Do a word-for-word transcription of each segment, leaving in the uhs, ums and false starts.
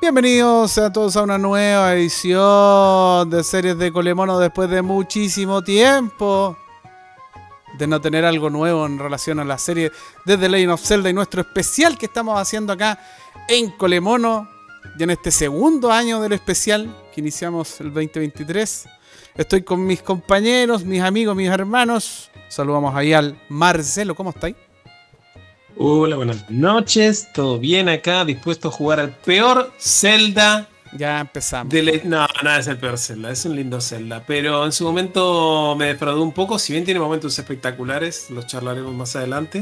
Bienvenidos a todos a una nueva edición de Series de Colemono después de muchísimo tiempo de no tener algo nuevo en relación a la serie de The Legend of Zelda y nuestro especial que estamos haciendo acá en Colemono y en este segundo año del especial que iniciamos el veinte veintitrés. Estoy con mis compañeros, mis amigos, mis hermanos. Saludamos ahí al Marcelo, ¿cómo estáis? Hola, buenas noches, todo bien acá, dispuesto a jugar al peor Zelda. Ya empezamos. De no, nada es el peor Zelda, es un lindo Zelda, pero en su momento me defraudó un poco, si bien tiene momentos espectaculares, los charlaremos más adelante.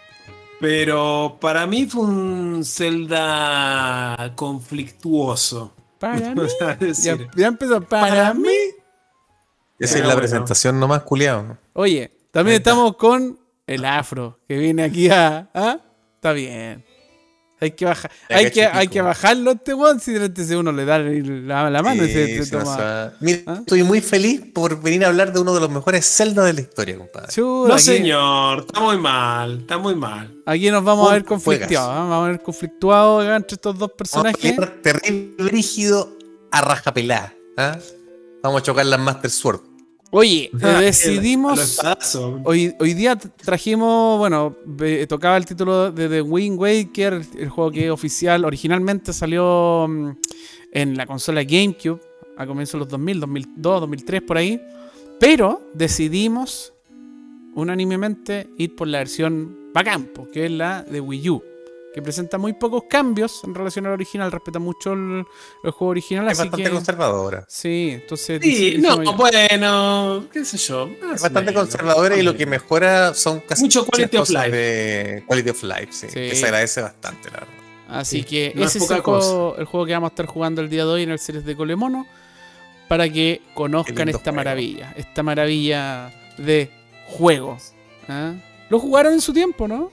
Pero para mí fue un Zelda conflictuoso. Para mí, ya, ya empezó, para, para mí. Esa es la bueno. presentación nomás, culiao. Oye, también estamos con el Afro, que viene aquí a... ¿ah? Está bien. Hay que bajar, hay que, hay que bajarlo este weón, si este uno le da la, la mano sí, y se, se toma. sea, mira, ¿ah? Estoy muy feliz por venir a hablar de uno de los mejores Zelda de la historia, compadre. Chura, no aquí, señor, está muy mal, está muy mal. Aquí nos vamos Un a ver conflictuados, ¿eh? Vamos a ver conflictuados entre estos dos personajes. Vamos a terrible, rígido, a rajapelá. ¿eh? Vamos a chocar las Master Sword. Oye, ah, decidimos. Hoy, hoy día trajimos, bueno, tocaba el título de The Wind Waker, el juego que oficial originalmente salió en la consola GameCube a comienzos de los dos mil, dos mil dos, dos mil tres, por ahí. Pero decidimos unánimemente ir por la versión bacán, que es la de Wii U, que presenta muy pocos cambios en relación al original, respeta mucho el, el juego original. Es así bastante que, conservadora. Sí, entonces... Sí, no, yo. bueno, qué sé yo. Es bastante medio. conservadora y lo que mejora son casi mucho quality of life. De quality of life, sí, sí. Que se agradece bastante, la verdad. Así sí, que no ese es, es el juego, el juego que vamos a estar jugando el día de hoy en el Series de Colemono, para que conozcan esta juego. maravilla, esta maravilla de juegos. ¿Ah? Lo jugaron en su tiempo, ¿no?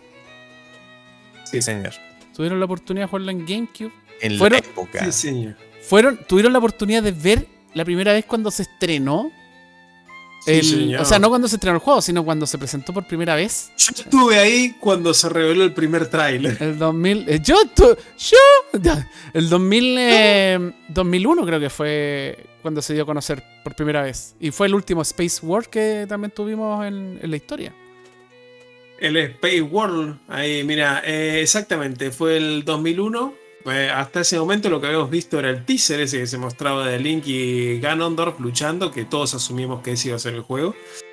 Sí, señor. ¿Tuvieron la oportunidad de jugarlo en GameCube? En ¿Fueron? la época. Sí, señor. ¿Fueron, ¿Tuvieron la oportunidad de ver la primera vez cuando se estrenó? Sí, el, señor. O sea, no cuando se estrenó el juego, sino cuando se presentó por primera vez. Yo estuve ahí cuando se reveló el primer tráiler. El dos mil... Eh, yo, tu, yo... El dos mil, eh, dos mil uno creo que fue cuando se dio a conocer por primera vez. Y fue el último Space War que también tuvimos en, en la historia. El Space World, ahí mira, eh, exactamente, fue el dos mil uno. Eh, hasta ese momento lo que habíamos visto era el teaser ese que se mostraba de Link y Ganondorf luchando, que todos asumimos que ese iba a ser el juego.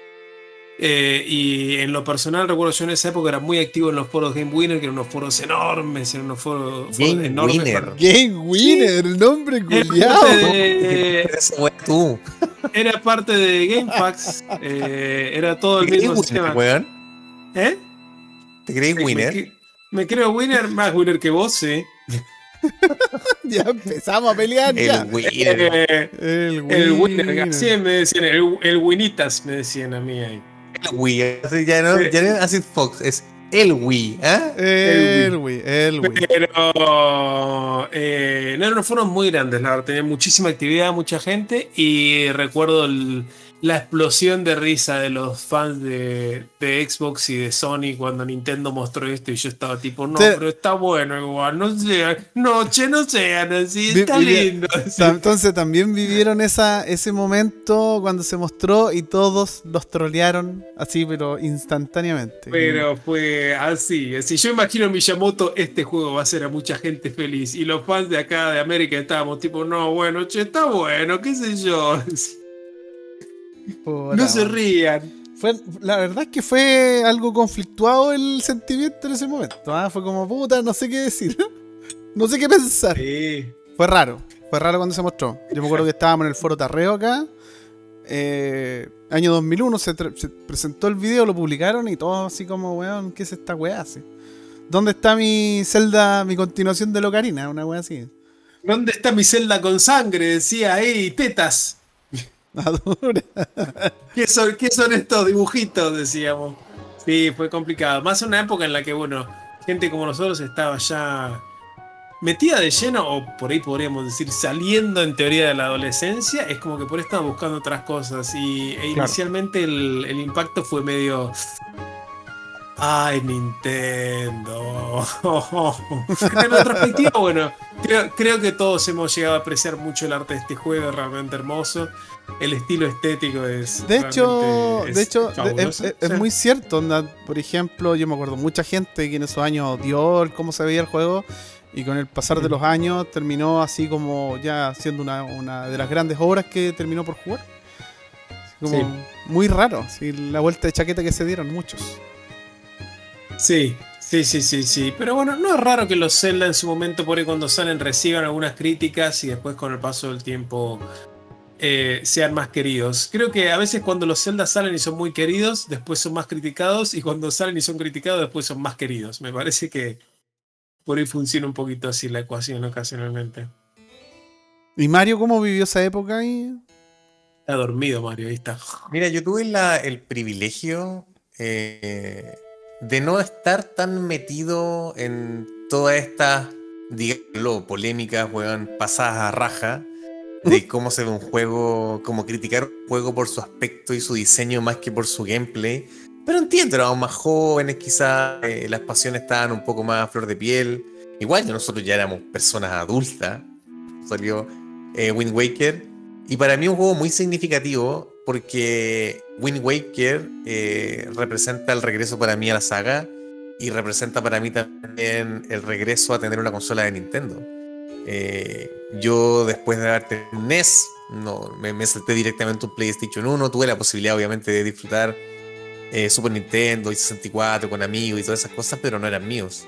Eh, y en lo personal recuerdo yo en esa época era muy activo en los foros Game Winner, que eran unos foros enormes, eran unos foros, Game foros enormes. Winner. Game Winner, el nombre culiado. Eh, tú. Era parte de GameFAQs, eh, era todo el mismo sistema. Weón? ¿Eh? ¿Te crees me, winner? Me, me creo winner, más winner que vos, sí. Ya empezamos a pelear. El ya. winner. Eh, el, el winner. winner. Sí, me decían, el, el winitas, me decían a mí ahí. El Wii. Ya no, ya no es así Fox, es el Wii. ¿eh? El Wii. El Wii. Pero eh, no, no fueron muy grandes, la verdad. Tenía muchísima actividad, mucha gente. Y recuerdo el. La explosión de risa de los fans de, de Xbox y de Sony cuando Nintendo mostró esto y yo estaba tipo, no, Te... pero está bueno igual, no sean, no, che, no sean así, está Vi lindo. Así. Entonces también vivieron esa, ese momento cuando se mostró y todos los trolearon así, pero instantáneamente. Pero fue así, así. Yo imagino en Miyamoto, este juego va a hacer a mucha gente feliz y los fans de acá de América estábamos tipo, no, bueno, che, está bueno, qué sé yo. Puta, no se rían. Fue, la verdad es que fue algo conflictuado el sentimiento en ese momento. ¿eh? Fue como, puta, no sé qué decir. No sé qué pensar. Sí. Fue raro. Fue raro cuando se mostró. Yo me acuerdo que estábamos en el foro Tarreo acá. Eh, año dos mil uno se, se presentó el video, lo publicaron y todo así como, weón, ¿qué es esta weá así? ¿Dónde está mi Zelda, mi continuación de Locarina? Una weá así. ¿Dónde está mi Zelda con sangre? Decía ahí, tetas. ¿Qué son, ¿Qué son estos dibujitos? Decíamos. Sí, fue complicado. Más en una época en la que, bueno, gente como nosotros estaba ya metida de lleno, o por ahí podríamos decir saliendo en teoría de la adolescencia. Es como que por ahí estaban buscando otras cosas. Y e claro. Inicialmente el, el impacto fue medio... Ay, Nintendo. En retrospectiva, bueno, creo, creo que todos hemos llegado a apreciar mucho el arte de este juego, es realmente hermoso. El estilo estético es. De hecho, es de hecho es, es, es sí. muy cierto. Onda, por ejemplo, yo me acuerdo mucha gente que en esos años odió cómo se veía el juego. Y con el pasar de los años terminó así como ya siendo una, una de las grandes obras que terminó por jugar. Así como sí. Muy raro, así, la vuelta de chaqueta que se dieron muchos. Sí, sí, sí, sí, sí. Pero bueno, no es raro que los Zelda en su momento, por ahí cuando salen, reciban algunas críticas y después con el paso del tiempo eh, sean más queridos. Creo que a veces cuando los Zelda salen y son muy queridos, después son más criticados, y cuando salen y son criticados, después son más queridos. Me parece que por ahí funciona un poquito así la ecuación ocasionalmente. ¿Y Mario cómo vivió esa época ahí? Está dormido Mario, ahí está. Mira, yo tuve la, el privilegio eh, de no estar tan metido en todas estas, digámoslo, polémicas, weón, pasadas a raja, de cómo se ve un juego, cómo criticar un juego por su aspecto y su diseño más que por su gameplay. Pero entiendo, éramos más jóvenes, quizás eh, las pasiones estaban un poco más a flor de piel. Igual nosotros ya éramos personas adultas. Salió eh, Wind Waker. Y para mí un juego muy significativo porque Wind Waker eh, representa el regreso para mí a la saga y representa para mí también el regreso a tener una consola de Nintendo. Eh, yo después de haber tenido un N E S, no, me, me salté directamente un PlayStation uno, tuve la posibilidad obviamente de disfrutar eh, Super Nintendo y sesenta y cuatro con amigos y todas esas cosas, pero no eran míos.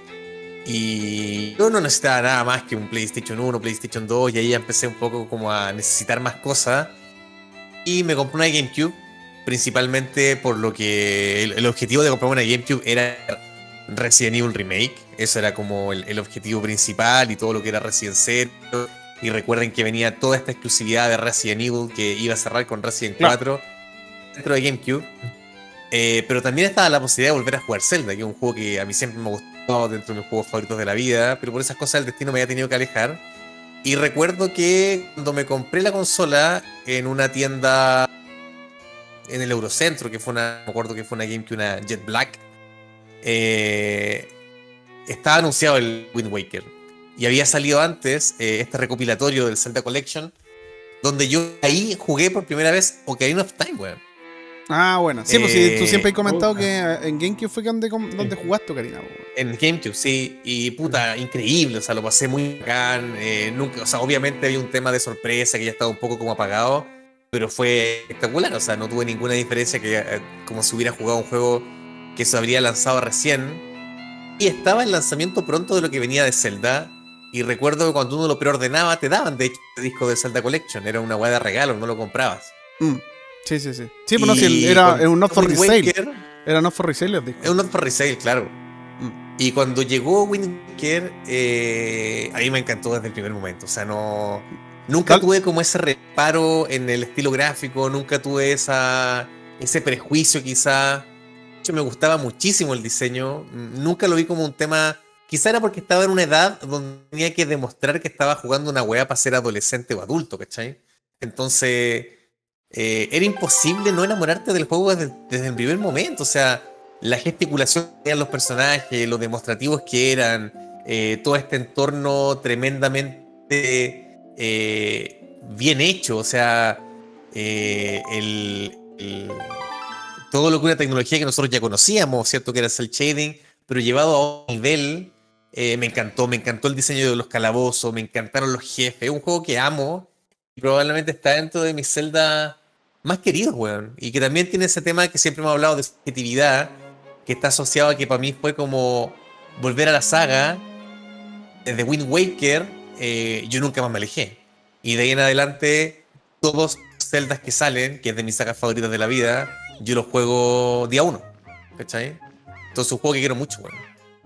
Y yo no necesitaba nada más que un PlayStation uno, PlayStation dos, y ahí ya empecé un poco como a necesitar más cosas. Y me compré una GameCube, principalmente por lo que el, el objetivo de comprarme una GameCube era Resident Evil Remake. Eso era como el, el objetivo principal y todo lo que era Resident Zero. Y recuerden que venía toda esta exclusividad de Resident Evil que iba a cerrar con Resident cuatro dentro de GameCube. Eh, pero también estaba la posibilidad de volver a jugar Zelda, que es un juego que a mí siempre me gustó dentro de mis juegos favoritos de la vida, pero por esas cosas el destino me había tenido que alejar. Y recuerdo que cuando me compré la consola en una tienda en el Eurocentro, que fue una, me acuerdo que fue una GameCube, una Jet Black, eh, estaba anunciado el Wind Waker. Y había salido antes eh, este recopilatorio del Zelda Collection, donde yo ahí jugué por primera vez Ocarina of Time, weón. Ah, bueno. Sí, eh, pues sí, tú siempre has comentado uh, que en GameCube fue donde, donde jugaste Ocarina. En GameCube, sí. Y puta, increíble. O sea, lo pasé muy bacán. Eh, nunca, o sea, obviamente había un tema de sorpresa que ya estaba un poco como apagado, pero fue espectacular. O sea, no tuve ninguna diferencia que eh, como si hubiera jugado un juego que se habría lanzado recién. Y estaba el lanzamiento pronto de lo que venía de Zelda. Y recuerdo que cuando uno lo preordenaba, te daban, de hecho, el disco de Zelda Collection. Era una hueá de regalo, no lo comprabas. Mm. Sí, sí, sí. Sí, pero no, si era, era un not for resale. Era not for resale. Es un not for resale, claro. Mm. Y cuando llegó Wind Waker, eh, a mí me encantó desde el primer momento. O sea, no. Nunca ¿Tal? tuve como ese reparo en el estilo gráfico, nunca tuve esa, ese prejuicio, quizá. De hecho, me gustaba muchísimo el diseño. Nunca lo vi como un tema. Quizá era porque estaba en una edad donde tenía que demostrar que estaba jugando una weá para ser adolescente o adulto, ¿cachai? Entonces. Eh, era imposible no enamorarte del juego desde, desde el primer momento. O sea, la gesticulación que tenían los personajes, los demostrativos que eran, eh, todo este entorno tremendamente eh, bien hecho. O sea, eh, el, el, todo lo que una tecnología que nosotros ya conocíamos, ¿cierto? Que era el cel shading, pero llevado a un nivel, eh, me encantó. Me encantó el diseño de los calabozos, me encantaron los jefes. Es un juego que amo. Probablemente está dentro de mis Zelda más queridos, weón. Y que también tiene ese tema que siempre hemos hablado de subjetividad, que está asociado a que para mí fue como volver a la saga. Desde Wind Waker, eh, yo nunca más me alejé. Y de ahí en adelante, todos los Zeldas que salen, que es de mis sagas favoritas de la vida, yo los juego día uno. ¿Cachai? Entonces es un juego que quiero mucho, weón.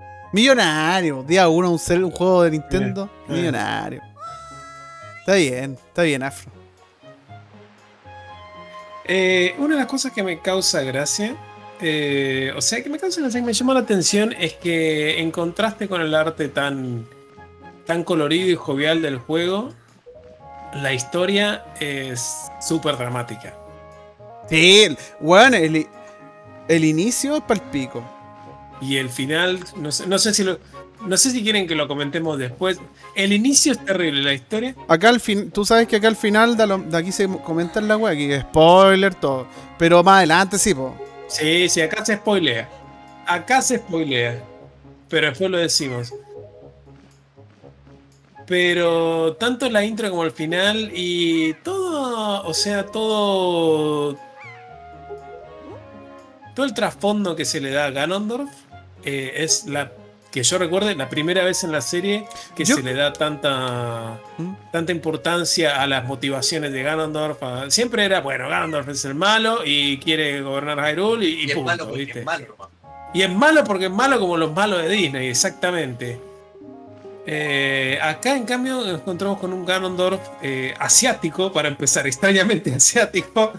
Millonario. Día uno, un, un juego de Nintendo. Yeah. Millonario. Está bien, está bien, Afro. Eh, una de las cosas que me causa gracia, eh, o sea, que me causa gracia, que me llamó la atención, es que en contraste con el arte tan, tan colorido y jovial del juego, la historia es súper dramática. Sí, bueno, el, el inicio es palpico. Y el final, no sé, no sé si lo, no sé si quieren que lo comentemos después. El inicio es terrible, la historia. Acá al fin, tú sabes que acá al final de, lo, de aquí se comenta en la web, aquí spoiler todo. Pero más adelante sí, po. Sí, sí, acá se spoilea. Acá se spoilea. Pero después lo decimos. Pero tanto la intro como el final y todo, o sea, todo... Todo el trasfondo que se le da a Ganondorf eh, es la que yo recuerde la primera vez en la serie que yo... se le da tanta ¿Mm? tanta importancia a las motivaciones de Ganondorf. A, siempre era, bueno, Ganondorf es el malo y quiere gobernar Hyrule y, y, y punto, es malo porque ¿viste? Es malo. Y es malo porque es malo como los malos de Disney, exactamente. Eh, acá en cambio nos encontramos con un Ganondorf eh, asiático, para empezar, extrañamente asiático.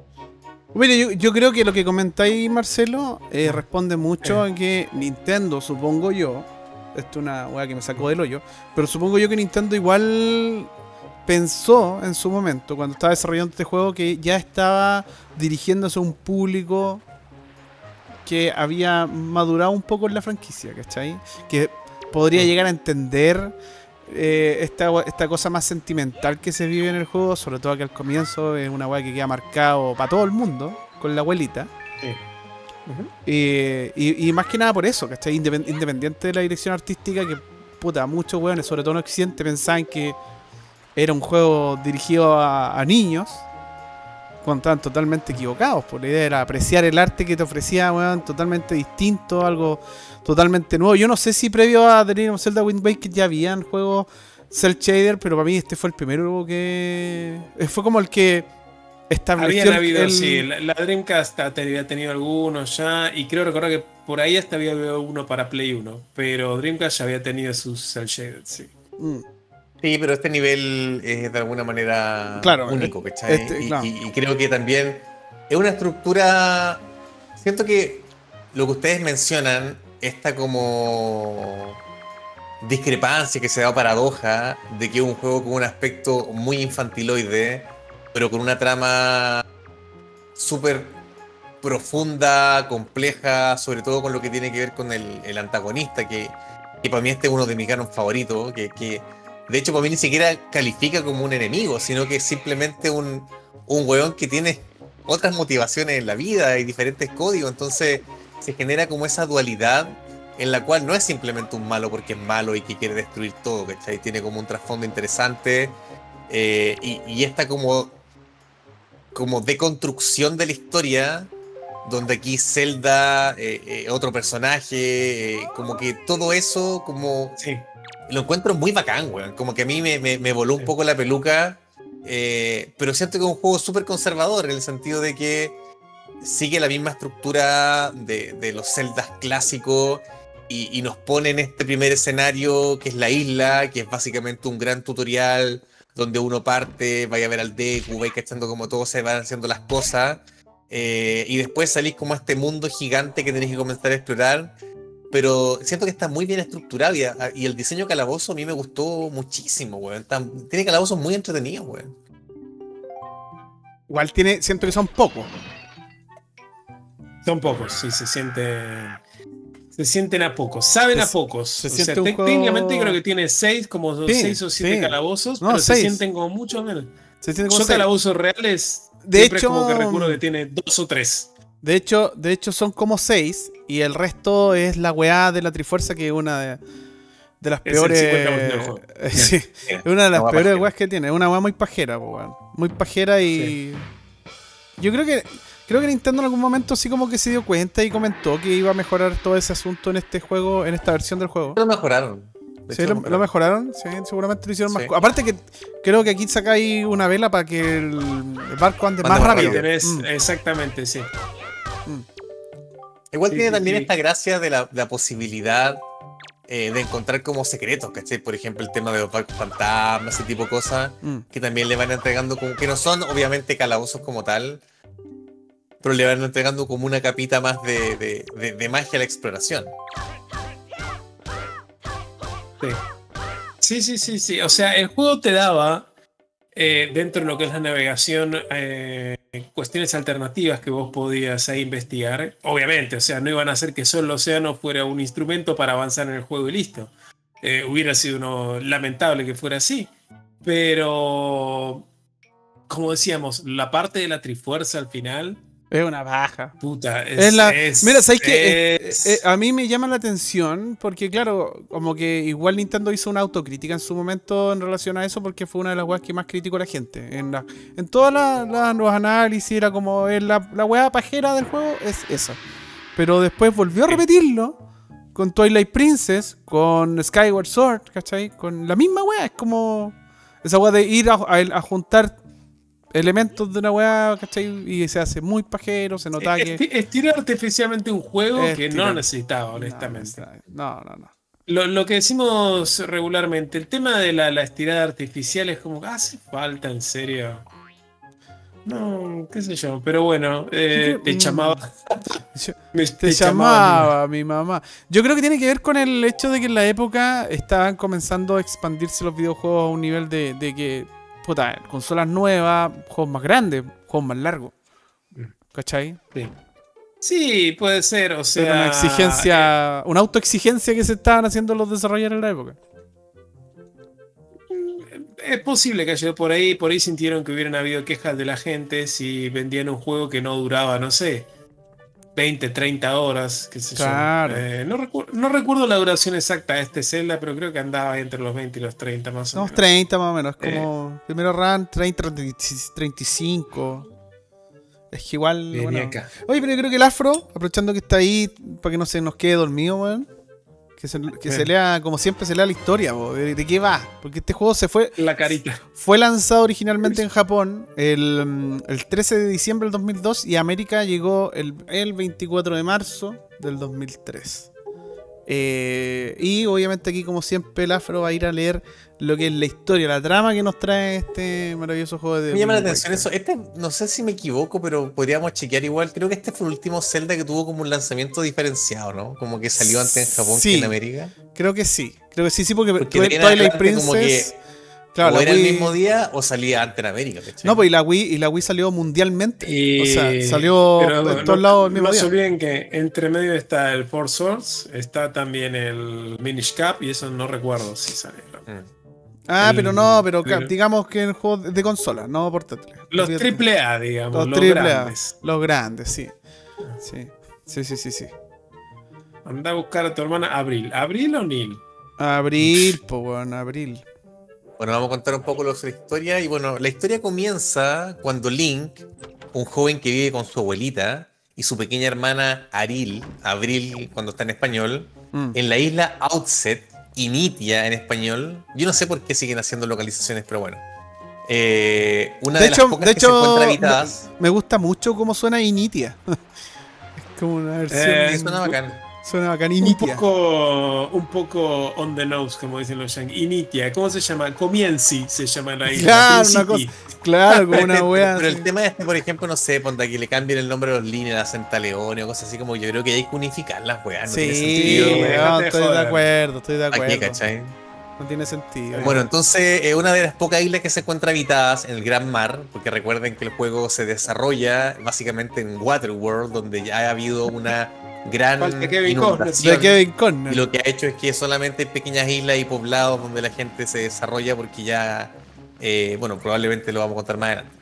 Mire, yo, yo creo que lo que comentáis, Marcelo, eh, responde mucho eh. a que Nintendo, supongo yo, esto es una weá que me sacó del hoyo, pero supongo yo que Nintendo igual pensó en su momento, cuando estaba desarrollando este juego, que ya estaba dirigiéndose a un público que había madurado un poco en la franquicia, ¿cachai? Que podría llegar a entender eh, esta, esta cosa más sentimental que se vive en el juego, sobre todo que al comienzo es una weá que queda marcado para todo el mundo, con la abuelita. Sí. Uh-huh. eh, y, y más que nada por eso, ¿cachai? Independ, independiente de la dirección artística, que puta, muchos weones, sobre todo en Occidente, pensaban que era un juego dirigido a, a niños, cuando estaban totalmente equivocados. Por la idea era apreciar el arte que te ofrecía, weón, totalmente distinto, algo totalmente nuevo. Yo no sé si previo a The Legend of Zelda Wind Waker ya habían juegos cel shader, pero para mí este fue el primero que... Fue como el que estableció... Habían habido, el... sí, la, la Dreamcast había tenido algunos ya, y creo recordar que por ahí hasta había habido uno para Play uno, pero Dreamcast ya había tenido sus cel shaded, sí. Mm. Sí, pero este nivel es de alguna manera claro, único, ¿cachai? Este, y, claro. y, y creo que también es una estructura... Siento que lo que ustedes mencionan, esta como discrepancia que se da, paradoja, de que es un juego con un aspecto muy infantiloide, pero con una trama súper profunda, compleja, sobre todo con lo que tiene que ver con el, el antagonista, que, que para mí este es uno de mis canon favoritos, que... que de hecho, para mí ni siquiera califica como un enemigo, sino que es simplemente un, un weón que tiene otras motivaciones en la vida y diferentes códigos. Entonces se genera como esa dualidad en la cual no es simplemente un malo porque es malo y que quiere destruir todo, ¿cachai? Tiene como un trasfondo interesante eh, y, y esta como, como deconstrucción de la historia, donde aquí Zelda, eh, eh, otro personaje, eh, como que todo eso como... Sí. Lo encuentro muy bacán, weón. Como que a mí me, me, me voló un poco la peluca. Eh, pero siento que es un juego súper conservador, en el sentido de que sigue la misma estructura de, de los Zeldas clásicos y, y nos pone en este primer escenario, que es la isla, que es básicamente un gran tutorial donde uno parte, vaya a ver al Deku, vais cachando como todos se van haciendo las cosas. Eh, y después salís como a este mundo gigante que tenéis que comenzar a explorar. Pero siento que está muy bien estructurado y, y el diseño calabozo a mí me gustó muchísimo, weón. Está, tiene calabozos muy entretenidos, weón. Igual tiene, siento que son pocos. Son pocos, sí, se sienten. Se sienten a pocos, saben se, a pocos. Se o siente sea, un juego... técnicamente creo que tiene seis, como sí, seis o siete sí. calabozos, no, pero seis. Se sienten como mucho menos. Se sienten como Yo seis. Calabozos reales, de hecho, es como que recuerdo que tiene dos o tres. De hecho, de hecho son como seis y el resto es la weá de la Trifuerza, que es una de, de las es peores. El sí, sí. Es una de las peores weas que tiene. Es una weá muy pajera, weón. Muy pajera y. Sí. Yo creo que. Creo que Nintendo en algún momento sí como que se dio cuenta y comentó que iba a mejorar todo ese asunto en este juego, en esta versión del juego. Lo mejoraron. Sí, lo, lo mejoraron, sí, seguramente lo hicieron sí. más. Aparte que creo que aquí sacáis una vela para que el, el barco ande más rápido. Tenés, mm. Exactamente, sí. Mm. Igual sí, tiene sí, también sí. esta gracia de la, de la posibilidad eh, de encontrar como secretos, ¿cachai? Por ejemplo, el tema de los barcos fantasmas, ese tipo de cosas, mm. que también le van entregando como que no son obviamente calabozos como tal, pero le van entregando como una capita más de, de, de, de magia a la exploración. Sí. sí, sí, sí, sí. O sea, el juego te daba, eh, dentro de lo que es la navegación, eh, cuestiones alternativas que vos podías ahí investigar. Obviamente, o sea, no iban a hacer que solo el océano fuera un instrumento para avanzar en el juego y listo. Eh, hubiera sido uno lamentable que fuera así. Pero, como decíamos, la parte de la Trifuerza al final... Es una baja. Puta, es, es la, es, mira, ¿sabes qué? es, eh, eh, a mí me llama la atención porque, claro, como que igual Nintendo hizo una autocrítica en su momento en relación a eso porque fue una de las weas que más criticó la gente. En, la, en todos la, la, los análisis era como es la, la wea pajera del juego es esa. Pero después volvió a repetirlo con Twilight Princess, con Skyward Sword, ¿cachai? Con la misma wea. Es como esa wea de ir a, a, a juntar elementos de una weá, ¿cachai? Y se hace muy pajero, se nota es, que... Estirar artificialmente un juego que Estirar. no necesitaba, honestamente. No, no, no. Lo, lo que decimos regularmente, el tema de la, la estirada artificial es como que hace falta, en serio. No, qué sé yo, pero bueno, eh, creo, te llamaba. Yo, Me, te, te llamaba, llamaba mi mamá. Yo creo que tiene que ver con el hecho de que en la época estaban comenzando a expandirse los videojuegos a un nivel de, de que, puta, consolas nuevas, juegos más grandes, juegos más largos. ¿Cachai? Sí. Sí, puede ser, o sea... Era una exigencia, eh, una autoexigencia que se estaban haciendo los desarrolladores en la época. Es posible que haya por ahí, por ahí sintieron que hubieran habido quejas de la gente si vendían un juego que no duraba, no sé, veinte, treinta horas, qué sé claro. yo. Eh, no, recu no recuerdo la duración exacta de este Zelda, pero creo que andaba entre los veinte y los treinta más o no, menos. treinta más o menos, como eh. primero run, treinta, treinta y cinco. Es que igual... Bien, bueno. acá. Oye, pero yo creo que el Afro, aprovechando que está ahí, para que no se nos quede dormido, weón. Que, se, que se lea, como siempre, se lea la historia, bo, de, de qué va. Porque este juego se fue... La carita. Fue lanzado originalmente en Japón el, el trece de diciembre del dos mil dos y a América llegó el, el veinticuatro de marzo del dos mil tres. Eh, y obviamente aquí, como siempre, el Afro va a ir a leer lo que es la historia, la trama que nos trae este maravilloso juego de... Me llama la atención eso. Este, no sé si me equivoco, pero podríamos chequear igual. Creo que este fue el último Zelda que tuvo como un lanzamiento diferenciado, ¿no? Como que salió antes en Japón sí, que en América. Creo que sí. Creo que sí, sí, porque, porque Twilight Princess... Como que claro, o era Wii... el mismo día o salía antes en América, ¿cachai? No, pues y la Wii, y la Wii salió mundialmente. Y... O sea, salió pero, en todos no, lados el mismo no día. No se olviden que entre medio está el Four Swords, está también el Minish Cap y eso no recuerdo si sale. Mm. Ah, el, pero no, pero, pero digamos que en juegos de consola, no portátil. Los triple A, digamos, los, los triple grandes. A, los grandes, sí. Sí, sí, sí, sí. sí. Anda a buscar a tu hermana Abril. ¿Abril o Neil? Abril, pues bueno, Abril. Bueno, vamos a contar un poco la historia. Y bueno, la historia comienza cuando Link, un joven que vive con su abuelita y su pequeña hermana Aril, Abril cuando está en español, mm. en la isla Outset, Initia en español. Yo no sé por qué siguen haciendo localizaciones, pero bueno. Eh, una de, de hecho, las pocas de que hecho, se encuentra habitadas. Me, me gusta mucho cómo suena Initia. Es como una versión. Eh, suena bacán. Suena bacán, Initia. Un poco, un poco on the nose, como dicen los yankees. Initia, ¿cómo se llama? Comienzi se llama la isla. Claro, una cosa, claro, como una wea. Pero el tema este, por ejemplo, no sé, ponte que le cambien el nombre a los líneas, a Centaleone o cosas así, como yo creo que hay que unificar las weas. No sí, tiene sentido. Weón, estoy de acuerdo, estoy de acuerdo. Aquí, ¿cachai? No tiene sentido. Bueno, entonces, eh, una de las pocas islas que se encuentra habitadas en el Gran Mar, porque recuerden que el juego se desarrolla básicamente en Waterworld, donde ya ha habido una gran inundación. De Kevin Conner. Y lo que ha hecho es que solamente hay pequeñas islas y poblados donde la gente se desarrolla, porque ya, eh, bueno, probablemente lo vamos a contar más adelante.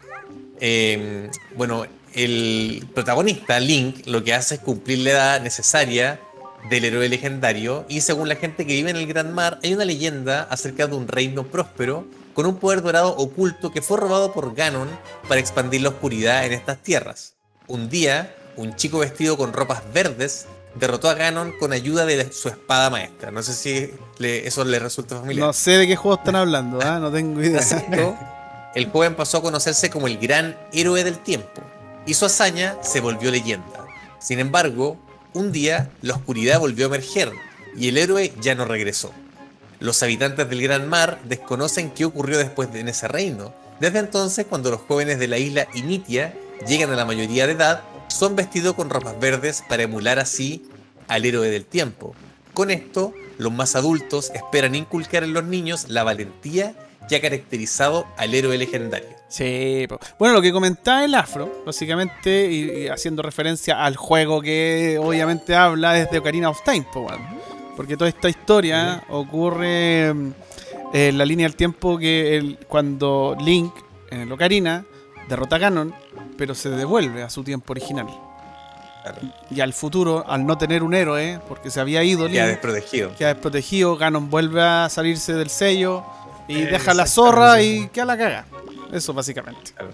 Eh, bueno, el protagonista, Link, lo que hace es cumplir la edad necesaria del héroe legendario, y según la gente que vive en el Gran Mar, hay una leyenda acerca de un reino próspero con un poder dorado oculto que fue robado por Ganon para expandir la oscuridad en estas tierras. Un día, un chico vestido con ropas verdes derrotó a Ganon con ayuda de su espada maestra. No sé si le, eso le resulta familiar. No sé de qué juego están hablando, ¿eh? No tengo idea. Exacto. El joven pasó a conocerse como el gran héroe del tiempo, y su hazaña se volvió leyenda. Sin embargo, un día la oscuridad volvió a emerger y el héroe ya no regresó. Los habitantes del Gran Mar desconocen qué ocurrió después de en ese reino. Desde entonces, cuando los jóvenes de la isla Initia llegan a la mayoría de edad, son vestidos con ropas verdes para emular así al héroe del tiempo. Con esto, los más adultos esperan inculcar en los niños la valentía que ha caracterizado al héroe legendario. Sí, po. Bueno, lo que comentaba el Afro, básicamente, y, y haciendo referencia al juego que obviamente habla, es de Ocarina of Time, po, bueno. Porque toda esta historia uh-huh. ocurre en eh, la línea del tiempo que el, cuando Link, en el Ocarina, derrota a Ganon, pero se devuelve a su tiempo original. Claro. Y al futuro, al no tener un héroe, porque se había ido Link, queda desprotegido. Queda desprotegido, Ganon vuelve a salirse del sello y eh, deja la zorra y queda la caga. Eso básicamente. Claro.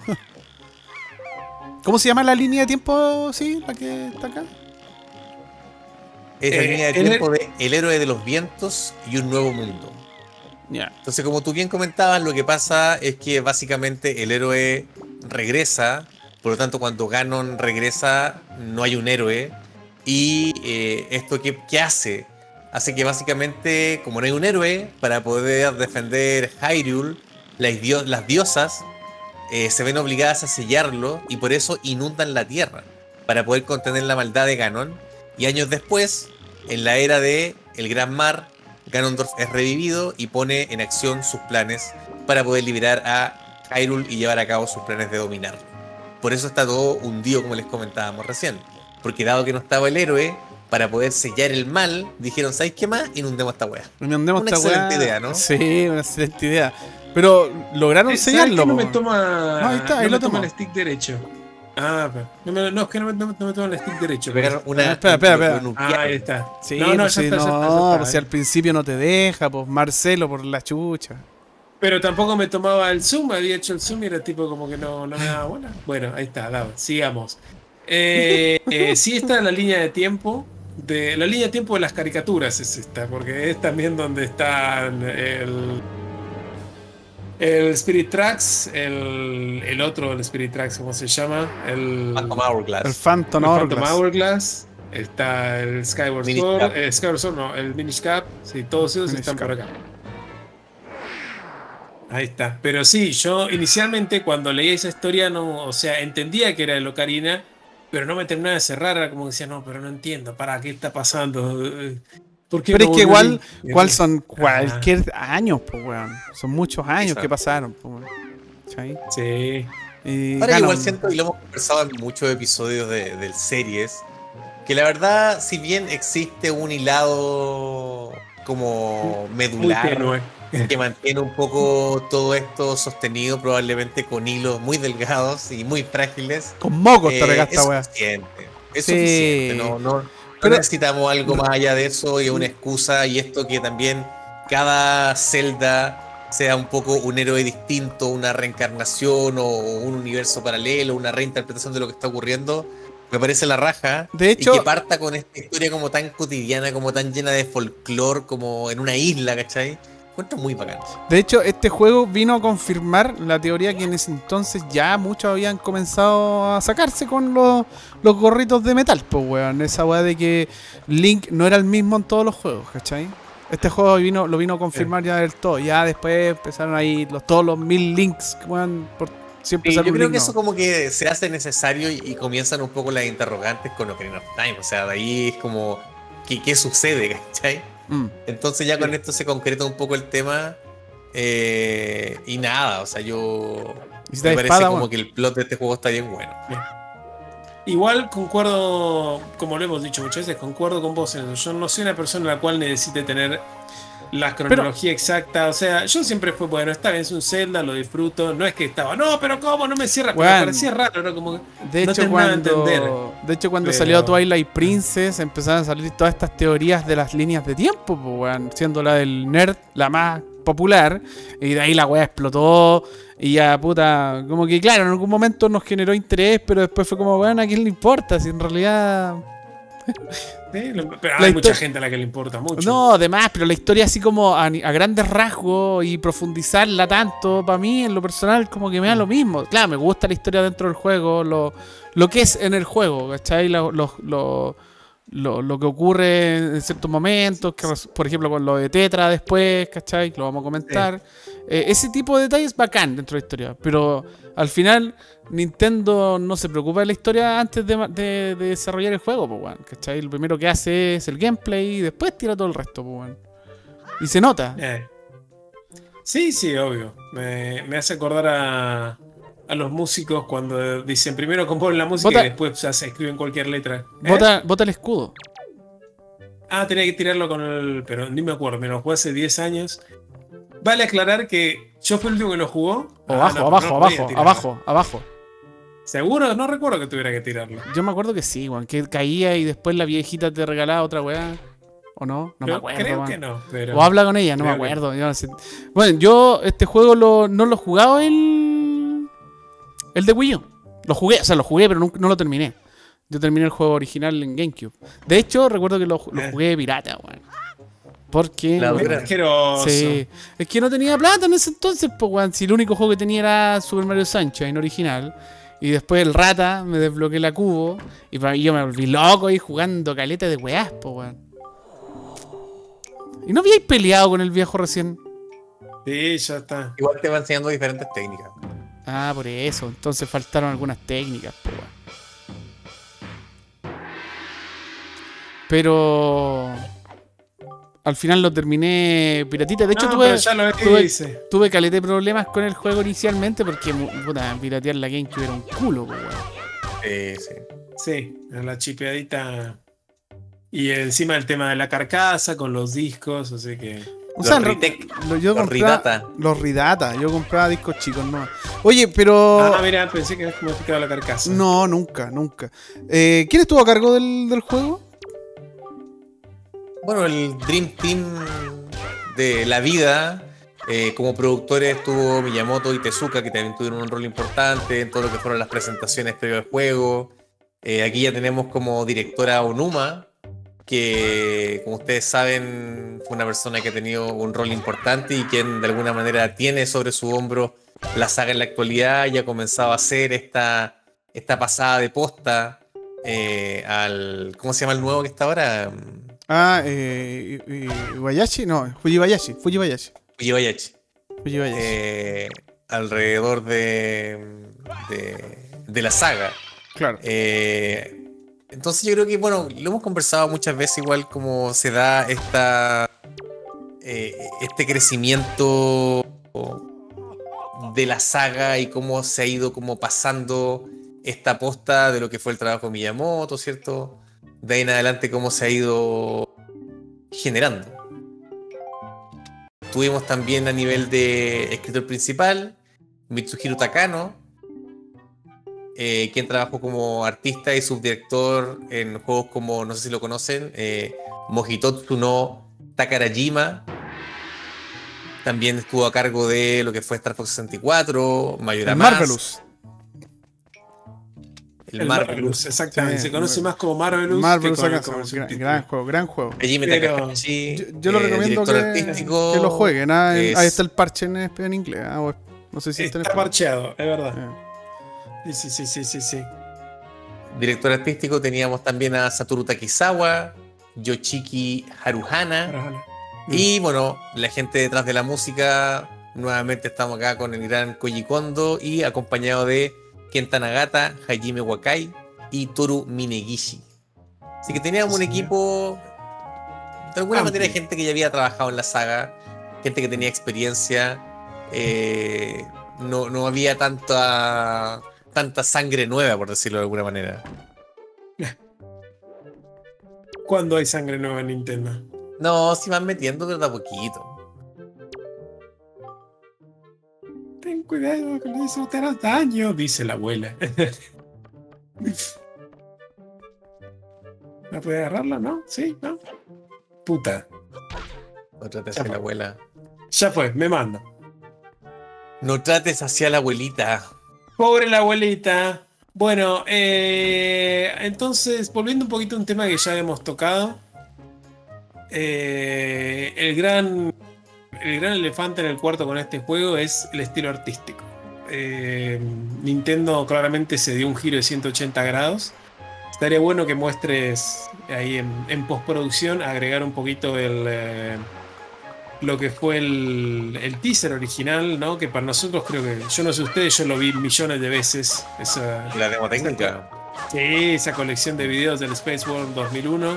¿Cómo se llama la línea de tiempo, sí, la que está acá? Es la eh, línea de tiempo de El héroe de los vientos y un nuevo mundo. Yeah. Entonces, como tú bien comentabas, lo que pasa es que básicamente el héroe regresa, por lo tanto cuando Ganon regresa no hay un héroe, y eh, esto ¿qué, qué hace? Hace que básicamente, como no hay un héroe, para poder defender Hyrule, las, dios, las diosas eh, se ven obligadas a sellarlo y por eso inundan la tierra, para poder contener la maldad de Ganon. Y años después, en la era de el Gran Mar, Ganondorf es revivido y pone en acción sus planes para poder liberar a Hyrule y llevar a cabo sus planes de dominarlo. Por eso está todo hundido, como les comentábamos recién. Porque dado que no estaba el héroe, para poder sellar el mal, dijeron, ¿sabéis qué más? Inundemos esta wea. Inundemos una esta excelente wea. idea, ¿no? Sí, una excelente idea. Pero lograron sellarlo. Que no me toma, no, ahí está, ahí no lo me toma toma el stick derecho. Ah, pero, no, me, no, es que no me, no, no me toma el stick derecho. Pero una, espera, espera, espera. Ah, ahí está. Sí, no, no, pues ya si está, no, ya está, ya está, pues si al principio no te deja, pues Marcelo por la chucha. Pero tampoco me tomaba el zoom, había hecho el zoom y era tipo como que no, no me daba bola. Bueno, ahí está, dale, sigamos. Eh, eh, sí está en la línea de tiempo. De, la línea de tiempo de las caricaturas es esta, porque es también donde están el... El Spirit Tracks, el, el otro, el Spirit Tracks, ¿cómo se llama? El Phantom Hourglass. El Phantom el Hourglass. Phantom Hourglass. Está el Skyward Sword. Eh, Skyward Sword, no, el Minish Cap. Sí, todos esos Minish están Cap. por acá. Ahí está. Pero sí, yo inicialmente cuando leí esa historia, no, o sea, entendía que era el Ocarina, pero no me terminaba de cerrar. Era como que decía, no, pero no entiendo, ¿para qué está pasando? Pero no es que igual, ¿cuál son cualquier ah. años, pues, weón? Son muchos años Exacto. que pasaron, pues, weón. ¿Sí? Sí. Y Ahora igual siento, y lo hemos conversado en muchos episodios de, de series, que la verdad, si bien existe un hilado como medular que mantiene un poco todo esto sostenido, probablemente con hilos muy delgados y muy frágiles. Con mocos eh, te regaste, es weón. suficiente. Es sí. suficiente, no, no. Pero necesitamos algo más allá de eso y una excusa, y esto que también cada Zelda sea un poco un héroe distinto, una reencarnación o un universo paralelo, una reinterpretación de lo que está ocurriendo, me parece la raja. De hecho, y que parta con esta historia como tan cotidiana, como tan llena de folclore, como en una isla, ¿cachai? Encuentro muy bacán. De hecho, este juego vino a confirmar la teoría que en ese entonces ya muchos habían comenzado a sacarse con los, los gorritos de metal, pues, weón. Esa weá de que Link no era el mismo en todos los juegos, ¿cachai? Este juego vino, lo vino a confirmar sí. ya del todo. Ya después empezaron ahí los, todos los mil links, weón, por siempre sí, sale yo un creo link, que no. eso como que se hace necesario y, y comienzan un poco las interrogantes con Ocarina of Time. O sea, de ahí es como, ¿qué, qué sucede, cachai? Mm. Entonces ya con sí. esto se concreta un poco el tema eh, y nada, o sea, yo me parece espada, como bueno. que el plot de este juego está bien bueno. Bien. Igual concuerdo, como lo hemos dicho muchas veces, concuerdo con vos en eso. Yo no soy una persona la cual necesite tener la cronología pero, exacta, o sea, yo siempre fue, bueno, está bien, es un Zelda, lo disfruto, no es que estaba, no, pero ¿cómo? No me cierra, bueno, me parecía raro, ¿no? Como de no hecho, cuando, de hecho, cuando pero... salió Twilight Princess, empezaron a salir todas estas teorías de las líneas de tiempo, pues, bueno, siendo la del nerd la más popular, y de ahí la weá explotó, y ya, puta, como que claro, en algún momento nos generó interés, pero después fue como, bueno, ¿a quién le importa? Si en realidad... Sí, pero hay mucha gente a la que le importa mucho. No, además, pero la historia así como a, a grandes rasgos y profundizarla tanto, para mí, en lo personal, como que me da lo mismo. Claro, me gusta la historia dentro del juego, lo, lo que es en el juego, ¿cachai? Lo, lo, lo, lo, lo que ocurre en ciertos momentos, que, por ejemplo, con lo de Tetra después, ¿cachai? Que lo vamos a comentar. Sí. Eh, ese tipo de detalles bacán dentro de la historia, pero al final Nintendo no se preocupa de la historia antes de, de, de desarrollar el juego, pues, bueno, ¿cachai? Lo primero que hace es el gameplay y después tira todo el resto, pues, bueno. Y se nota. Eh. Sí, sí, obvio. Me, me hace acordar a, a los músicos cuando dicen primero componen la música Bota, y después ya se escriben cualquier letra. ¿Eh? Bota, bota el escudo. Ah, tenía que tirarlo con el... Pero ni me acuerdo, me lo jugué hace diez años. Vale aclarar que yo fui el último que lo jugó. O ah, abajo, no, abajo, no abajo, abajo, abajo. ¿Seguro? No recuerdo que tuviera que tirarlo. Yo me acuerdo que sí, weón, que caía y después la viejita te regalaba otra weá. ¿O no? No yo me acuerdo. Creo man. que no, pero... O habla con ella, no me acuerdo. Yo no sé. Bueno, yo este juego lo, no lo jugaba el... El de Wii U. Lo jugué, o sea, lo jugué, pero no, no lo terminé. Yo terminé el juego original en GameCube. De hecho, recuerdo que lo, lo jugué de pirata, weón. Porque... La Era asqueroso. Sí. Es que no tenía plata en ese entonces, pues, weón. Si el único juego que tenía era Super Mario Sunshine original. Y después el rata, me desbloqueé la cubo. Y para mí yo me volví loco ahí jugando caleta de weás, pues, weón. ¿Y no habíais peleado con el viejo recién? Sí, ya está. Igual te va enseñando diferentes técnicas. Ah, por eso. Entonces faltaron algunas técnicas, pues, weón. Pero... Al final lo terminé piratita. De hecho, no, tuve, ya lo tuve, hice. tuve caleta de problemas con el juego inicialmente porque, puta, piratear la GameCube era un culo, pues, weón. Eh, sí. Sí, la chipeadita. Y encima el tema de la carcasa con los discos, así que... O sea, Los lo- Ritec, lo- yo los compraba- Ridata. Los Ridata. Yo compraba discos chicos, no. Oye, pero... Ah, mira, pensé que habías modificado la carcasa. No, nunca, nunca. Eh, ¿Quién estuvo a cargo del, del juego? Bueno, el Dream Team de la vida, eh, como productores estuvo Miyamoto y Tezuka, que también tuvieron un rol importante en todo lo que fueron las presentaciones previas al juego. Eh, aquí ya tenemos como directora a Onuma, que como ustedes saben fue una persona que ha tenido un rol importante y quien de alguna manera tiene sobre su hombro la saga en la actualidad y ha comenzado a hacer esta, esta pasada de posta eh, al... ¿Cómo se llama el nuevo que está ahora? Ah, eh, eh, Iwayashi, no, Fujibayashi, Fujibayashi. Fujibayashi. Fujibayashi. Eh, alrededor de, de, de la saga. Claro. Eh, entonces yo creo que, bueno, lo hemos conversado muchas veces igual como se da esta eh, este crecimiento de la saga y cómo se ha ido como pasando esta posta de lo que fue el trabajo de Miyamoto, ¿cierto? De ahí en adelante cómo se ha ido generando. Tuvimos también a nivel de escritor principal Mitsuhiro Takano, eh, quien trabajó como artista y subdirector en juegos como, no sé si lo conocen, eh, Mojitotsu no Takarajima. También estuvo a cargo de lo que fue Star Fox sesenta y cuatro, Majora Mask. Marvelous. El, El Marvelous. Marvelous, exactamente. Sí, se conoce Mar- más como Marvelous. Marvelous que con- acá, como el gran, subtítulo. gran juego, gran juego. Hajime Pero- Takahashi, Yo, yo lo eh, recomiendo director que, artístico. que lo jueguen. ah, en- es- Ahí está el parche en, en inglés. ah, o- no sé si está en Está español. parcheado, es verdad. Eh. Sí, sí, sí, sí, sí. Director artístico teníamos también a Satoru Takizawa, Yoshiki Haruhana. Ahora, Y bueno, la gente detrás de la música, nuevamente estamos acá con el gran Koji Kondo y acompañado de Kenta Nagata, Hajime Wakai y Toru Minegishi. Así que teníamos un Sí. equipo, de alguna Amplio. manera, gente que ya había trabajado en la saga, gente que tenía experiencia. eh, no, no había tanta, tanta sangre nueva, por decirlo de alguna manera. ¿Cuándo hay sangre nueva en Nintendo? No, si van metiendo, pero de a poquito. Ten cuidado con eso, te harás daño, dice la abuela. ¿No puede agarrarla, no? Sí, ¿no? Puta. No trates hacia la abuela. Ya fue, me mando. No trates hacia la abuelita. Pobre la abuelita. Bueno, eh, entonces, volviendo un poquito a un tema que ya hemos tocado. Eh, el gran el gran elefante en el cuarto con este juego es el estilo artístico. Eh, Nintendo claramente se dio un giro de ciento ochenta grados. Estaría bueno que muestres ahí en, en postproducción, agregar un poquito el, eh, lo que fue el, el teaser original, ¿no? Que para nosotros creo que, yo no sé ustedes, yo lo vi millones de veces. Esa, La demo técnica. sí, esa colección de videos del Space World dos mil uno.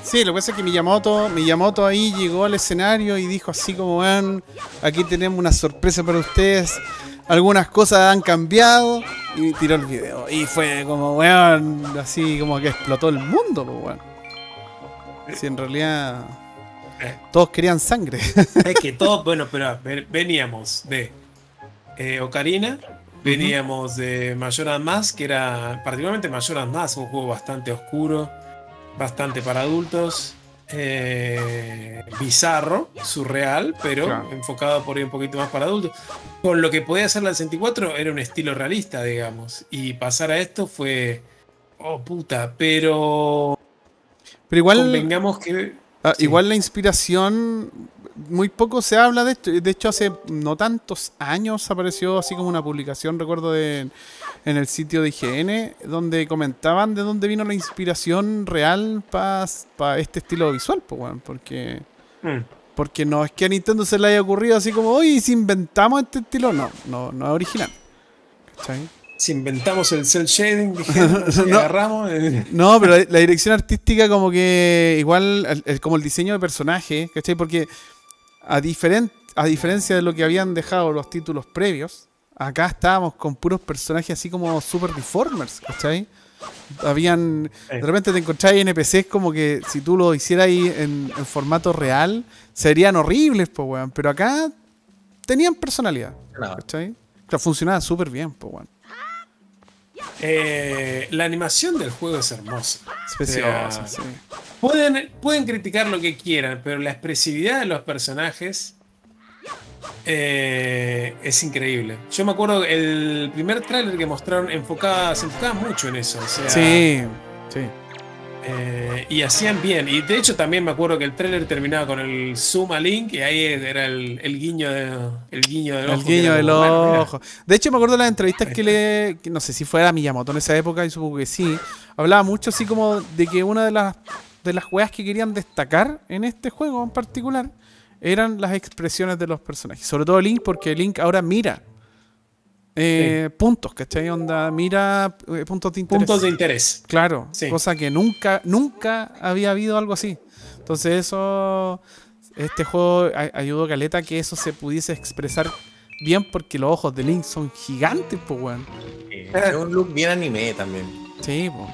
Sí, lo que pasa es que Miyamoto, Miyamoto ahí llegó al escenario y dijo así como, weón, aquí tenemos una sorpresa para ustedes. Algunas cosas han cambiado y tiró el video. Y fue como, weón, así como que explotó el mundo, pues, weón. Si en realidad todos querían sangre. Es que todos, bueno, pero veníamos de eh, Ocarina, veníamos uh-huh. de Majora's Mask, que era particularmente Majora's Mask, un juego bastante oscuro, bastante para adultos, eh, bizarro, surreal, pero claro. enfocado por ahí un poquito más para adultos. Con lo que podía hacer la sesenta y cuatro era un estilo realista, digamos, y pasar a esto fue, oh puta, pero... Pero igual, convengamos que... Ah, sí. Igual la inspiración, muy poco se habla de esto. De hecho, hace no tantos años apareció así como una publicación, recuerdo, de, en el sitio de I G N, donde comentaban de dónde vino la inspiración real para pa este estilo visual, pues, bueno, porque, mm. porque no es que a Nintendo se le haya ocurrido así como, oye, si inventamos este estilo, no, no, no es original. ¿Cachai? Si inventamos el cel shading, dijimos, no, agarramos. Eh. No, pero la, la dirección artística, como que igual, el, el, como el diseño de personaje, ¿cachai? Porque a, diferent, a diferencia de lo que habían dejado los títulos previos, acá estábamos con puros personajes así como super deformers, ¿cachai? Habían. Sí. De repente te encontráis N P Cs como que si tú lo hicieras ahí en, en formato real, serían horribles, pues, weón. Pero acá tenían personalidad, no. ¿cachai? O sea, funcionaba súper bien, pues, weón. Eh, la animación del juego es hermosa. Especiosa, o sea, sí. pueden, pueden criticar lo que quieran, pero la expresividad de los personajes eh, es increíble. Yo me acuerdo el primer tráiler que mostraron enfocaba, se enfocaba mucho en eso. O sea, sí, sí. Eh, y hacían bien. Y de hecho también me acuerdo que el tráiler terminaba con el zoom a Link y ahí era el, el guiño de, el guiño del ojo. El guiño del como, ojo. Bueno, de hecho me acuerdo de las entrevistas que le... Que no sé si fuera Miyamoto en esa época, y supongo que sí. Hablaba mucho así como de que una de las de las weas que querían destacar en este juego en particular eran las expresiones de los personajes. Sobre todo Link, porque Link ahora mira Eh, sí. puntos, ¿cachai? Onda, mira eh, puntos de interés. Puntos de interés. Claro, sí. Cosa que nunca, nunca había habido algo así. Entonces eso, este juego a, ayudó caleta a que eso se pudiese expresar bien, porque los ojos de Link son gigantes, pues, weón. Eh, es un look bien anime también. Sí, pues.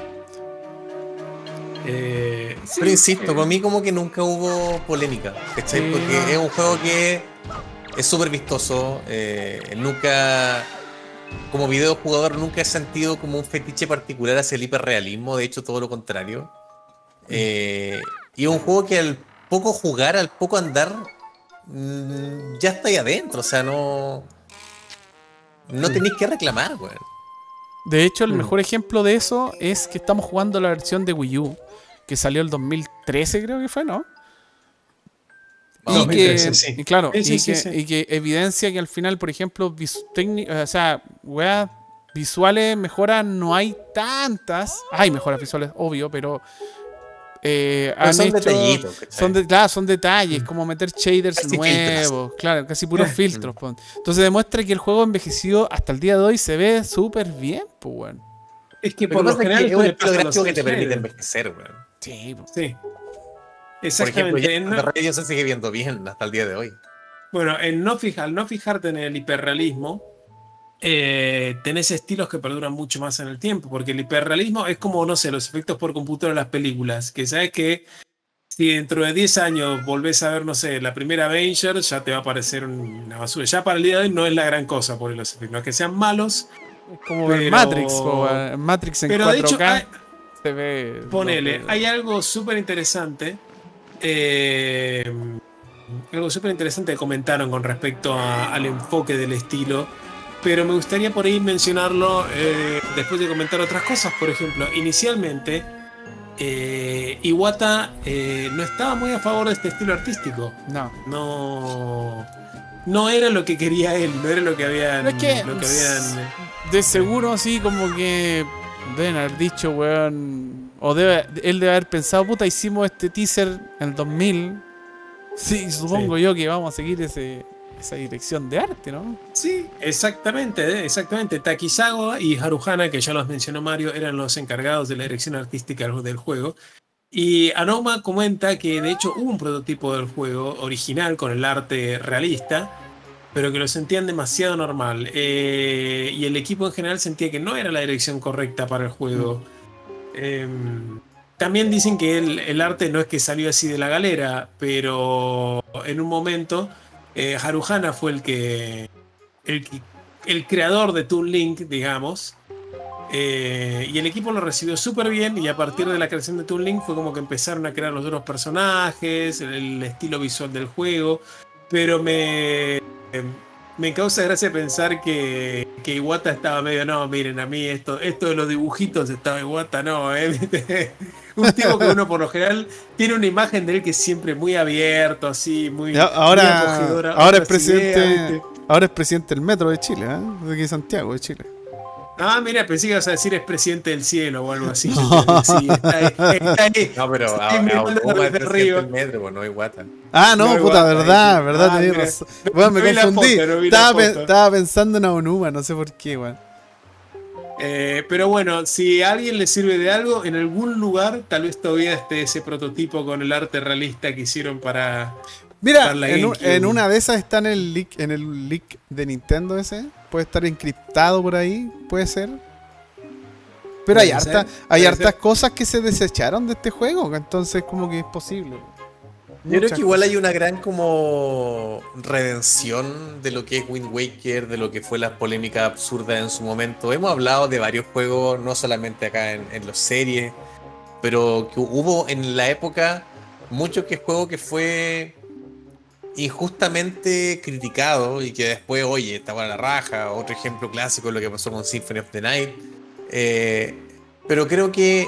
Eh, sí, Pero insisto, eh. para mí como que nunca hubo polémica, ¿cachai? Sí. Porque es un juego que es súper vistoso, eh, nunca, como videojugador, nunca he sentido como un fetiche particular hacia el hiperrealismo, de hecho todo lo contrario. Eh, y es un juego que al poco jugar, al poco andar, mmm, ya está ahí adentro, o sea, no, no tenéis que reclamar, güey. De hecho, el mm. mejor ejemplo de eso es que estamos jugando la versión de Wii U, que salió el dos mil trece, creo que fue, ¿no? Y, dos mil trece, que, sí. y claro, sí, sí, y, sí, que, sí. y que evidencia que al final, por ejemplo, o sea, weas visuales, mejoras no hay tantas. Hay mejoras visuales, obvio, pero eh, pero han son hecho, detallitos. Son de, claro, son detalles, mm. como meter shaders casi nuevos, filtros. Claro, casi puros mm. filtros. Pues. Entonces demuestra que el juego envejecido hasta el día de hoy se ve súper bien, pues, bueno. Es que por lo general es un estilo gráfico que te permite envejecer, weón. Sí, pues. Sí. Exactamente. Por ejemplo, ya Radio se sigue viendo bien hasta el día de hoy. Bueno, en no fija, al no fijarte en el hiperrealismo, eh, tenés estilos que perduran mucho más en el tiempo, porque el hiperrealismo es como, no sé, los efectos por computadora de las películas, que sabes que si dentro de diez años volvés a ver, no sé, la primera Avenger, ya te va a parecer una basura. Ya para el día de hoy no es la gran cosa por los efectos, no es que sean malos. Es como pero... ver Matrix, o uh, Matrix en pero cuatro K. De hecho, hay... se ve... Ponele, no, hay algo súper interesante. Eh, algo súper interesante que comentaron con respecto a, al enfoque del estilo, pero me gustaría por ahí mencionarlo eh, después de comentar otras cosas. Por ejemplo, inicialmente eh, Iwata eh, no estaba muy a favor de este estilo artístico. No. No, no era lo que quería él, no era lo que habían, es que, lo que habían de seguro así como que deben haber dicho, weón, o debe, él debe haber pensado, puta, hicimos este teaser en el dos mil. Sí, supongo sí. yo que vamos a seguir ese, esa dirección de arte, ¿no? Sí, exactamente, exactamente. Takizawa y Haruhana, que ya los mencionó Mario, eran los encargados de la dirección artística del juego. Y Anoma comenta que de hecho hubo un prototipo del juego original con el arte realista, pero que lo sentían demasiado normal. Eh, y el equipo en general sentía que no era la dirección correcta para el juego. Eh, también dicen que el, el arte no es que salió así de la galera, pero en un momento eh, Haruhana fue el que, el que el creador de Toon Link, digamos. Eh, y el equipo lo recibió súper bien, y a partir de la creación de Toon Link fue como que empezaron a crear los otros personajes, el, el estilo visual del juego. Pero me, me causa gracia pensar que, que Iwata estaba medio, no, miren, a mí esto, esto de los dibujitos estaba Iwata, no, ¿eh? Un tipo que uno por lo general tiene una imagen de él que es siempre muy abierto, así, muy, ahora, muy acogedora. Ahora es presidente, ideas, ahora es presidente del Metro de Chile, ¿eh? De aquí Santiago, de Chile. Ah, mira, pensé que ibas a decir es presidente del cielo o algo así. No. Sí, está ahí, está ahí. No, pero está ahí ahí a, a, desde es presidente del metro, pues, no Iwata. Ah, no, no puta, Iwata, verdad, ahí. verdad, Ah, tenías mira. razón. Bueno, me No vi la confundí. foto, no vi estaba, la pe foto. estaba pensando en Aonuma, no sé por qué, weón. Eh, pero bueno, si a alguien le sirve de algo, en algún lugar tal vez todavía esté ese prototipo con el arte realista que hicieron para... Mira, para la en, un, GameCube. en una de esas está en el leak, en el leak de Nintendo ese. Puede estar encriptado por ahí, puede ser. Pero hay, Puede harta, ser, hay puede hartas ser. cosas que se desecharon de este juego, entonces como que es posible. Yo creo Muchas que igual cosas. hay una gran como redención de lo que es Wind Waker, de lo que fue la polémica absurda en su momento. Hemos hablado de varios juegos, no solamente acá en, en las series, pero que hubo en la época muchos que juego que fue injustamente criticado y que después, oye, estaba a la raja. Otro ejemplo clásico es lo que pasó con Symphony of the Night. Eh, pero creo que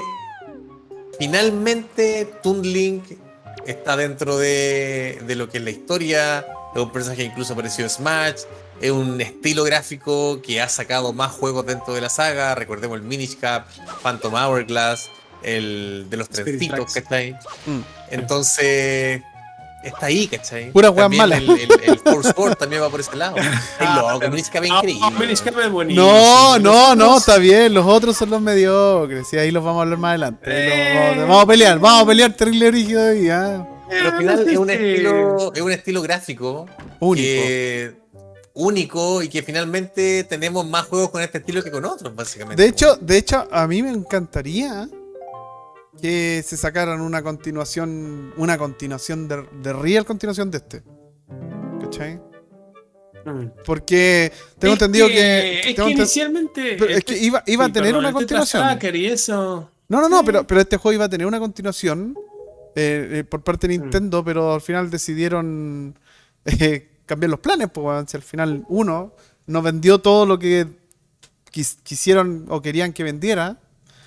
finalmente Toon Link está dentro de, de lo que es la historia. Es un personaje que incluso apareció en Smash. Es un estilo gráfico que ha sacado más juegos dentro de la saga. Recordemos el Minish Cap, Phantom Hourglass, el de los Spirit trencitos, Tracks. ¿cachai? Mm. Entonces, está ahí, ¿cachai? Pura weá También mala. El, el, el Force Sport también va por ese lado. Es loco, el Minish Cap es Ah, increíble. Minish Cap es buenísimo. No, no, no, Nosotros- está bien. Los otros son los mediocres. Y ahí los vamos a hablar más adelante. Ahí los Eh. vamos, vamos a pelear, vamos a pelear terrible rígido ahí, ¿ah? Pero al Eh, final no sé es un si- estilo, es un estilo gráfico Único. que- único y que finalmente tenemos más juegos con este estilo que con otros, básicamente. De hecho, de hecho, a mí me encantaría que se sacaran una continuación, una continuación de, de real continuación de este. ¿Cachai? Mm. Porque tengo Es entendido que- que, Es tengo que enten- inicialmente. pero es que iba, iba a sí, tener perdón, una el Tetra continuación. Hacker y eso. No, no, no, Sí. pero, pero este juego iba a tener una continuación eh, eh, por parte Mm. de Nintendo, pero al final decidieron eh, cambiar los planes, pues, weón. Si al final uno no vendió todo lo que quis- quisieron o querían que vendiera,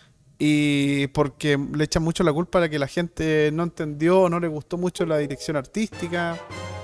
y porque le echan mucho la culpa a que la gente no entendió o no le gustó mucho la dirección artística.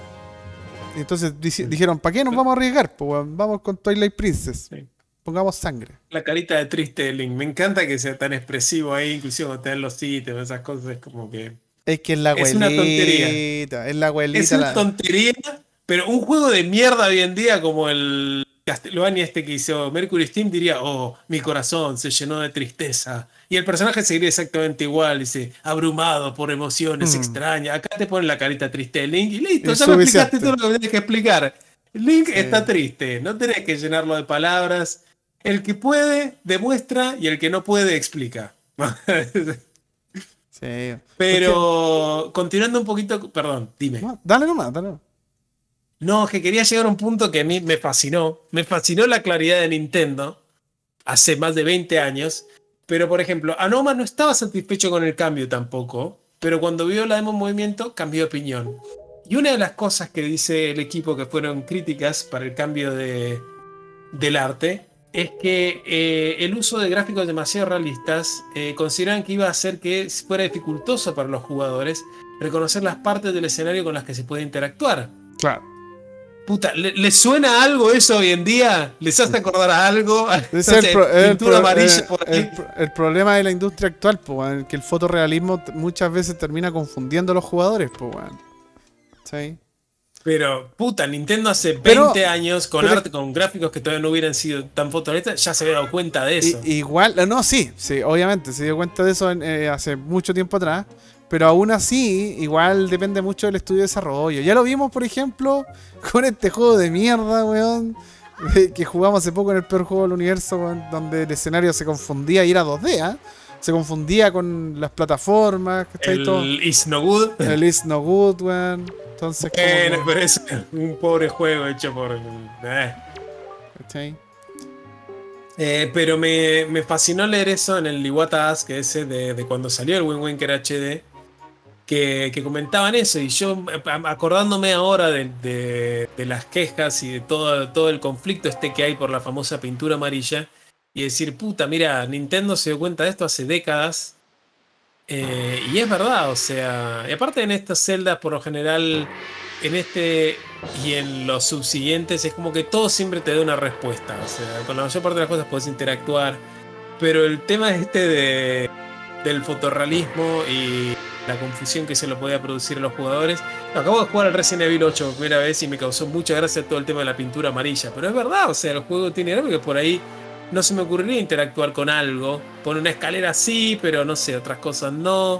Y entonces dici- dijeron, ¿para qué nos vamos a arriesgar? Pues, weón? Vamos con Twilight Princess. Sí. Pongamos sangre. La carita de triste de Link. Me encanta que sea tan expresivo ahí, inclusive cuando te dan los ítems, esas cosas, es como que. Es que es la Es abuelita. una tontería. Es la abuelita. Es una la- tontería, pero un juego de mierda hoy en día como el Castlevania este que hizo Mercury Steam diría, oh, mi corazón se llenó de tristeza. Y el personaje seguiría exactamente igual, dice, abrumado por emociones Mm. extrañas. Acá te ponen la carita triste de Link y listo, Es ya me explicaste suficiente. todo lo que tienes que explicar. Link Sí. está triste, no tenés que llenarlo de palabras. El que puede, demuestra, y el que no puede, explica. Sí. Pero, continuando un poquito, perdón, dime. No, dale nomás, dale nomás. No, que quería llegar a un punto que a mí me fascinó. Me fascinó la claridad de Nintendo hace más de veinte años. Pero, por ejemplo, Anoma no estaba satisfecho con el cambio tampoco. Pero cuando vio la demo en movimiento, cambió de opinión. Y una de las cosas que dice el equipo que fueron críticas para el cambio de, del arte es que eh, el uso de gráficos demasiado realistas eh, consideran que iba a hacer que fuera dificultoso para los jugadores reconocer las partes del escenario con las que se puede interactuar. Claro. Puta, ¿le, ¿le suena algo eso hoy en día? ¿Les hace acordar a algo? Ese es No el, sé, pro- el pintura pro- amarilla eh, por ahí. el pro- el problema de la industria actual, pues, weón, que el fotorrealismo t- muchas veces termina confundiendo a los jugadores, pues, weón. ¿Sí? Pero, puta, Nintendo hace Pero- veinte años, con pero- arte, con gráficos que todavía no hubieran sido tan fotorealistas, ya se había dado cuenta de eso. I- igual, no, sí, sí, obviamente, se dio cuenta de eso en- eh, hace mucho tiempo atrás. Pero aún así, igual depende mucho del estudio de desarrollo. Ya lo vimos, por ejemplo, con este juego de mierda, weón. eh, Que jugamos hace poco en el peor juego del universo, weón, donde el escenario se confundía y era dos D, ¿ah? Se confundía con las plataformas, ¿cachai? El Todo. Is No Good. El Is No Good, weón. Entonces, como Bueno, que- pero es un pobre juego hecho por. eh. ¿cachai? Eh, pero me, me fascinó leer eso en el Iwata Ask, ese de, de cuando salió el Wind Waker H D, que, que comentaban eso. Y yo, eh, acordándome ahora de, de- de las quejas y de todo, todo el conflicto este que hay por la famosa pintura amarilla, y decir, puta, mira, Nintendo se dio cuenta de esto hace décadas. Eh, y es verdad, o sea, y aparte en estas celdas, por lo general, en este y en los subsiguientes, es como que todo siempre te da una respuesta. O sea, con la mayor parte de las cosas puedes interactuar, pero el tema este de, del fotorrealismo y la confusión que se lo podía producir a los jugadores. Acabo de jugar al Resident Evil ocho por primera vez y me causó mucha gracia todo el tema de la pintura amarilla, pero es verdad, o sea, el juego tiene algo que por ahí no se me ocurriría interactuar con algo. Pone una escalera sí, pero no sé, otras cosas no.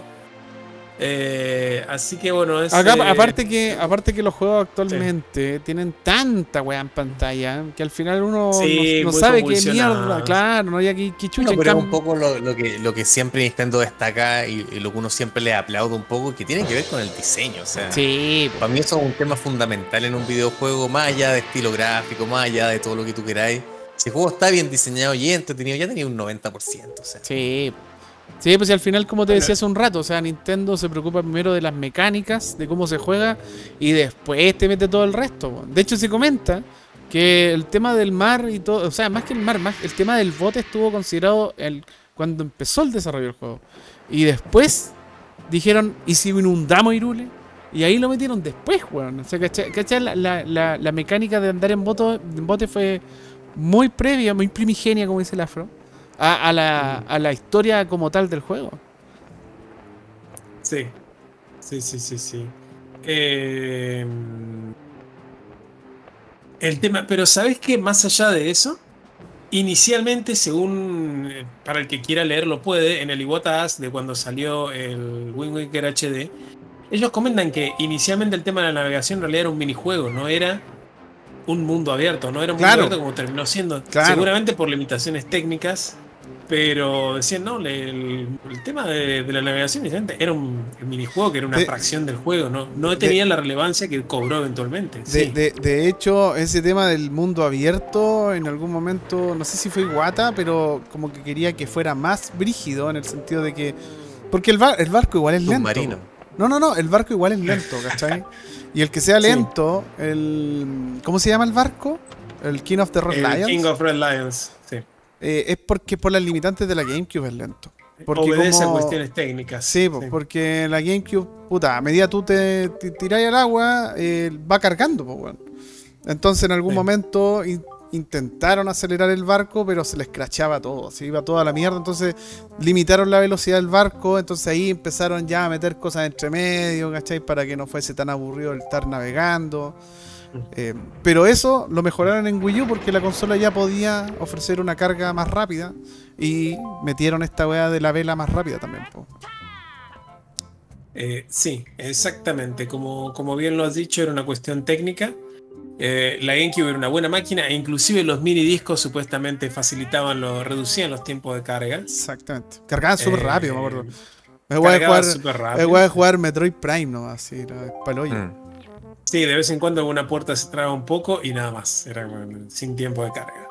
Eh, así que bueno, es, Acá, eh, aparte que aparte que los juegos actualmente tienen tanta weá en pantalla que al final uno Sí, no, no muy sabe qué convulsionados. mierda, claro, no hay que, que chucha. No, en pero es cam- un poco lo, lo que, lo que siempre Nintendo destaca y, y lo que uno siempre le aplaude un poco, que tiene que ver con el diseño. O sea, Sí, para mí eso es un tema fundamental en un videojuego, más allá de estilo gráfico, más allá de todo lo que tú queráis. Si el juego está bien diseñado y entretenido, ya tenía un noventa por ciento. O sea, sí. Sí, pues si al final, como te Bueno. decía hace un rato, o sea, Nintendo se preocupa primero de las mecánicas, de cómo se juega, y después te mete todo el resto. Po. De hecho, se comenta que el tema del mar y todo, o sea, más que el mar, más el tema del bote estuvo considerado el, cuando empezó el desarrollo del juego. Y después dijeron, ¿y si inundamos Hyrule? Y ahí lo metieron después, weón. O sea, ¿cachai? ¿Cachai? La, la, la, la mecánica de andar en, boto, en bote fue muy previa, muy primigenia, como dice el Afro. A, a, la, a la historia como tal del juego. Sí, sí, sí, sí, sí. Eh, el tema, pero ¿sabes qué? Más allá de eso, inicialmente, según eh, para el que quiera leerlo puede, en el Iwata Ask de cuando salió el Wind Waker H D, ellos comentan que inicialmente el tema de la navegación en realidad era un minijuego, no era un mundo abierto, no era un Claro. mundo abierto como terminó siendo. Claro. Seguramente por limitaciones técnicas, pero decían, no, le- el, el tema de, de la navegación inicialmente era un minijuego que era una De- fracción del juego, no, no tenía la relevancia que cobró eventualmente. De, Sí. de, de hecho, ese tema del mundo abierto, en algún momento, no sé si fue Iwata, pero como que quería que fuera más brígido en el sentido de que. Porque el, bar- el barco igual es lento. submarino. No, no, no, el barco igual es lento, ¿cachai? Y el que sea Sí. lento, el. ¿Cómo se llama el barco? El King of the Red El Lions. King of Red Lions, sí. eh, es porque por las limitantes de la GameCube es lento. Porque Obedece como- a cuestiones técnicas. Sí, po, porque la GameCube, puta, a medida tú te, te tiráis al agua, eh, va cargando, pues, weón. Entonces en algún Sí. momento in- intentaron acelerar el barco, pero se les crachaba todo, se iba toda la mierda, entonces limitaron la velocidad del barco, entonces ahí empezaron ya a meter cosas entre medio, ¿cachai? Para que no fuese tan aburrido el estar navegando. Eh, pero eso lo mejoraron en Wii U porque la consola ya podía ofrecer una carga más rápida y metieron esta weá de la vela más rápida también, po. Eh, sí, exactamente. Como, como bien lo has dicho, era una cuestión técnica. Eh, la GameCube era una buena máquina e inclusive los mini discos supuestamente facilitaban, lo, reducían los tiempos de carga. Exactamente. Cargaban súper Eh, rápido, me acuerdo. Es igual de cargaba jugar, súper es rápido. igual de jugar Metroid Prime, ¿no? Así, era pa'l hoyo. Mm. Sí, de vez en cuando alguna puerta se traba un poco y nada más. Era bueno, sin tiempo de carga.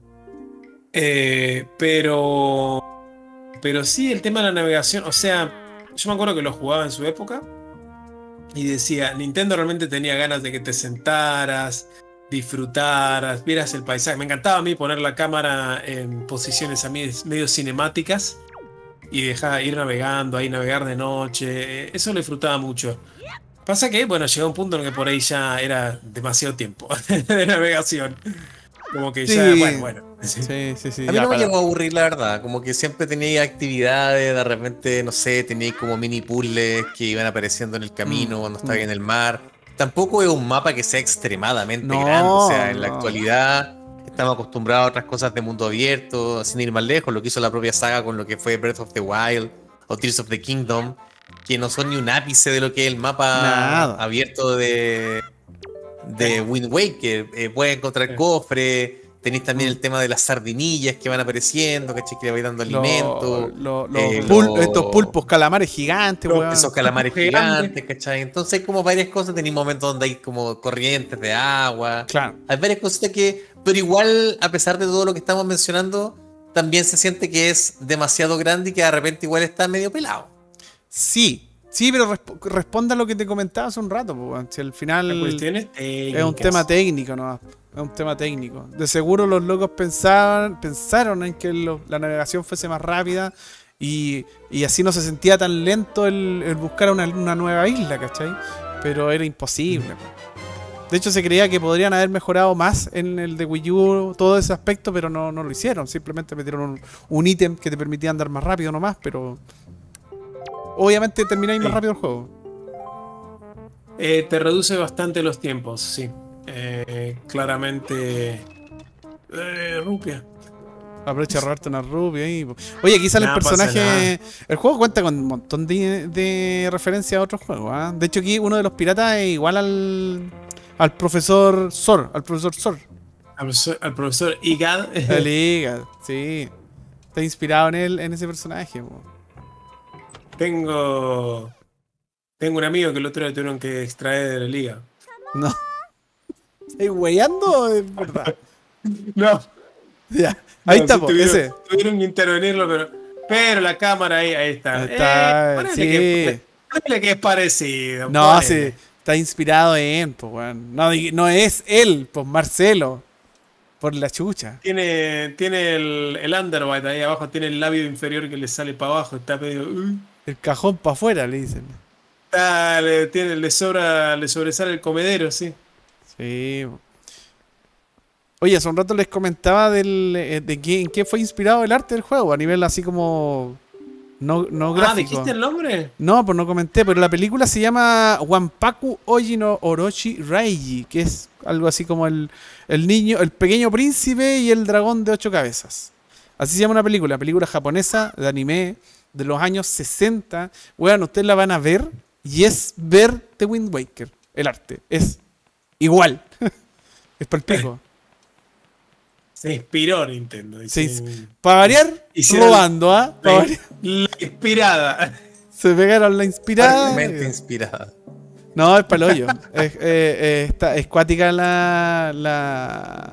Eh, pero. Pero sí, el tema de la navegación. O sea, yo me acuerdo que lo jugaba en su época. Y decía, Nintendo realmente tenía ganas de que te sentaras, disfrutaras, vieras el paisaje. Me encantaba a mí poner la cámara en posiciones a mí medio cinemáticas y dejar ir navegando, ahí navegar de noche. Eso lo disfrutaba mucho. Pasa que, bueno, llegó un punto en el que por ahí ya era demasiado tiempo de navegación. Como que ya, Sí. bueno, bueno. Sí, sí, sí. A mí ya, no me para- llegó a aburrir, la verdad. Como que siempre tenía actividades, de repente, no sé, tenía como mini puzzles que iban apareciendo en el camino Mm, cuando estaba mm. en el mar. tampoco es un mapa que sea extremadamente No, grande. O sea, en la no. actualidad estamos acostumbrados a otras cosas de mundo abierto, sin ir más lejos, lo que hizo la propia saga con lo que fue Breath of the Wild o Tears of the Kingdom, que no son ni un ápice de lo que es el mapa Nada. abierto de, de Wind Waker. Eh, puedes encontrar Sí. cofres, tenéis también Mm. el tema de las sardinillas que van apareciendo, ¿cachai? Que le vais dando Lo- alimento. lo- los eh, pul- lo- estos pulpos calamares gigantes, Los- weón. Esos calamares Gigante. gigantes, ¿cachai? Entonces hay como varias cosas, tenéis momentos donde hay como corrientes de agua. Claro. Hay varias cositas que, pero igual, a pesar de todo lo que estamos mencionando, también se siente que es demasiado grande y que de repente igual está medio pelado. Sí, sí, pero resp- responde a lo que te comentaba hace un rato, pues, weón. Si al final La cuestión es es un tema técnico, ¿no? Es un tema técnico. De seguro los locos pensaban, pensaron en que lo- la navegación fuese más rápida y, y así no se sentía tan lento el, el buscar una, una nueva isla, ¿cachai? Pero era imposible. De hecho, se creía que podrían haber mejorado más en el de Wii U todo ese aspecto, pero no, no lo hicieron. Simplemente metieron un, un ítem que te permitía andar más rápido nomás, pero obviamente termináis más Sí. rápido el juego. Eh, te reduce bastante los tiempos, sí. Eh, claramente. Eh, rupia. Aprovecha de robarte una rubia ahí. po. Oye, aquí sale Nah, el pasa personaje. El juego cuenta con un montón de, de referencias a otros juegos. ¿ah? De hecho, aquí uno de los piratas es igual al, al profesor Sor. Al profesor Sor. Al profesor, al profesor Igad. La liga, sí. Está inspirado en él, en ese personaje. po. Tengo. Tengo un amigo que el otro día tuvieron que extraer de la liga. No. ¿Estáis weyando o es verdad? No. Ya. Ahí no, está, sí po, tuvieron, ese. tuvieron que intervenirlo, pero. Pero la cámara ahí, ahí está. Ahí está, Eh, ponele sí. que, ponele que es parecido. No, ponele. sí. Está inspirado en, pues, weón. No, di- no es él, pues Marcelo. Por la chucha. Tiene, tiene el, el underbite ahí abajo, tiene el labio inferior que le sale para abajo, está medio. uh, El cajón para afuera, le dicen. está, le, tiene, le sobra, le sobresale el comedero, sí. Sí. Oye, hace un rato les comentaba del, eh, de qué, en qué fue inspirado el arte del juego, a nivel así como no, no Ah, gráfico. ¿dijiste el nombre? No, pues no comenté, pero la película se llama Wanpaku Oji no Orochi Raiji, que es algo así como el, el niño, el pequeño príncipe y el dragón de ocho cabezas. Así se llama una película, película japonesa de anime de los años sesenta. Bueno, ustedes la van a ver y es ver The Wind Waker, el arte. Es igual. Es palpico. Se inspiró Nintendo. Se dice. ins- Para variar, Hicieron robando, ¿ah? Pa' la, variar. la inspirada. Se pegaron la inspirada. Totalmente inspirada. No, es para el hoyo. es, eh, eh, está, es cuática la, la.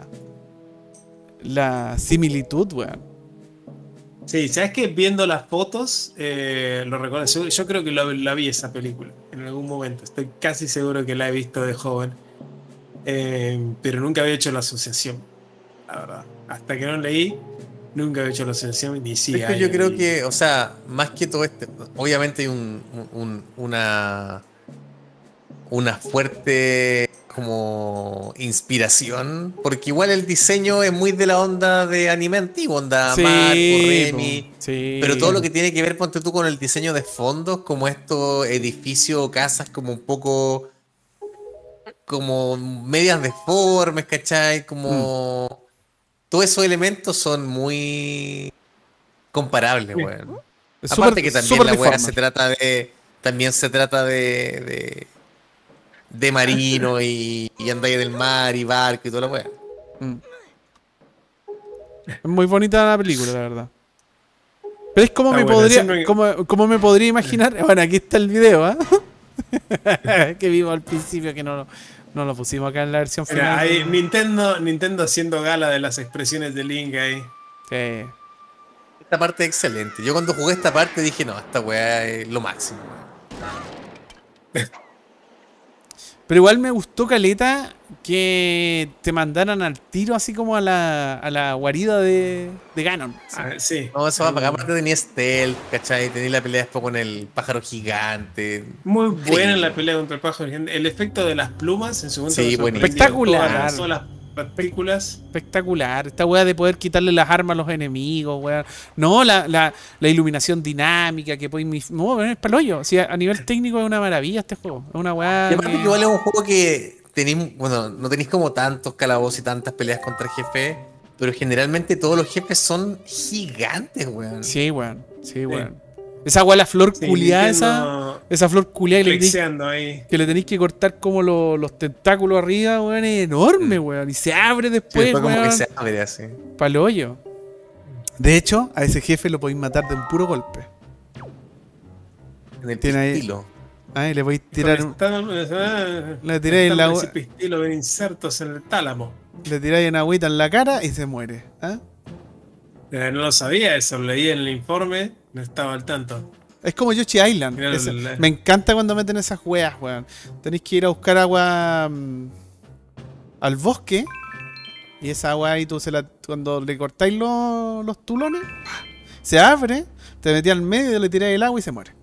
La similitud, weón. Sí, ¿sabes qué? Viendo las fotos, eh, lo recuerdo. Yo, yo creo que lo- la vi esa película en algún momento. Estoy casi seguro que la he visto de joven. Eh, pero nunca había hecho la asociación. La verdad. Hasta que no leí, nunca había hecho la asociación. Ni sí, Es que hay- yo creo que, o sea, más que todo este, obviamente hay un, un- una, una fuerte como inspiración, porque igual el diseño es muy de la onda de anime antiguo, onda Sí, Marco, po, Remy, sí. pero todo lo que tiene que ver, ponte tú, con el diseño de fondos, como estos edificios o casas como un poco como medias deformes, ¿cachai? Como todos esos elementos son muy comparables, Sí. weón. Es Aparte súper- que también súper la weá deforme. se trata de. También se trata de. de, de marino y, y andáis en el mar y barco y toda la weá. Mm. Es muy bonita la película, la verdad. Pero es como Está me buena, podría, siempre- como, como me podría imaginar. Bueno, aquí está el video, ¿ah? Que vimos al principio que no, no lo pusimos acá en la versión Mira, final. ahí Nintendo, Nintendo haciendo gala de las expresiones de Link ahí. Sí. Esta parte es excelente. Yo cuando jugué esta parte dije, no, esta weá es lo máximo, weón. Pero igual me gustó, caleta, que te mandaran al tiro así como a la, a la guarida de, de Ganon. Ah, sí. No, eso va para acá. Aparte tenía stealth, ¿cachai? Tenía la pelea después con el pájaro gigante. Muy Sí. buena la pelea contra el pájaro gigante. El efecto de las plumas en segundo Sí, buenísimo. Espectacular. Todas, las- todas las partículas. Espectacular. Esta weá de poder quitarle las armas a los enemigos, weá. No, la, la, la iluminación dinámica que podéis. No, es palollo. O sea, a nivel técnico es una maravilla este juego. Es una weá. Y aparte que... que igual es un juego que tenéis, bueno, no tenéis como tantos calabozos y tantas peleas contra jefe, pero generalmente todos los jefes son gigantes, weón. Sí, weón. Sí, weón. Sí. Esa weá, la flor sí, culiada, esa, esa flor culiada que, que le tenéis que cortar como lo, los tentáculos arriba, weón, es enorme, weón. Y se abre después, sí, después como que se abre así. Pa'l hoyo. De hecho, a ese jefe lo podéis matar de un puro golpe. En el pistilo. Ahí le podéis tirar un... Le tiráis en la ese pistilo ven insertos en el tálamo. Le tiráis una agüita en la cara y se muere. ¿Ah? No lo sabía eso, lo leí en el informe, no estaba al tanto. Es como Yoshi Island. Ese, el... Me encanta cuando meten esas weas, weón. Tenéis que ir a buscar agua um, al bosque. Y esa agua ahí tú se la, cuando le cortáis los, los tulones, se abre, te metí al medio, le tiráis el agua y se muere.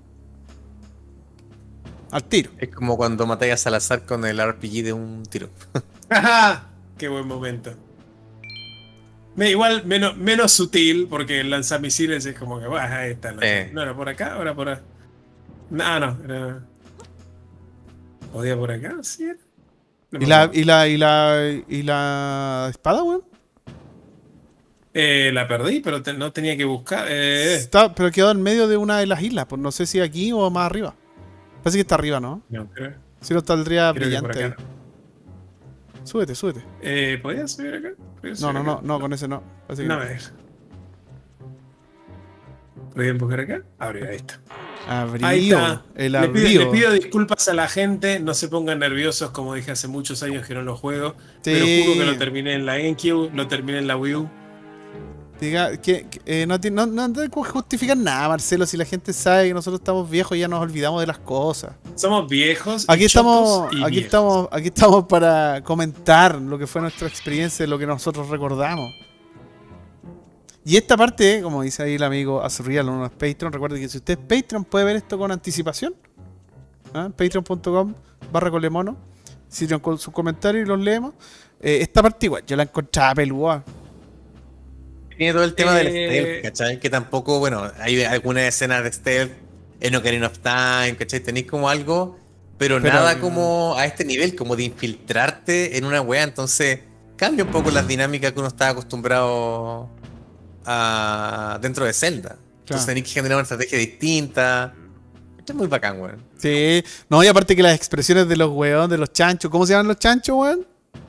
Al tiro. Es como cuando matáis a Salazar con el R P G de un tiro. ¡Ajá! ¡Qué buen momento! Me, igual menos, menos sutil, porque el lanzamisiles es como que, bah, ahí está. No, eh. no era por acá, ahora por acá. No, no, era. ¿Podía por acá? Sí. No ¿Y, la, ¿Y la y la y la espada, weón? Eh, la perdí, pero te, no tenía que buscar. Eh. Está, pero quedó en medio de una de las islas, pues no sé si aquí o más arriba. Parece que está arriba, ¿no? No, creo. Si no, saldría brillante. Ahí. Súbete, súbete. Eh, ¿Podías subir acá? No, subir no, acá? no, no, con ese no. Así no, a ver. ¿Podía empujar acá? Abrió, ahí está. Abrió. Ahí está. El le, pido, le pido disculpas a la gente, no se pongan nerviosos, como dije hace muchos años que no lo juego. Sí. Pero juro que lo terminé en la GameCube, lo terminé en la Wii U. Diga, que, que eh, no, no, no, no justifican nada, Marcelo, si la gente sabe que nosotros estamos viejos y ya nos olvidamos de las cosas. Somos viejos. Aquí estamos, y aquí viejos. estamos, aquí estamos para comentar lo que fue nuestra experiencia, lo que nosotros recordamos. Y esta parte, como dice ahí el amigo Azurreal, uno es Patreon, recuerde que si usted es Patreon puede ver esto con anticipación. ¿Ah? Patreon punto com barra colemono. Si con sus comentarios y los leemos. Eh, esta parte igual, yo la encontraba peluda. Tiene todo el tema eh, del stealth, ¿cachai? Que tampoco, bueno, hay algunas escenas de stealth en Ocarina of Time, ¿cachai? Tenéis como algo, pero, pero nada como a este nivel, como de infiltrarte en una wea, entonces cambia un poco las dinámicas que uno está acostumbrado a dentro de Zelda. Claro. Entonces tenéis que generar una estrategia distinta. Esto es muy bacán, weón. Sí, no, y aparte que las expresiones de los weón, de los chanchos, ¿cómo se llaman los chanchos, weón?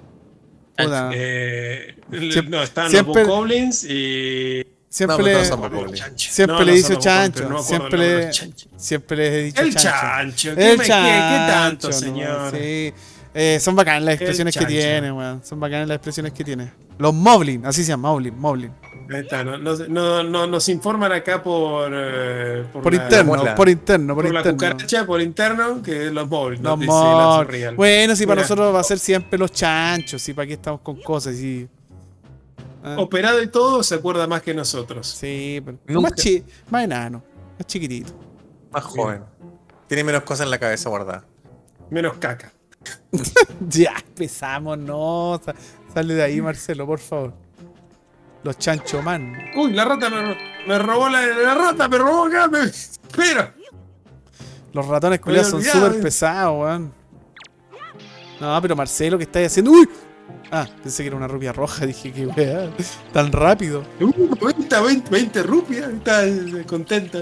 Eh, siempre, no, están siempre, los Bokoblins y... Siempre, no, le, siempre no, le he dicho chancho. No siempre, le, siempre les he dicho el chancho. chancho. El ¿Qué, chancho. ¿Qué, qué tanto, señor? No, sí. eh, son bacanas las expresiones que tiene, weón. Son bacanas las expresiones que tiene. Los Moblin, así se llama, Moblin, Moblin. Ahí está, no, no, no, no, nos informan acá por... Eh, por, por, la, interno, la, por interno, por, por interno. Por la cucaracha, por interno, que los Moblin. Los Moblin. Bueno, si para nosotros va a ser siempre los chanchos, si para aquí estamos con cosas, y... Ah. Operado y todo, se acuerda más que nosotros. Sí, pero más, chi más enano, más chiquitito. Más joven. Tiene menos cosas en la cabeza guardada. Menos caca. Ya, empezamos, no. Sale de ahí, Marcelo, por favor. Los chancho man. Uy, la rata me, me robó la, la rata, me robó acá. Me... Espera. Los ratones culiados son súper pesados, weón. No, pero Marcelo, ¿qué estáis haciendo? ¡Uy! Ah, pensé que era una rupia roja. Dije que weá, tan rápido. Uh, veinte, veinte rupias. Está contenta.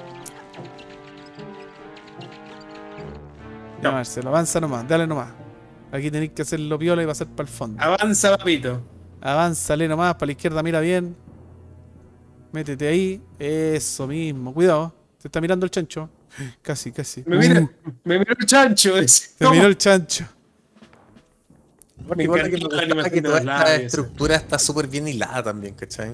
Ya, Marcelo, avanza nomás, dale nomás. Aquí tenéis que hacerlo piola y va a ser para el fondo. Avanza, papito. Avánzale nomás, para la izquierda, mira bien. Métete ahí. Eso mismo, cuidado. Te está mirando el chancho. Casi, casi. Me mira, uh. me miró el chancho. Ese. Te miró el chancho. Bueno, igual que, que, que toda esta estructura está súper bien hilada también, ¿cachai?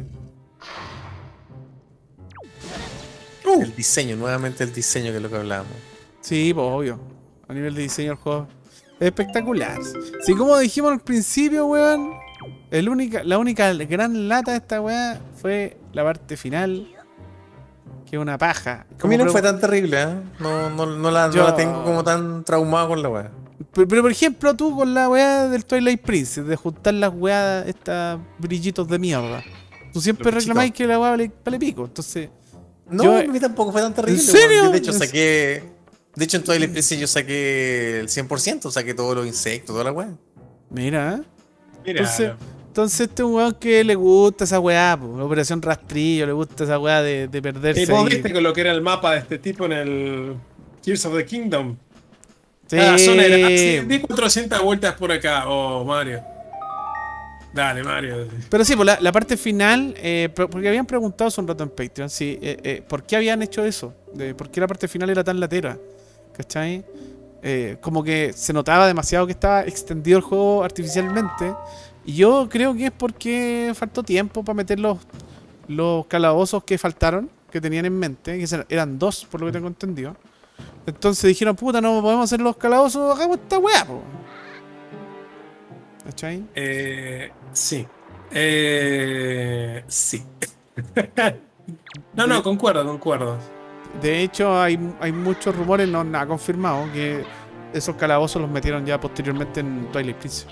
Uh. El diseño, nuevamente el diseño que es lo que hablábamos. Sí, pues obvio. A nivel de diseño del juego es espectacular. Sí, como dijimos al principio, weón, el única, la única gran lata de esta weá fue la parte final, que es una paja. A mí no fue tan terrible, ¿eh? No, no, no, la, Yo... no la tengo como tan traumada con la weá. Pero, pero por ejemplo, tú con la weá del Twilight Princess, de juntar las weas, estas brillitos de mierda. Tú siempre reclamáis que la weá vale, vale pico. Entonces. No, yo, a mí tampoco fue tan terrible. ¿En serio? Yo, de hecho, saqué. De hecho, en Twilight Princess yo saqué el cien por ciento, saqué todos los insectos, toda la weá. Mira, Mira. Entonces, entonces este es un weón que le gusta esa weá, po, la Operación Rastrillo, le gusta esa weá de, de perderse. ¿Y vos ahí. viste con lo que era el mapa de este tipo en el Tears of the Kingdom? Sí. Cada zona era así, di cuatrocientas vueltas por acá. Oh, Mario. Dale, Mario. Pero sí, pues la, la parte final, eh, porque habían preguntado hace un rato en Patreon, sí, eh, eh, ¿por qué habían hecho eso? De, ¿Por qué la parte final era tan latera? ¿Cachai? Eh, como que se notaba demasiado que estaba extendido el juego artificialmente. Y yo creo que es porque faltó tiempo para meter los, los calabozos que faltaron, que tenían en mente, que eran dos, por lo que tengo entendido. Entonces dijeron, puta, no podemos hacer los calabozos, hagamos esta weá, po. ¿Cachai? Eh, sí. Eh, sí. no, no, concuerdo, concuerdo. De hecho, hay, hay muchos rumores, no nada confirmado, que esos calabozos los metieron ya posteriormente en Twilight Princess.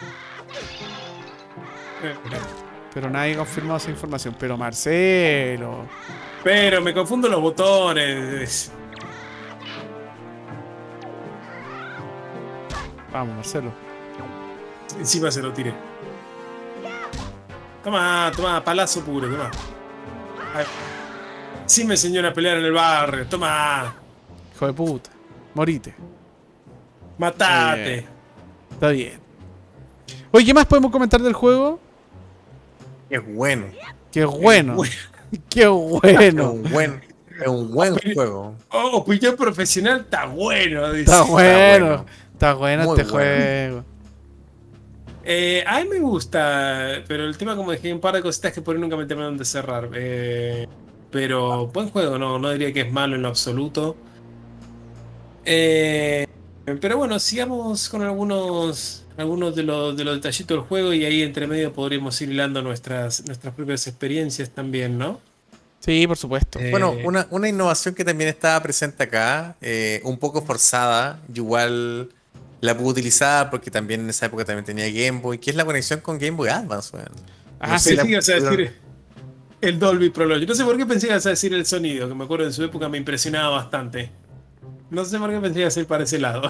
Pero nadie ha confirmado esa información. Pero Marcelo. Pero me confundo los botones. Vamos, Marcelo. Encima se lo tiré. Toma, toma, palazo puro, toma. Ay. Sí me enseñó a pelear en el barrio, toma. Hijo de puta. Morite. Matate. Está bien. Oye, ¿qué más podemos comentar del juego? Es bueno. Qué bueno. Qué bueno. Es un buen, es un buen juego. Oh, opinión profesional está bueno. Dice. Está bueno. Está bueno Muy este bueno. juego. Eh, a mí me gusta, pero el tema, como dije, hay un par de cositas que por ahí nunca me terminaron de cerrar. Eh, pero buen juego, no, no diría que es malo en lo absoluto. Eh, pero bueno, sigamos con algunos, algunos de, los, de los detallitos del juego y ahí entre medio podríamos ir hilando nuestras, nuestras propias experiencias también, ¿no? Sí, por supuesto. Eh, Bueno, una, una innovación que también estaba presente acá, eh, un poco forzada, y igual la pude utilizar porque también en esa época también tenía Game Boy, que es la conexión con Game Boy Advance, weón. Ah, No sí. sé, la- Pensé que ibas a la- decir el Dolby Pro Logic. No sé por qué pensé que ibas a decir el sonido, que me acuerdo en su época me impresionaba bastante. No sé por qué pensé que iba a ser para ese lado.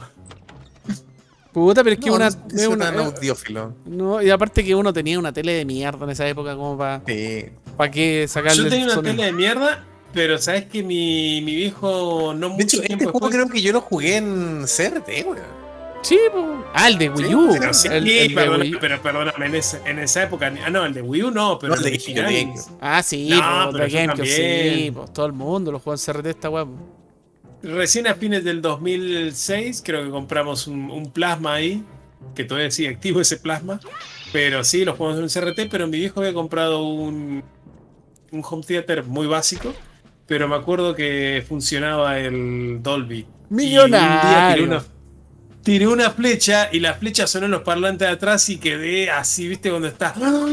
Puta, pero es que No, una. no es soy una- tan audiófilo. no, y aparte que uno tenía una tele de mierda en esa época, como para. Sí. ¿Para qué sacarle Yo tenía el una sonido? tele de mierda, pero sabes que mi, mi viejo no De mucho hecho, este tiempo juego después. creo que yo lo jugué en C R T, weón. Sí, po. Ah, el de Wii U. Pero sí, el, el de perdona- Wii U. pero perdóname, en esa, en esa época. Ah, no, el de Wii U no, pero No, el de original. GameCube. Ah, sí, No, po, pero de yo GameCube, sí, también. po, todo el mundo lo jugó en C R T esta weá. po. Recién a fines del dos mil seis creo que compramos un, un plasma ahí, que todavía sigue activo ese plasma. Pero sí, los jugamos en un C R T, pero mi viejo había comprado un, un home theater muy básico. Pero me acuerdo que funcionaba el Dolby. Millonario. Y un día tiré una, tiré una flecha y la flecha sonó en los parlantes de atrás y quedé así, ¿viste? Cuando estás...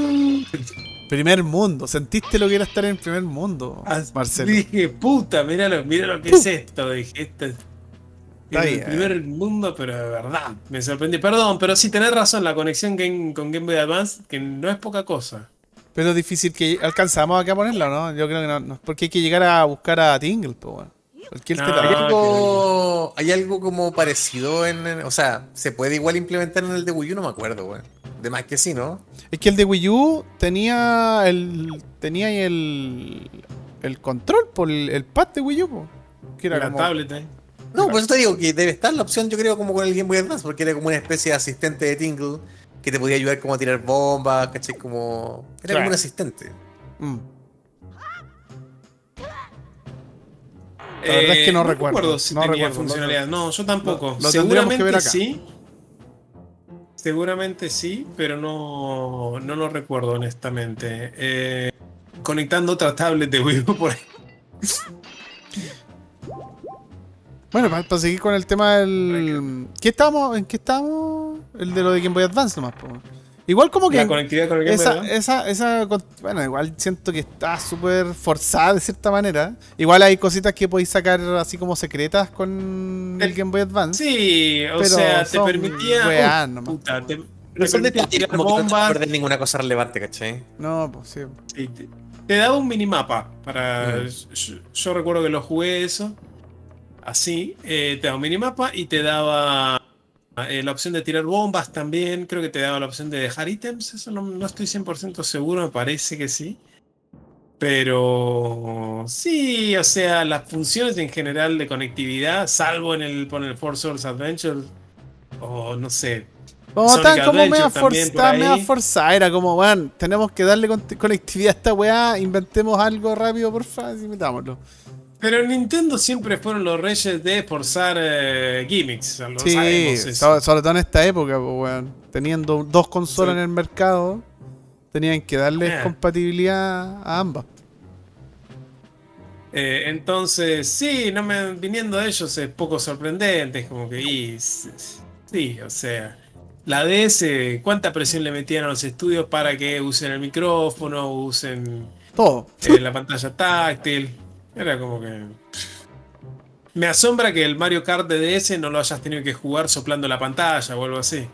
Primer mundo. ¿Sentiste lo que era estar en primer mundo, Así Marcelo? dije, puta, mirá lo, mirá lo que es esto. Dije, esto es Está el bien. primer mundo, pero de verdad. Me sorprendí. Perdón, pero sí tenés razón, la conexión game- con Game Boy Advance, que no es poca cosa. Pero es difícil que alcanzamos acá a ponerlo, ¿no? Yo creo que no, no, porque hay que llegar a buscar a Tingle, pues, bueno. Cualquier No. te da. ¿Hay Ah, algo, hay algo como parecido en, en- o sea, se puede igual implementar en el de Wii U, no me acuerdo, weón. De más que sí, ¿no? Es que el de Wii U tenía el tenía ahí el el control por el, el pad de Wii U, po, que era La como tablet, ¿eh? No, por eso te digo que debe estar la opción, yo creo, como con el Game Boy Advance, porque era como una especie de asistente de Tingle que te podía ayudar como a tirar bombas, ¿cachai? Como... Era Claro. como un asistente. Mm. La verdad es que no recuerdo, si no tenía recuerdo, funcionalidad. No, yo tampoco. Lo- lo tendríamos que Seguramente ver acá. sí. Seguramente sí, pero no, no lo recuerdo honestamente. Eh, conectando otra tablet de Wii U por ahí. Bueno, para, seguir con el tema del ¿qué estamos? ¿En qué estamos? El de lo de Game Boy Advance nomás, po. Igual como que la conectividad con el Game esa, Boy Advance. esa, esa, bueno, igual siento que está súper forzada de cierta manera. Igual hay cositas que podéis sacar así como secretas con el Game Boy Advance. Sí, o pero sea, te son permitía. weas Uf, nomás. puta, te, Pero te son permitía detalles tirar como que no te vas a bombas. perder ninguna cosa relevante, ¿cachai? No, pues sí. Sí, te, te daba un minimapa. Para, Mm. yo, yo recuerdo que lo jugué eso. Así. eh, te daba un minimapa y te daba eh, la opción de tirar bombas también. Creo que te daba la opción de dejar ítems. Eso no, no estoy cien por ciento seguro, me parece que sí. Pero sí, o sea, las funciones en general de conectividad, salvo en el, por el Four Swords Adventure, o no sé, Como Sonic tan como Adventure media también por forzada, ahí. media forzada. Era como, weón, tenemos que darle con conectividad a esta weá, inventemos algo rápido, porfa, y metámoslo. Pero en Nintendo siempre fueron los reyes de forzar eh, gimmicks, o sea, lo Sí, sabemos eso. sobre, sobre todo en esta época, pues, weón. Teniendo dos consolas Sí. en el mercado, tenían que darles Eh. compatibilidad a ambas. Eh, entonces, sí, no me, viniendo de ellos es poco sorprendente, es como que, y, sí, o sea, la D S, ¿cuánta presión le metían a los estudios para que usen el micrófono, usen Todo. eh, la pantalla táctil? Era como que... Me asombra que el Mario Kart de D S no lo hayas tenido que jugar soplando la pantalla o algo así.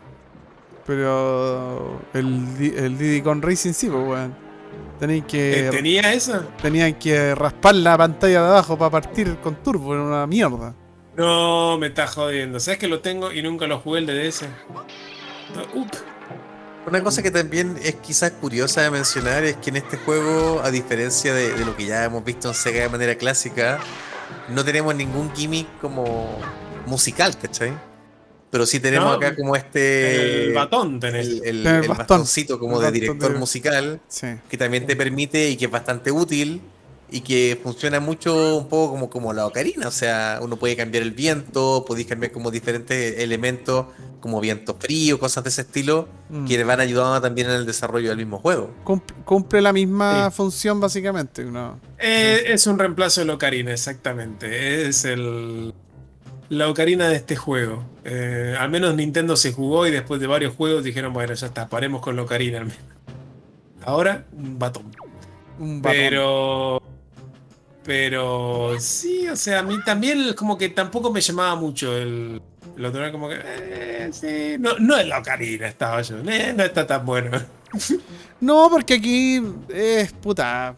Pero el, Di- el Diddy Kong Racing sí, pues, weón. Tenían Eh, que, ¿Tenía esa? tenían que raspar la pantalla de abajo para partir con turbo, era una mierda. No, me está jodiendo. ¿Sabes que lo tengo y nunca lo jugué el de D S? No, up. Una cosa que también es quizás curiosa de mencionar es que en este juego, a diferencia de, de lo que ya hemos visto en Sega de manera clásica, no tenemos ningún gimmick como musical, ¿cachai? Pero sí tenemos No, acá como este... el batón tenés. El, el- El el bastón. bastoncito como El de bastón director de- musical, Sí. que también te permite y que es bastante útil y que funciona mucho un poco como, como la ocarina. O sea, uno puede cambiar el viento, podéis cambiar como diferentes elementos como viento frío, cosas de ese estilo, Mm. que van ayudando también en el desarrollo del mismo juego. Cum- cumple la misma Sí. función básicamente. ¿No? Eh, es un reemplazo de la ocarina, exactamente. Es el la ocarina de este juego. Eh, al menos Nintendo se jugó y después de varios juegos dijeron, bueno, ya está, paremos con la ocarina al menos. Ahora, un batón. Un batón. Pero... Pero sí, o sea, a mí también como que tampoco me llamaba mucho el... el otro era como que... Eh, sí, no, no es la ocarina, estaba yo. Eh, no está tan bueno. No, porque aquí es puta.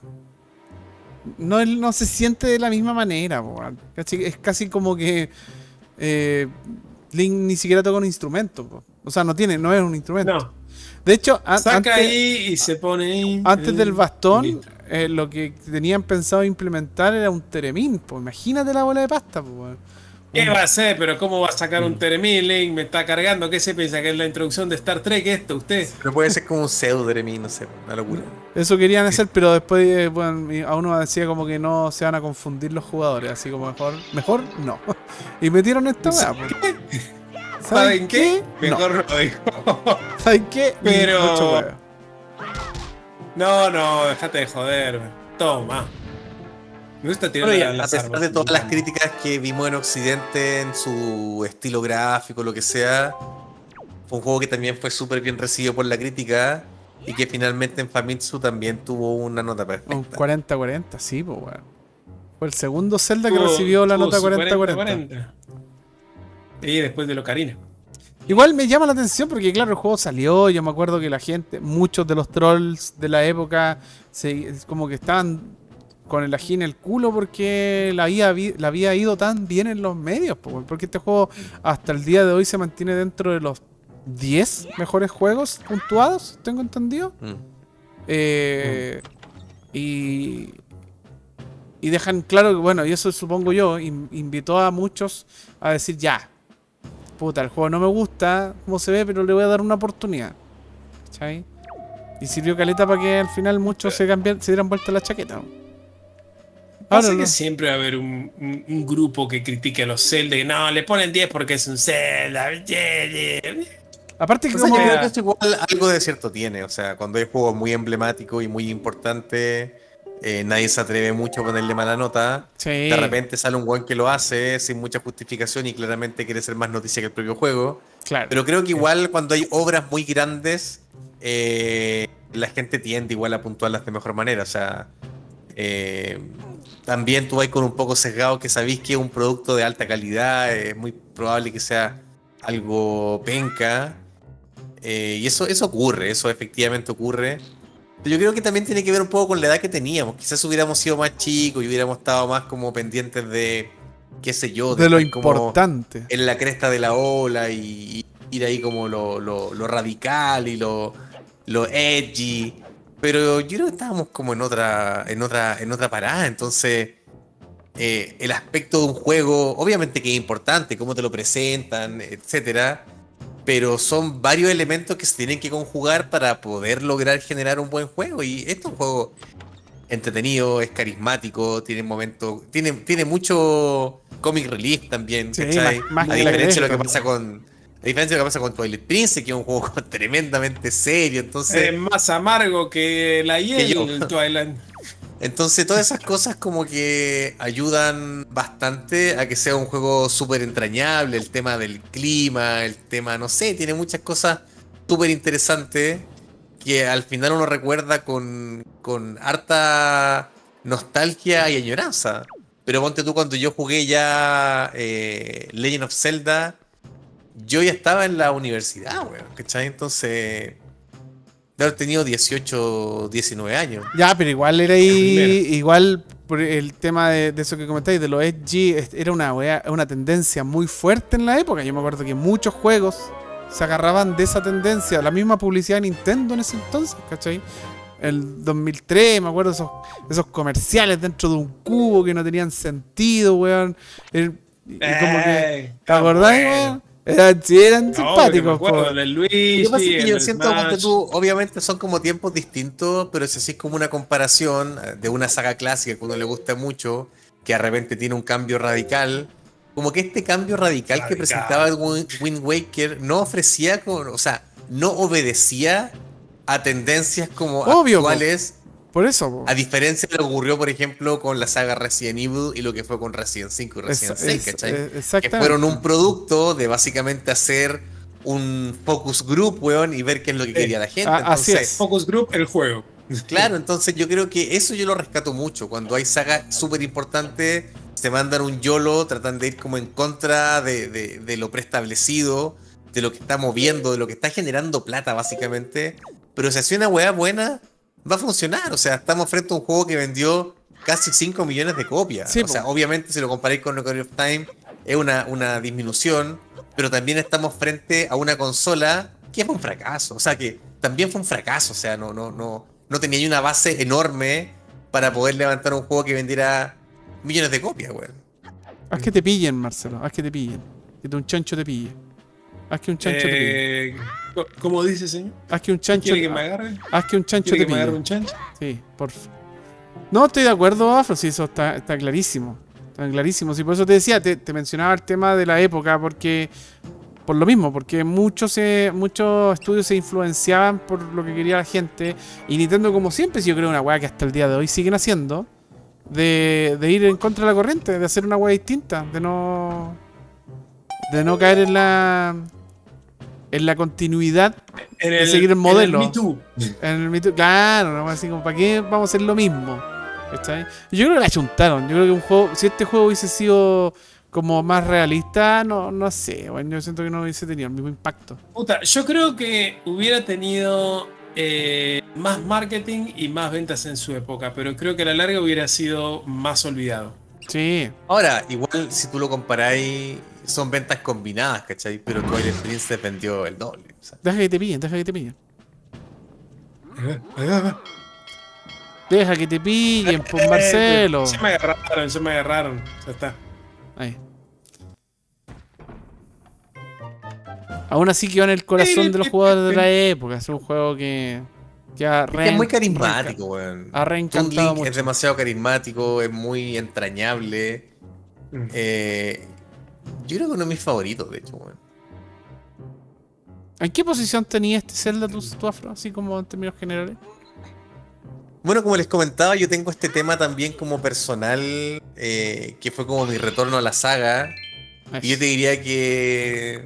No, es- no se siente de la misma manera, po, weón. ¿Cachai? Es casi como que eh, Link ni siquiera toca un instrumento, po. O sea, no tiene, no es un instrumento. No, De hecho, an- saca antes, ahí y se pone ahí. antes eh, del y bastón, listo. eh, lo que tenían pensado implementar era un teremín, pues. Imagínate la bola de pasta, pues, weón. ¿Qué va a hacer? Pero ¿cómo va a sacar Mm. un Teremín? Link me está cargando. ¿Qué se piensa? ¿Que es la introducción de Star Trek esto? ¿Usted? Pero puede ser como un pseudo de mí, no sé, una locura. Eso querían hacer, pero después eh, bueno, y a uno decía como que no se van a confundir los jugadores, así como mejor, mejor no. Y metieron esta weá, pues. ¿Saben qué? No. Mejor no digo. ¿Saben qué? Pero- Mucho weá. No, no, déjate de joder. Toma. Me gusta tirar Bueno, y la- a las pesar armas. de todas las críticas que vimos en Occidente en su estilo gráfico, lo que sea, fue un juego que también fue súper bien recibido por la crítica y que finalmente en Famitsu también tuvo una nota Un perfecta. cuarenta cuarenta, sí, pues weón. Fue el segundo Zelda que Tuvo- recibió la tuvo nota su cuarenta cuarenta. cuarenta. Y después de Locarina. Igual me llama la atención porque, claro, el juego salió. Yo me acuerdo que la gente, muchos de los trolls de la época, se, como que estaban con el ají en el culo porque la había, vi- la había ido tan bien en los medios. po, weón. Porque este juego hasta el día de hoy se mantiene dentro de los diez mejores juegos puntuados, tengo entendido. Mm. Eh, y, y dejan claro que, bueno, y eso supongo yo, in- invitó a muchos a decir ya. Puta, el juego no me gusta cómo se ve, pero le voy a dar una oportunidad. ¿Cachai? Y sirvió caleta para que al final muchos se cambian, se dieran vuelta la chaqueta. Pasa Ahora que no. siempre va a haber un, un- un grupo que critique a los Zelda y no, le ponen diez porque es un Zelda. Aparte que O sea, como... yo creo que eso igual algo de cierto tiene. O sea, cuando hay juegos muy emblemáticos y muy importantes, eh, nadie se atreve mucho a ponerle mala nota. Sí. De repente sale un weón que lo hace sin mucha justificación y claramente quiere ser más noticia que el propio juego. Claro. Pero creo que igual cuando hay obras muy grandes, eh, la gente tiende igual a puntuarlas de mejor manera. O sea, eh, también tú vas con un poco sesgado que sabéis que es un producto de alta calidad, es muy probable que sea algo penca. Eh, y eso, eso ocurre, eso efectivamente ocurre. Pero yo creo que también tiene que ver un poco con la edad que teníamos. Quizás hubiéramos sido más chicos y hubiéramos estado más como pendientes de, qué sé yo, de, de lo importante. En la cresta de la ola y, y ir ahí como lo, lo, lo radical y lo, lo edgy. Pero yo creo que estábamos como en otra, en otra, en otra parada. Entonces, eh, el aspecto de un juego, obviamente que es importante, cómo te lo presentan, etcétera. Pero son varios elementos que se tienen que conjugar para poder lograr generar un buen juego. Y este es un juego entretenido, es carismático, tiene momentos, tiene, tiene mucho comic relief también, sí, ¿cachai? Más, más a diferencia de lo que pasa con. A diferencia de lo que pasa con Twilight Princess, que es un juego tremendamente serio, entonces. Es más amargo que la hiel el Twilight. Entonces todas esas cosas como que ayudan bastante a que sea un juego súper entrañable, el tema del clima, el tema, no sé, tiene muchas cosas súper interesantes que al final uno recuerda con, con harta nostalgia y añoranza. Pero ponte tú, cuando yo jugué ya eh, Legend of Zelda, yo ya estaba en la universidad, weón, ¿cachai? Entonces... de haber tenido dieciocho, diecinueve años. Ya, pero igual era ahí, igual por el tema de, de eso que comentáis, de los edgy, era una, una tendencia muy fuerte en la época. Yo me acuerdo que muchos juegos se agarraban de esa tendencia, la misma publicidad de Nintendo en ese entonces, ¿cachai? El dos mil tres, me acuerdo esos, esos comerciales dentro de un cubo que no tenían sentido, weón. El, y como que, ¿te acordáis, weón? Eran, sí, eran no, simpáticos. El Luigi, lo que pasa es que yo siento que tú, obviamente son como tiempos distintos, pero si así es como una comparación de una saga clásica que a uno le gusta mucho, que de repente tiene un cambio radical, como que este cambio radical, radical. que presentaba Wind Waker no ofrecía, o sea, no obedecía a tendencias como Obvio, actuales. Por eso. Po. A diferencia de lo que ocurrió, por ejemplo, con la saga Resident Evil y lo que fue con Resident cinco y Resident es, seis, ¿cachai? Es, que fueron un producto de básicamente hacer un focus group, weón, y ver qué es lo que quería la gente. Ah, entonces, así es. Focus group, el juego. Claro, entonces yo creo que eso yo lo rescato mucho. Cuando hay sagas súper importantes, se mandan un YOLO, tratan de ir como en contra de, de, de lo preestablecido, de lo que está moviendo, de lo que está generando plata, básicamente. Pero si hace una weá buena, va a funcionar. O sea, estamos frente a un juego que vendió casi cinco millones de copias. Sí, o sea, obviamente si lo comparáis con Ocarina of Time es una, una disminución, pero también estamos frente a una consola que fue un fracaso. O sea, que también fue un fracaso. O sea, no, no, no, no tenía ni una base enorme para poder levantar un juego que vendiera millones de copias, güey. Haz que te pillen, Marcelo. Haz que te pillen. Que un chancho te pille. Haz que un chancho eh, te pille. ¿Cómo dice, señor? Haz que un chancho ¿Quiere que me agarre? Haz que un chancho te que pille. me agarre un chancho? Sí, porfa. No, estoy de acuerdo, Afro. Sí, eso está, está clarísimo. Está clarísimo. Sí, por eso te decía, te, te mencionaba el tema de la época, porque... Por lo mismo, porque muchos, eh, muchos estudios se influenciaban por lo que quería la gente. Y Nintendo, como siempre, yo creo una weá que hasta el día de hoy siguen haciendo. De, de ir en contra de la corriente, de hacer una weá distinta, de no... De no caer en la... En la continuidad en de el, seguir el modelo. En el Me Too. En el Me Too. Claro, no, así como, ¿para qué vamos a hacer lo mismo? ¿Está? Yo creo que la chuntaron. Yo creo que un juego, si este juego hubiese sido como más realista, no, no sé. Bueno, yo siento que no hubiese tenido el mismo impacto. Puta, yo creo que hubiera tenido eh, más marketing y más ventas en su época, pero creo que a la larga hubiera sido más olvidado. Sí. Ahora, igual si tú lo comparáis, son ventas combinadas, ¿cachai? Pero Twilight Princess vendió el doble. O sea. Deja que te pillen, deja que te pillen. Deja que te pillen, pues Marcelo. Se me agarraron, se me agarraron. Ya está. Ahí. Aún así quedó en el corazón de los jugadores de la época. Es un juego que... que ha es, que es muy carismático, weón. Ha reencantado mucho. Es demasiado carismático, es muy entrañable. Mm. Eh, yo creo que uno de mis favoritos, de hecho, weón. ¿En qué posición tenía este Zelda tu, tu Afro? Así como en términos generales. Bueno, como les comentaba, yo tengo este tema también como personal, eh, que fue como mi retorno a la saga. Ay. Y yo te diría que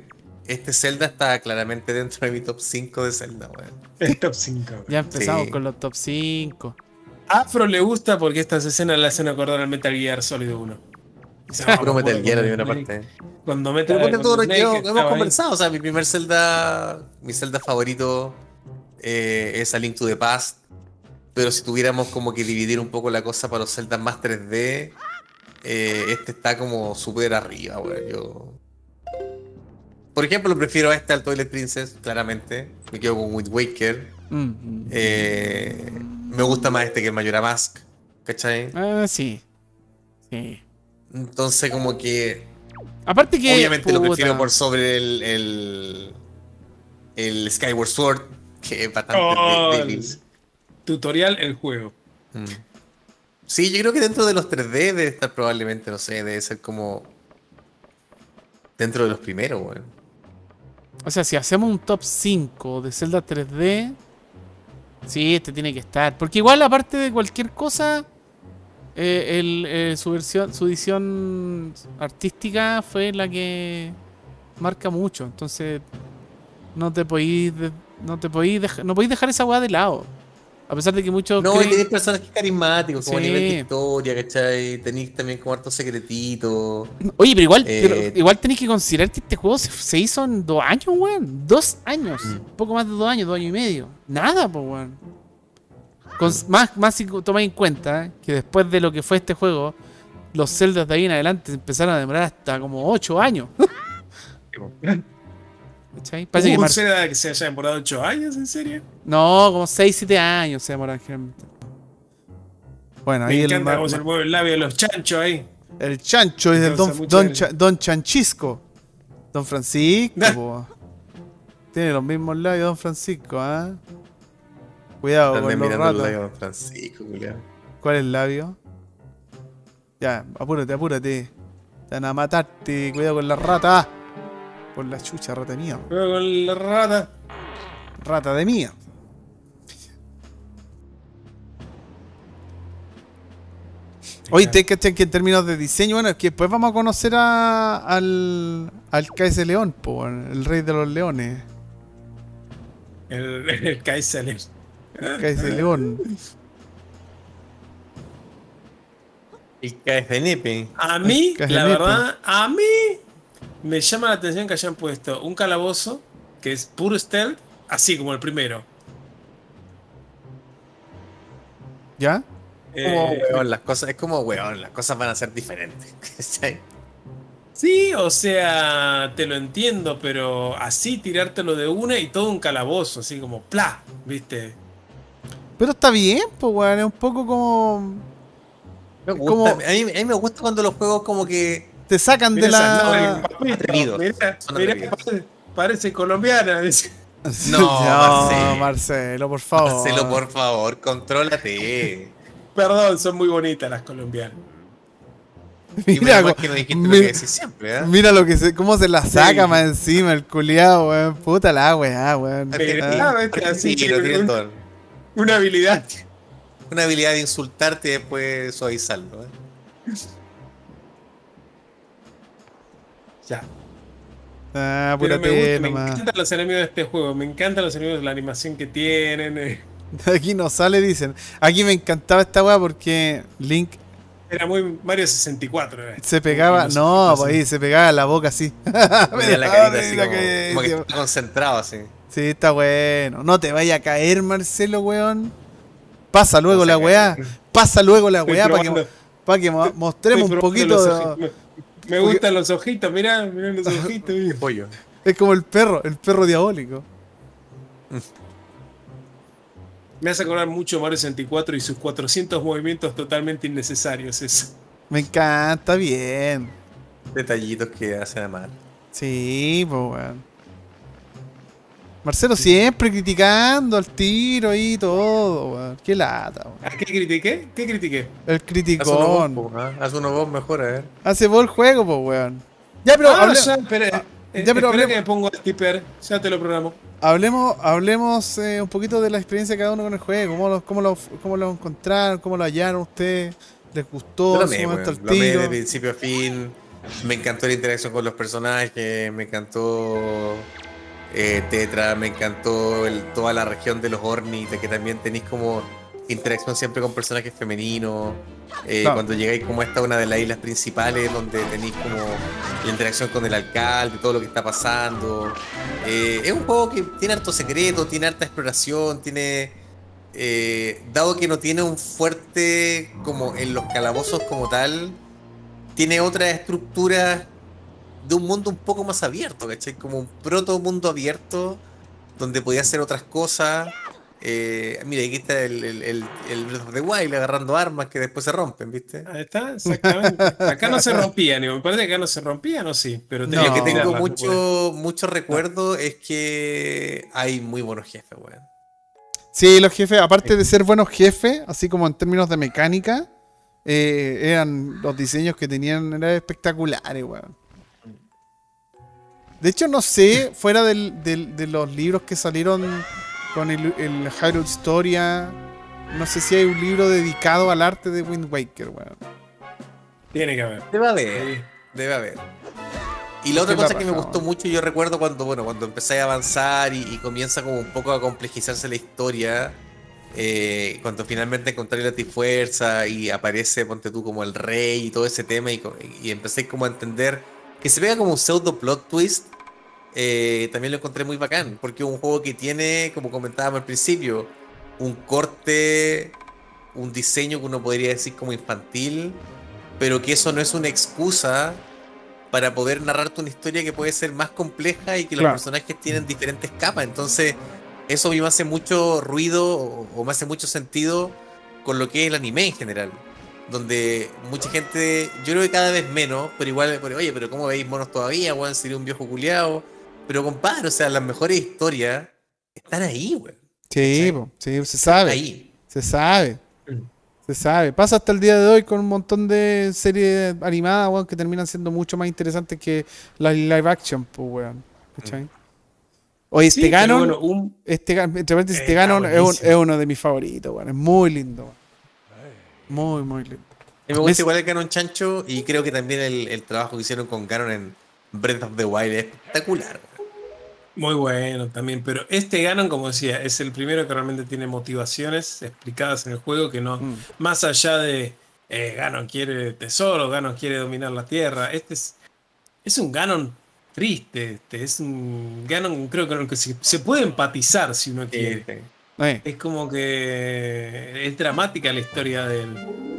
este Zelda está claramente dentro de mi top cinco de Zelda, weón. El top cinco. Ya empezamos Sí. con los top cinco. A Afro le gusta porque estas escenas le hacen acordar al Metal Gear Solid uno. Puro Metal Gear de una parte. Cuando Metal Pero porque todo lo que Snake hemos, estaba hemos ahí. conversado, o sea, mi primer Zelda, mi Zelda favorito eh, es A Link to the Past. Pero si tuviéramos como que dividir un poco la cosa para los Zeldas más tres D, eh, este está como súper arriba, weón. Yo... Por ejemplo, prefiero a este al Twilight Princess, claramente. Me quedo con Wind Waker. Mm. Eh, me gusta más este que el Majora Mask, ¿cachai? Ah, sí. Sí. Entonces como que... Aparte que. Obviamente lo puta, prefiero por sobre el, el, el Skyward Sword, que es bastante Oh, de- débil. Tutorial el juego. Mm. Sí, yo creo que dentro de los tres D debe estar probablemente, no sé, debe ser como dentro de los primeros, weón. O sea, si hacemos un top cinco de Zelda tres D, sí, este tiene que estar. Porque igual, aparte de cualquier cosa, eh, el, eh, su versión, su edición artística fue la que marca mucho. Entonces, no te podéis, de- no te podéis dejar, no podéis dejar esa weá de lado. A pesar de que muchos No, y creen- tenéis personajes carismáticos, como a Sí. nivel de historia, ¿cachai? Tenéis también como hartos secretitos. Oye, pero igual, Eh, pero igual tenéis que considerar que este juego se, se hizo en dos años, weón. Dos años. Mm. Poco más de dos años, dos años y medio. Nada, pues, weón. Con- más, más si tomáis en cuenta que después de lo que fue este juego, los Zeldas de ahí en adelante empezaron a demorar hasta como ocho años. ¿Cachai? Parece que ¿Hubo un Mar- Zelda que se haya demorado ocho años, en serio? No, como seis, siete años se demoran generalmente. Bueno, ahí Me el, encanta Mar- cómo se mueve el labio de los chanchos ahí. el chancho es el Causa don, mucha don, gracia. Cha- don Chanchisco. Don Francisco, Nah. po. Tiene los mismos labios, Don Francisco, ¿ah? Cuidado Están con los mirando el ratos. labio de Francisco, culiao. ¿Cuál es el labio? Ya, apúrate, apúrate. Te van a matarte. Cuidado con la rata. Por la chucha, rata mía. Luego con la rata. Rata de mía. Oye, te cachan que en términos de diseño, bueno, es que después vamos a conocer a, al, al K S León, po, el rey de los leones. El, el Kaiser. K S León. El K F N P. A mí, El la Cajanepe. verdad, a mí me llama la atención que hayan puesto un calabozo que es puro stealth, así como el primero. ¿Ya? Como Eh, weón, las cosas, es como weón, las cosas van a ser diferentes. ¿Cachai? sí, o sea, te lo entiendo, pero así tirártelo de una y todo un calabozo, así como ¡plá! ¿Viste? Pero está bien, pues, weón. Es un poco como. Me Es gusta, como- a, mí, a mí me gusta cuando los juegos como que Te sacan de Mira esa la. nave en papito, Atrevidos, Mira, son mira, atrevidos. parece, parece colombiana. dice. No, No, Marcelo. Marcelo, por favor. Marcelo, por favor, contrólate. Perdón, son muy bonitas las colombianas. Y Mira, menos mal co- que no dijiste mi- lo que decís siempre, ¿eh? mira lo que se, cómo se la saca Sí. más encima el culiao, weón. Puta la weá, weón. Mira, Ah, vete, así Sí, que lo tienen un- todo. una habilidad. Una habilidad de insultarte y después suavizarlo, ¿eh? Ya. Ah, Pero pura me, gusta, tela, me nomás. encantan los enemigos de este juego. Me encantan los enemigos, la animación que tienen. eh. Aquí no sale, dicen. Aquí me encantaba esta weá porque Link Era muy Mario sesenta y cuatro. Era. se pegaba. Los No, ojitos, pues así. ahí se pegaba la boca así. Mira la carita así Mira como, que- como que está concentrado así. Sí, está bueno. No te vaya a caer, Marcelo, weón. Pasa luego No se la cae. weá. Pasa luego la Estoy weá para que, probando. pa' que mo- mostremos Estoy un probando poquito. los de- ojitos. Me, me gustan los ojitos, mirá, mirá los ojitos. mira. Pollo. Es como el perro, el perro diabólico. Me hace acordar mucho Mario sesenta y cuatro y sus cuatrocientos movimientos totalmente innecesarios. Eso. Me encanta, bien. Detallitos que hacen amar. Sí, pues weón. Marcelo siempre criticando al tiro y todo, weón. Qué lata, weón. ¿A qué critiqué? ¿Qué critiqué? El Haz uno criticón. vos, po, ¿ah? Haz uno vos mejor, a ver. Hace vos el juego, pues weón. Ya, pero ah, hable- ya, espera. ah, eh, ya, pero espera hablemos- que me pongo a tipper. Ya te lo programo. hablemos, hablemos eh, un poquito de la experiencia de cada uno con el juego. ¿Cómo lo, cómo lo, cómo lo encontraron? ¿Cómo lo hallaron ustedes? ¿Les gustó? Yo ¿En lo su amé, momento weón. al Lo amé tiro? de principio a fin. Me encantó la interacción con los personajes, me encantó eh, Tetra, me encantó el, toda la región de los Ornis, de que también tenéis como interacción siempre con personajes femeninos. Eh, claro. Cuando llegáis como a esta una de las islas principales, donde tenéis como la interacción con el alcalde, todo lo que está pasando. Eh, es un juego que tiene harto secreto, tiene harta exploración, tiene... Eh, dado que no tiene un fuerte como en los calabozos como tal, tiene otra estructura de un mundo un poco más abierto, ¿cachai? Como un proto mundo abierto donde podía hacer otras cosas. Eh, mira, aquí está el, el, el, el Breath of the Wild agarrando armas que después se rompen, ¿viste? Ahí está, exactamente. Acá no se rompían, me parece que acá no se rompían, ¿o sí? Pero no, lo que tengo mucho, mucho recuerdo no. es que hay muy buenos jefes, weón. Sí, los jefes, aparte de ser buenos jefes, así como en términos de mecánica, eh, eran los diseños que tenían, eran espectaculares, weón. De hecho, no sé, fuera del, del, de los libros que salieron con el, el Hyrule Historia, no sé si hay un libro dedicado al arte de Wind Waker, weón. Tiene que haber. Debe haber, sí. debe haber. Y la otra cosa que me gustó mucho, yo recuerdo cuando, bueno, cuando empecé a avanzar y, y comienza como un poco a complejizarse la historia, eh, cuando finalmente encontré la Trifuerza y aparece, ponte tú, como el rey y todo ese tema, y, y empecé como a entender que se pega como un pseudo plot twist, eh, también lo encontré muy bacán, porque es un juego que tiene, como comentábamos al principio, un corte, un diseño que uno podría decir como infantil, pero que eso no es una excusa para poder narrarte una historia que puede ser más compleja y que los claro. personajes tienen diferentes capas. Entonces eso a mí me hace mucho ruido o, o me hace mucho sentido con lo que es el anime en general, donde mucha gente, yo creo que cada vez menos, pero igual, pero, oye, pero ¿cómo veis monos todavía, weón? Sería un viejo culiao. Pero compadre, o sea, las mejores historias están ahí, weón. Sí, po, sí, se sabe. Ahí. Se sabe. Se sabe. Pasa hasta el día de hoy con un montón de series animadas, weón, que terminan siendo mucho más interesantes que la live action, pues, weón. ¿Cachai? Mm. Oye, este sí, Ganon, bueno, un... este, entre este eh, Ganon es, un, es uno de mis favoritos, weón. Es muy lindo, weón. Muy, muy lindo. Me gusta es... igual el Ganon Chancho y creo que también el, el trabajo que hicieron con Ganon en Breath of the Wild es espectacular, weón. Muy bueno también, pero este Ganon, como decía, es el primero que realmente tiene motivaciones explicadas en el juego, que no, mm. más allá de eh, Ganon quiere tesoro, Ganon quiere dominar la tierra, este es, es un Ganon triste, este es un Ganon, creo que, que se, se puede empatizar si uno quiere. Sí, sí. Es como que es dramática la historia del...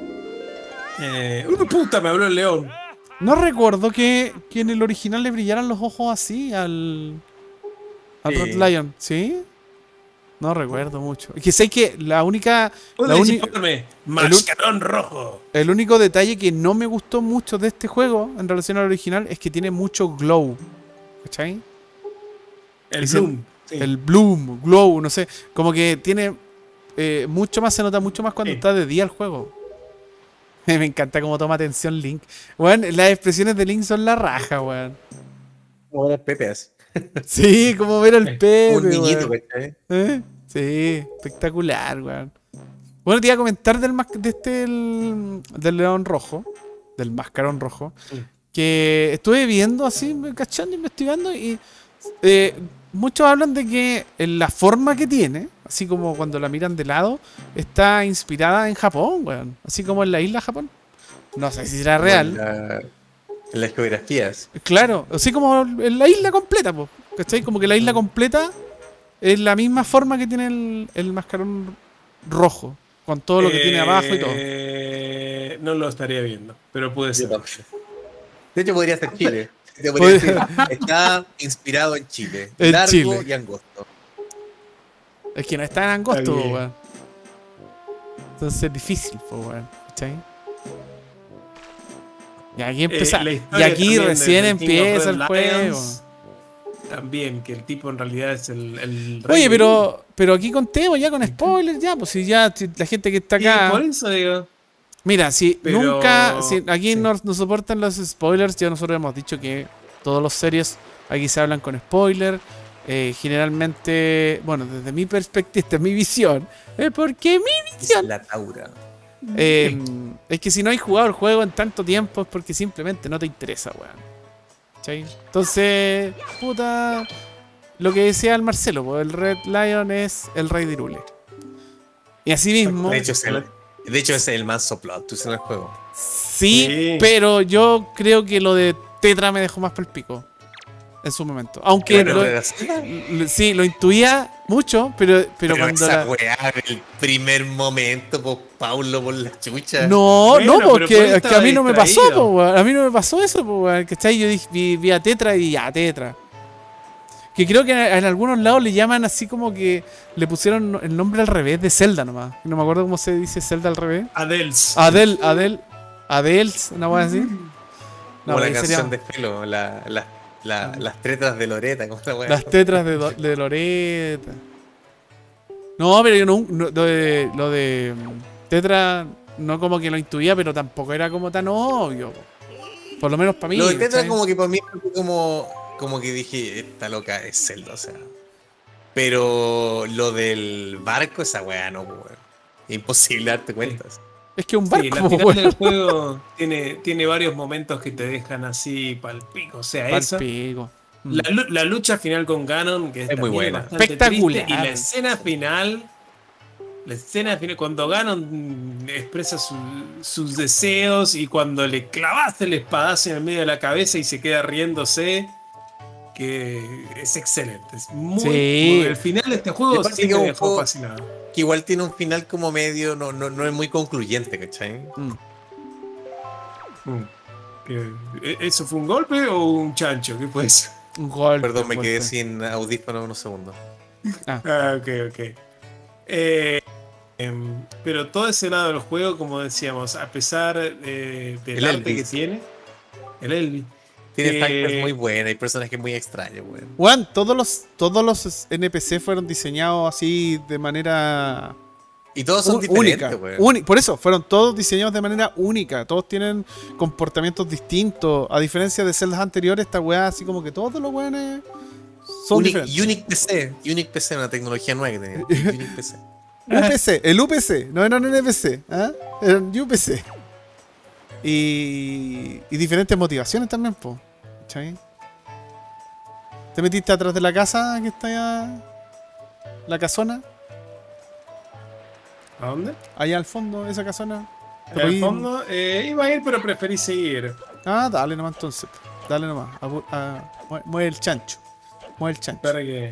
Eh, ¡Uh, puta! Me habló el león. No recuerdo que, que en el original le brillaran los ojos así al... Al sí. Red Lion, ¿sí? No recuerdo mucho. Es que sé que la única... La uni Mascarón el, rojo. El único detalle que no me gustó mucho de este juego en relación al original es que tiene mucho glow. ¿Cachai? El Ese, bloom. Sí. El bloom, glow, no sé. Como que tiene... Eh, mucho más, se nota mucho más cuando sí. está de día el juego. Me encanta cómo toma atención Link. Bueno, las expresiones de Link son la raja, weón. Como las pepeas. Sí, como ver al Pepe, un niñito, ¿eh? ¿Eh? Sí, espectacular, weón. Bueno, te iba a comentar del, de este, el, del león rojo, del mascarón rojo, sí. que estuve viendo así, cachando, investigando, y eh, muchos hablan de que la forma que tiene, así como cuando la miran de lado, está inspirada en Japón, weón. Así como en la isla Japón. No sé si será real. La... En las geografías. Claro, así como en la isla completa, po, ¿cachai? Como que la isla completa es la misma forma que tiene el, el mascarón rojo, con todo lo que eh, tiene abajo y todo. No lo estaría viendo, pero puede ser. De hecho, podría ser Chile. Podría decir, está inspirado en Chile. En largo Chile. Y angosto. Es que no es tan angosto, weón. Entonces es difícil, po, weón. ¿Cachai? Y aquí, empezá, eh, y aquí recién empieza el juego. También, que el tipo en realidad es el, el rey. Oye, pero, pero aquí contemos ya con spoilers, ya, pues si ya la gente que está acá. Por eso digo. Mira, si pero... nunca, si aquí sí. nos, nos soportan los spoilers, ya nosotros hemos dicho que todos los series aquí se hablan con spoilers. Eh, generalmente, bueno, desde mi perspectiva, esta es mi visión. Eh, porque mi visión. Es la Taura. Eh, es que si no hay jugado el juego en tanto tiempo es porque simplemente no te interesa, weón. ¿Cachai? Entonces, puta. Lo que decía el Marcelo, pues, el Red Lion es el rey de Hyrule. Y así mismo. De hecho, es el, de hecho, es el manso plot twist en el juego. Sí, Sí, pero yo creo que lo de Tetra me dejó más por el pico. En su momento. Aunque Bueno, lo, pero sí. lo- sí, lo intuía mucho, pero, pero, Pero cuando esa la- weá del primer momento, pues Paulo por la chucha. No, Bueno, no, pero porque por ahí es que a estaba mí no me pasó, distraído. po, weón. A mí no me pasó eso, po, weón. ¿Cachai? Yo dije, vi, vi a Tetra y ya, Tetra. Que creo que en, en algunos lados le llaman así como que le pusieron el nombre al revés de Zelda nomás. No me acuerdo cómo se dice Zelda al revés. Adels. Adel, Adel, Adels, una cosa así. Como No, la ahí canción sería- de Felo, la, la, la, las tretas de Loreta, como la weá. Las tetras de, Do- de Loreta. No, pero yo no, no- lo de, lo de mm, Tetra no como que lo intuía, pero tampoco era como tan obvio. Por lo menos para mí. Lo de Tetra ¿cachai? como que para mí fue como, como que dije, esta loca es Zelda, o sea. Pero lo del barco, esa weá no, weón. Imposible darte cuentas. Es que un Sí, barco, la po, final weón. del juego tiene, tiene varios momentos que te dejan así pal pico. O sea, Pal esa. pico. Mm. La, lu- la lucha final con Ganon, que es, Es muy también buena. bastante Espectacular. triste, y la escena final. La escena final, cuando Ganon mm, expresa su- sus deseos y cuando le clavaste el espadazo en el medio de la cabeza y se queda riéndose. Que es excelente. Es muy, Sí. muy- el final de este Y juego aparte sí que me es un dejó juego- fascinado. Que igual tiene un final como medio, no, no, no es muy concluyente, ¿cachai? Mm. Mm. ¿Qué- e- ¿Eso fue un golpe o un chancho? ¿Qué fue eso? Un golpe. Perdón, me un quedé golpe. sin audífono unos segundos. Ah, ok, ok. Eh, em, pero todo ese lado del juego, como decíamos, a pesar eh, del El arte Elvis. que tiene, el Elvis. Tiene Eh, fighters muy buenos, hay personajes muy extraños, weón. Weón, todos los, todos los N P C fueron diseñados así de manera Y todos son ú- diferentes, única. weón. Uni- por eso, fueron todos diseñados de manera única. Todos tienen comportamientos distintos. A diferencia de celdas anteriores, esta weá así como que todos los weones son Unique, diferentes. Unique P C, Unique P C, una tecnología nueva que tenía. Unique P C. U P C, el U P C, no eran N P C, ¿ah? Eran U P C. Y, y diferentes motivaciones también, po. ¿Cachai? ¿Te metiste atrás de la casa que está allá? La casona, ¿A dónde? allá al fondo, esa casona. ¿Te Al podí- fondo, eh, iba a ir, pero preferí seguir. Ah, dale nomás entonces. Dale nomás. Abu- a- mue- mueve el chancho. Mueve el chancho. Para que.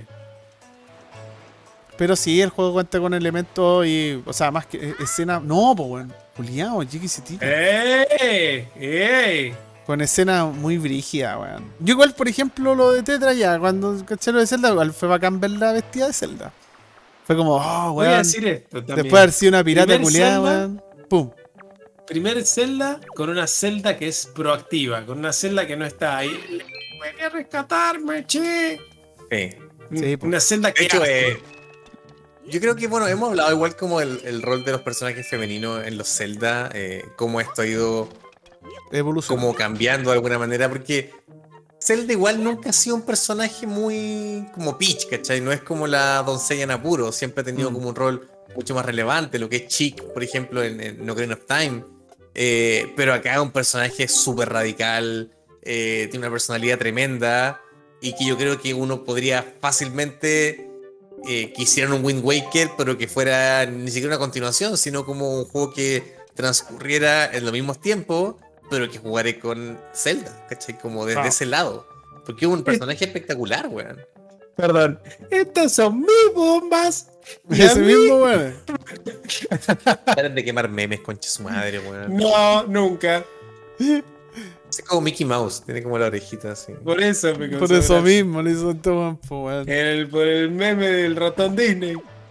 Pero sí, el juego cuenta con elementos y. O sea, más que eh, escenas. No, pues bueno. Juliado, Jiki City. ¡Ey! ¡Ey! Con escenas muy brígidas, weón. Yo igual, por ejemplo, lo de Tetra ya, cuando caché lo de Zelda, igual fue bacán ver la vestida de Zelda. Fue como, oh, Voy a weón. decir esto también. Después de haber sido una pirata Primer culiada, Zelda, weón. Pum. Primer Zelda con una Zelda que es proactiva, con una Zelda que no está ahí. ¡Ven a rescatarme, che! Sí. Sí, po. Una Zelda que De hecho, hace. eh, yo creo que, bueno, hemos hablado igual como el, el rol de los personajes femeninos en los Zelda, eh, cómo esto ha ido Evolución. como cambiando de alguna manera, porque Zelda igual nunca ha sido un personaje muy como Peach, ¿cachai? No es como la doncella en apuro, siempre ha tenido Mm. como un rol mucho más relevante, lo que es Chick, por ejemplo, en, en Ocarina of Time. Eh, pero acá es un personaje súper radical, eh, tiene una personalidad tremenda, y que yo creo que uno podría fácilmente eh, que hicieran un Wind Waker, pero que fuera ni siquiera una continuación, sino como un juego que transcurriera en los mismos tiempos, pero que jugaré con Zelda, ¿cachai? Como desde Ah. ese lado. Porque es un personaje espectacular, weón. Perdón. Estas son mis bombas. Y a Ese mí- mismo, weón. Paren de quemar memes, concha su madre, weón. No, nunca. Es como Mickey Mouse, tiene como la orejita así. Por eso me Por causó eso gracia. mismo le hizo todo, weón, po, weón. El, por el meme del ratón Disney.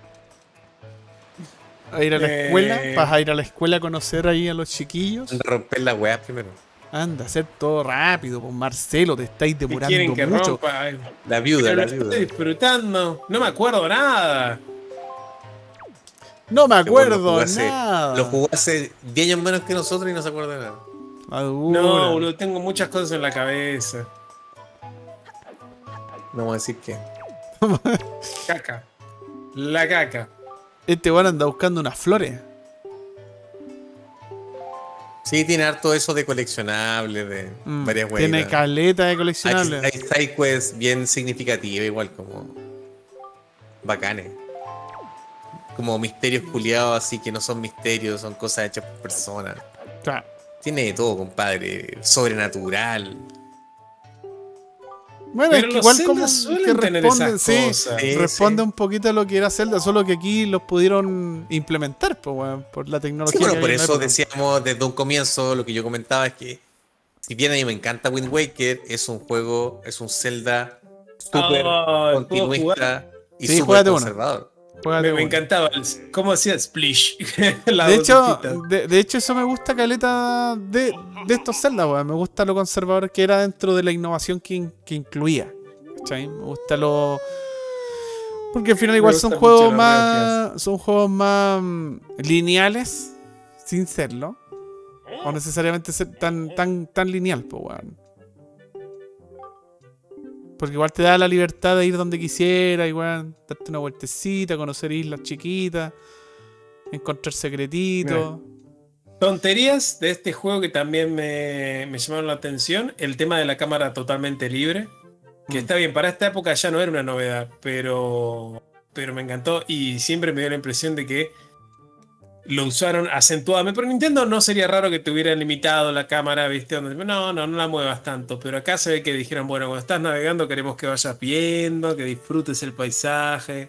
A ir a la Eh. escuela, vas a ir a la escuela a conocer ahí a los chiquillos. Romper la weá primero. Anda, hacer todo rápido, pues Marcelo, te estáis ¿Qué demorando quieren que mucho. rompa? Ay, La viuda, pero la lo estoy viuda. disfrutando. No me acuerdo nada. No me Este weón lo acuerdo jugó hace- nada. Lo jugó hace diez años menos que nosotros y no se acuerda de nada. Madura. No, boludo, tengo muchas cosas en la cabeza. No vamos a decir qué. Caca. La caca. Este weón anda buscando unas flores. Sí, tiene harto eso de coleccionables, de Mm, varias huellas. tiene caleta de Hay, coleccionables. hay sidequests bien significativas, igual como bacanes. Como misterios culiados, así que no son misterios, son cosas hechas por personas. Claro. Tiene de todo, compadre. Sobrenatural. Bueno, Pero es que los igual Zelda como suelen que tener responde, esas sí, cosas. Sí, responde sí. un poquito a lo que era Zelda, solo que aquí los pudieron implementar, pues, weón, por la tecnología. Sí, bueno, que por había en la eso época. decíamos desde un comienzo, lo que yo comentaba es que, si bien a mí me encanta Wind Waker, es un juego, es un Zelda súper Ah, ¿puedo jugar? continuista y Sí, súper juégate uno. conservador. Juégate Me, me uno. encantaba. el- ¿Cómo hacía Splish? La De hecho, vocecita. de, de hecho, eso me gusta caleta de, de estos Zelda, weón. Me gusta lo conservador que era dentro de la innovación que, in- que incluía. ¿Cachai? Me gusta lo. Porque al final Me igual gusta son mucho juegos la más. Son juegos más mm, lineales. Sin serlo. O necesariamente ser tan, tan, tan lineal, pues, weón. Porque igual te da la libertad de ir donde quisiera, igual, darte una vueltecita, conocer islas chiquitas, encontrar secretitos. Tonterías de este juego que también me, me llamaron la atención. El tema de la cámara totalmente libre. Que Mm. está bien, para esta época ya no era una novedad, pero, pero me encantó y siempre me dio la impresión de que lo usaron acentuadamente. Pero Nintendo no sería raro que te hubieran limitado la cámara, ¿viste? Donde, no, no, no la muevas tanto. Pero acá se ve que dijeron, bueno, cuando estás navegando queremos que vayas viendo, que disfrutes el paisaje.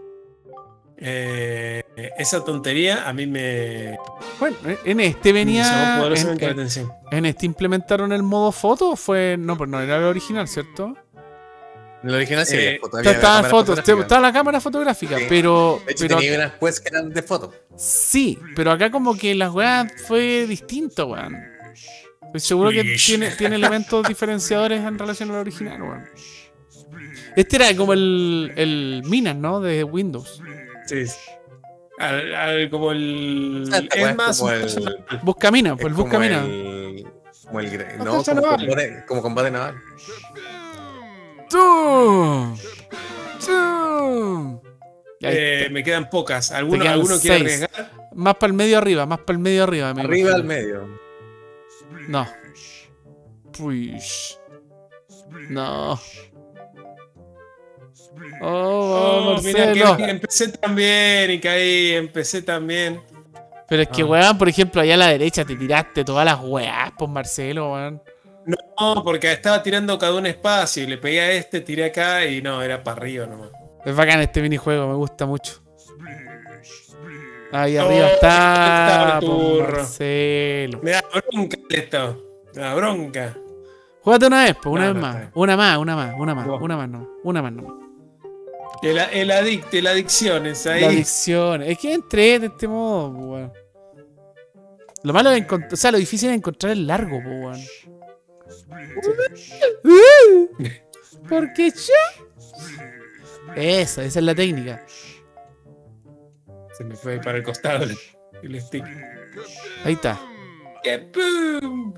Eh, esa tontería a mí me, Bueno, en este me llamó venía. En, poderosamente la en- atención. en este implementaron el modo foto, o fue. No, pues no era el original, ¿cierto? En el original sí Eh, había fotos, había Estaba cámara fotos, fotográfica. estaba la cámara fotográfica, Sí. pero. De hecho, pero tenía unas quests que eran de fotos. sí, pero acá como que las weas fue distinto, weón. Estoy seguro que Splish. tiene, tiene elementos diferenciadores en relación al original, weón. Este era como el, el Minas, ¿no? De Windows. Sí, sí. Al- al- como el. O sea, esta es weá es más. como el- Busca Minas, Es pues el como Busca Minas. el, como el gra- Ah, no, ya como no vale. combate, como combate naval. ¡Tú! ¡Tú! Y ahí Eh, está. me quedan pocas. ¿Alguno, quedan ¿alguno quiere seis. arriesgar? Más para el medio arriba, más para el medio arriba. me Arriba imagino. al medio. No. Push. No. Oh, Oh, mira, que Marcelo. empecé también y caí, empecé también. Pero es que, Ah. weón, por ejemplo, allá a la derecha te tiraste todas las weas, pues Marcelo, weón. No, porque estaba tirando cada un espacio y le pegué a este, tiré acá y no, era para arriba nomás. Es bacán este minijuego, me gusta mucho. Ahí Oh, arriba está, está pues, turro. Marcelo. Me da bronca esto. Me da bronca. Júgate una vez, pues, una No, vez no, más. está bien. Una más, una más, una más, No. una más, no. Una más, no. El, el adicto, la adicción es ahí. La adicción. Es que entré de este modo, pues, weón. Lo malo es encontrar, o sea, lo difícil es encontrar el largo, pues, weón. Porque ya. Esa, esa es la técnica. Se me fue para el costado el, el stick. Ahí está. ¡Que pum!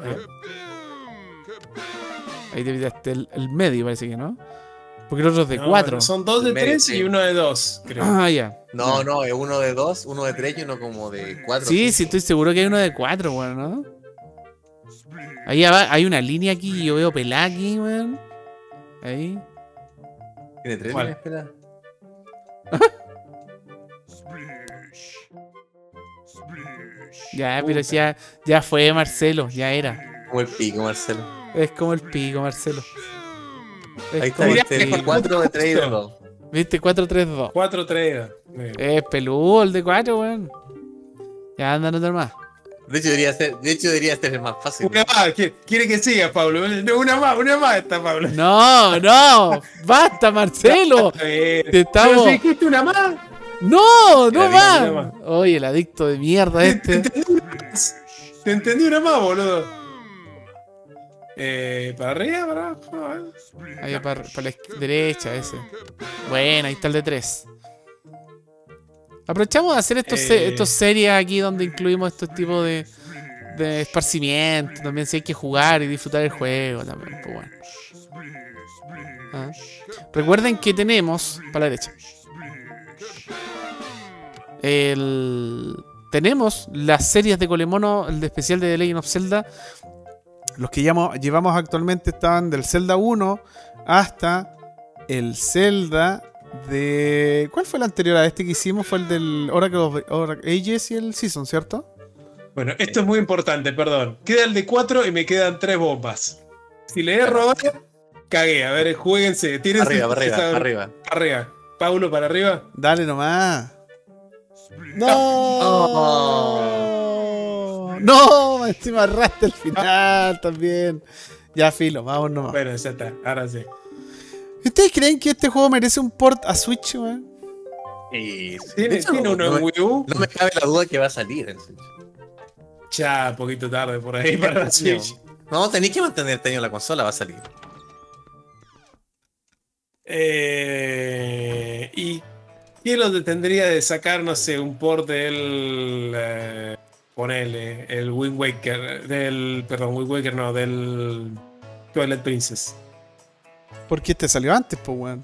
Ahí te pitaste el, el medio, parece que, ¿no? Porque el otro es de No, cuatro. Son dos de El medio, tres sí. y uno de dos, creo. Ah, ya. No, no, es uno de dos, uno de tres y uno como de cuatro. Sí, sí, estoy seguro que hay uno de cuatro, weón, ¿no? Ahí aba- hay una línea aquí, yo veo pelada aquí, weón. Ahí. ¿Tiene tres? ¿Cuál? líneas? Espera. Ya, pero ya, ya fue Marcelo, ya era. Como el pico, Marcelo. Es como el pico, Marcelo. Es Ahí está, como- viste, el cuatro de tres y de dos. ¿Viste? cuatro tres dos. cuatro tres. Es peludo el de cuatro, weón. Ya anda, no más. De hecho, debería ser, de hecho, debería ser el más fácil. Una más, ¿quiere, quiere que siga, Pablo? No, una más, una más está, Pablo. No, no. Basta, Marcelo. Eh, Te estamos- pero si dijiste una más. No, no Era más. bien, era más. Oye, el adicto de mierda Te, este. te entendí una más. Te entendí una más, boludo. Eh, para arriba, para abajo. Ahí para, para la izq- derecha, ese. Bueno, ahí está el de tres. Aprovechamos de hacer estos, se- Eh. estos series aquí donde incluimos estos tipos de, de esparcimiento. También si hay que jugar y disfrutar el juego también. Pues bueno. Ah. Recuerden que tenemos, para la derecha, el, tenemos las series de Colemono, el de especial de The Legend of Zelda. Los que llevamos, llevamos actualmente estaban del Zelda uno hasta el Zelda de... ¿Cuál fue el anterior a este que hicimos? Fue el del Oracle of Oracle Ages y el Season, ¿cierto? Bueno, esto es muy importante, perdón. Queda el de cuatro y me quedan tres bombas. Si le he robado, cagué. A ver, jueguense. Tírense Arriba, arriba, esa... arriba. Arriba. Paulo, para arriba. Dale nomás. ¡No! Oh. ¡No! Encima arrastra el final también. Ya, filo, vamos nomás. Bueno, ya está. Ahora sí. ¿Ustedes creen que este juego merece un port a Switch, weón? Y, ¿Tiene, de hecho, ¿tiene uno no, en Wii U? no me cabe la duda que va a salir en Switch. Ya, poquito tarde por ahí para la Switch. No, tenéis que mantener teniendo la consola, va a salir. Eh, ¿Y qué lo detendría de sacar, no sé, un port del... Eh, ponele, el Wind Waker, del... Perdón, Wind Waker no, del Twilight Princess? ¿Por qué este salió antes, po, weón?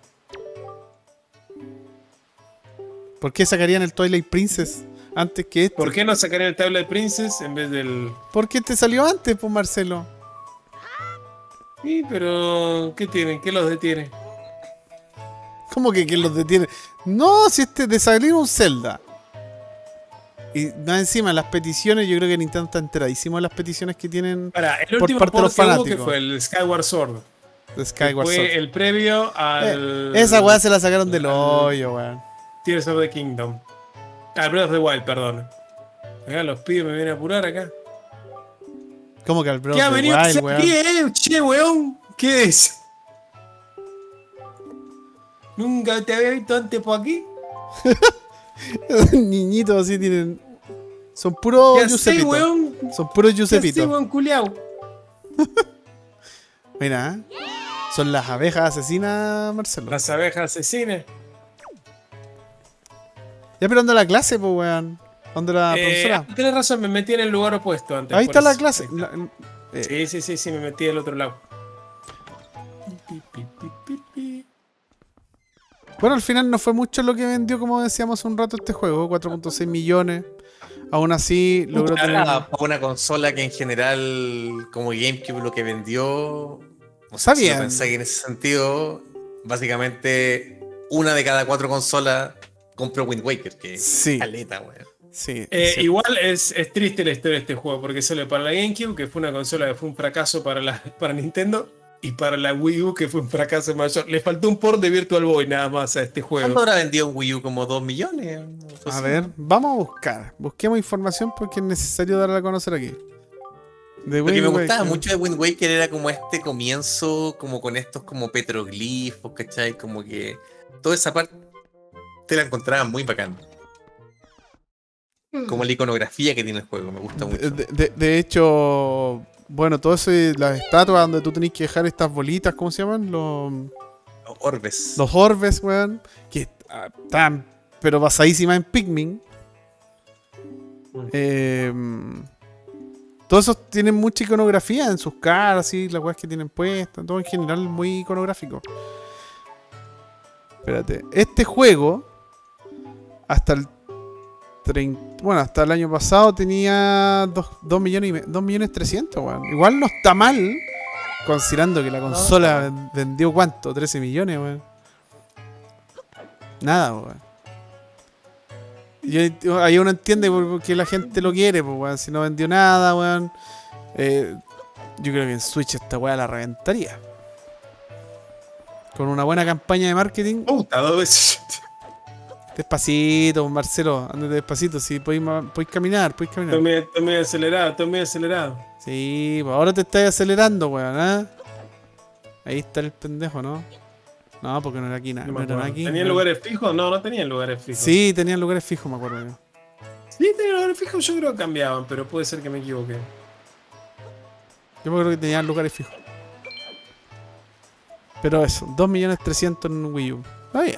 ¿Por qué sacarían el Twilight Princess antes que este? ¿Por qué no sacarían el Twilight Princess en vez del...? ¿Por qué este salió antes, po, Marcelo? Sí, pero... ¿Qué tienen? ¿Qué los detiene? ¿Cómo que quién los detiene? No, si este de salir un Zelda. Y más encima, las peticiones, yo creo que Nintendo está enteradísimo de las peticiones que tienen Para, el por último parte de los port que hubo, fanáticos. que fue el Skyward Sword. De Skyward fue Sword. el previo al... Eh, esa weá se la sacaron del al- hoyo, weón. Tears of the Kingdom. Ah, Breath of the Wild, perdón. Acá los pibes me vienen a apurar acá. ¿Cómo que al Breath ¿Qué ha of the venido a Wild, hacer weón? aquí, eh? Che, weón. ¿Qué es? Nunca te había visto antes por aquí. Niñitos así tienen. Son puros ¿Qué hacés, Giuseppitos. weón? Son puros ¿Qué hacés, Giuseppitos. weón, culiao? Mira, ¿eh? Son las abejas asesinas, Marcelo. Las abejas asesinas. Ya, pero anda la clase, pues, weón. ¿Dónde la Eh, profesora? Tienes razón, me metí en el lugar opuesto antes. Ahí por está la eso. clase. La- eh, Sí, sí, sí, sí, me metí del otro lado. Bueno, al final no fue mucho lo que vendió, como decíamos hace un rato, este juego. cuatro punto seis millones. Aún así, logró tener... Para una consola que en general, como GameCube, lo que vendió. O Está sea, si lo bien. pensáis en ese sentido, básicamente una de cada cuatro consolas compró Wind Waker, que Sí. es caleta, weón. Sí, Eh, sí. igual es, es triste la historia de este juego, porque salió para la GameCube, que fue una consola que fue un fracaso para, la, para Nintendo, y para la Wii U, que fue un fracaso mayor. Le faltó un port de Virtual Boy nada más a este ¿Cuánto juego. habrá vendido un Wii U? Como dos millones. A ver, vamos a buscar. Busquemos información porque es necesario darla a conocer aquí. De Lo que Wind me gustaba Waker. mucho de Wind Waker era como este comienzo, como con estos como petroglifos, ¿cachai? Como que toda esa parte te la encontraba muy bacán. Como la iconografía que tiene el juego, me gusta mucho. De, de- de hecho, bueno, todo eso de las estatuas donde tú tenés que dejar estas bolitas, ¿cómo se llaman? Los, Los orbes. los orbes, weón. Que ah, están, pero basadísimas en Pikmin. Eh, todos esos tienen mucha iconografía en sus caras, y las weas que tienen puestas. Todo en general muy iconográfico. Espérate. Este juego, hasta el treinta, bueno, hasta el año pasado tenía dos millones y me- dos millones trescientos, weón. Igual no está mal, considerando que la consola ven- vendió cuánto, trece millones, weón. Nada, weón. Y ahí- ahí uno entiende por qué la gente lo quiere, pues, weón. Si no vendió nada, weón. Eh, yo creo que en Switch esta weá la reventaría. Con una buena campaña de marketing. Puta, dos veces. Despacito, Marcelo, andate despacito, si podéis, ma- podéis caminar, podéis caminar. Estoy muy, estoy muy acelerado, estoy muy acelerado. Sí, pues ahora te estás acelerando, weón, ¿ah? Ahí está el pendejo, ¿no? No, porque no era aquí, na- No no, me eran acuerdo. aquí. ¿Tenían no. lugares fijos? No, no tenían lugares fijos. Sí, tenían lugares fijos, me acuerdo yo. Sí, tenían lugares fijos, yo creo que cambiaban, pero puede ser que me equivoqué. Yo me acuerdo que tenían lugares fijos. Pero eso, dos millones trescientos en Wii U. Está bien.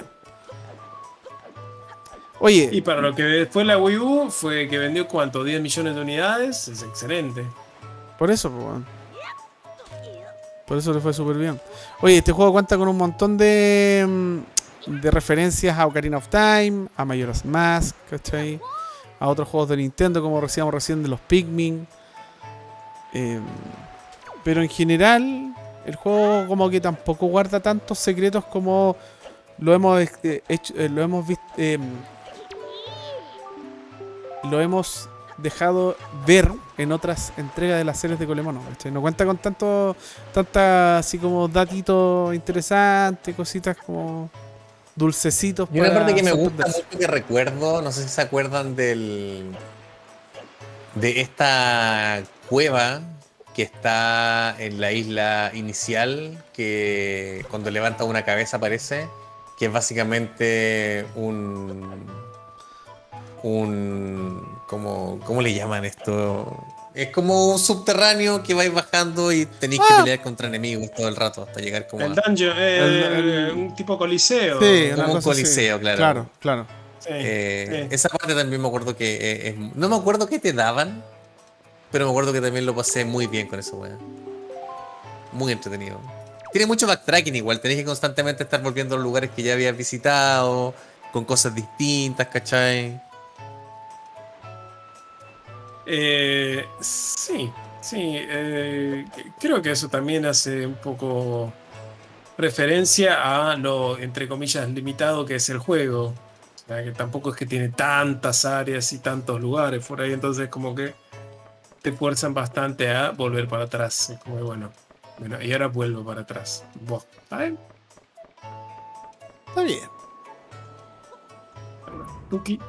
Oye, Y para lo que fue la Wii U, fue que vendió cuánto, diez millones de unidades, es excelente. por eso, pues, weón. Por eso le fue súper bien. Oye, este juego cuenta con un montón de, mm, de referencias a Ocarina of Time, a Majora's Mask, ¿cachai? a otros juegos de Nintendo, como decíamos recién de los Pikmin. Eh, pero en general, el juego como que tampoco guarda tantos secretos como lo hemos eh, hecho, eh, lo hemos visto, eh, lo hemos dejado ver en otras entregas de las series de Colemono, ¿cachai? No cuenta con tanto, tantas así como datitos interesantes, cositas como dulcecitos. Y una parte que me gusta mucho que recuerdo, no sé si se acuerdan del de esta cueva que está en la isla inicial, que cuando levanta una cabeza aparece, que es básicamente un un ¿cómo, cómo le llaman esto? Es como un subterráneo que vais bajando y tenéis que ah. pelear contra enemigos todo el rato hasta llegar como el a... dungeon, eh, el, el, un tipo coliseo. Sí, como un coliseo, así. claro. Claro, claro. Sí, Eh, sí. Esa parte también me acuerdo que eh, es, no me acuerdo qué te daban, pero me acuerdo que también lo pasé muy bien con eso, weón. Muy entretenido. Tiene mucho backtracking igual, tenés que constantemente estar volviendo a los lugares que ya habías visitado, con cosas distintas, ¿cachai? Eh, sí, sí. Eh, creo que eso también hace un poco referencia a lo, entre comillas, limitado que es el juego. O sea, que tampoco es que tiene tantas áreas y tantos lugares por ahí, entonces como que te fuerzan bastante a volver para atrás. Es como que, bueno, bueno, y ahora vuelvo para atrás. Buah, ¿está bien? Está bien. Tuki.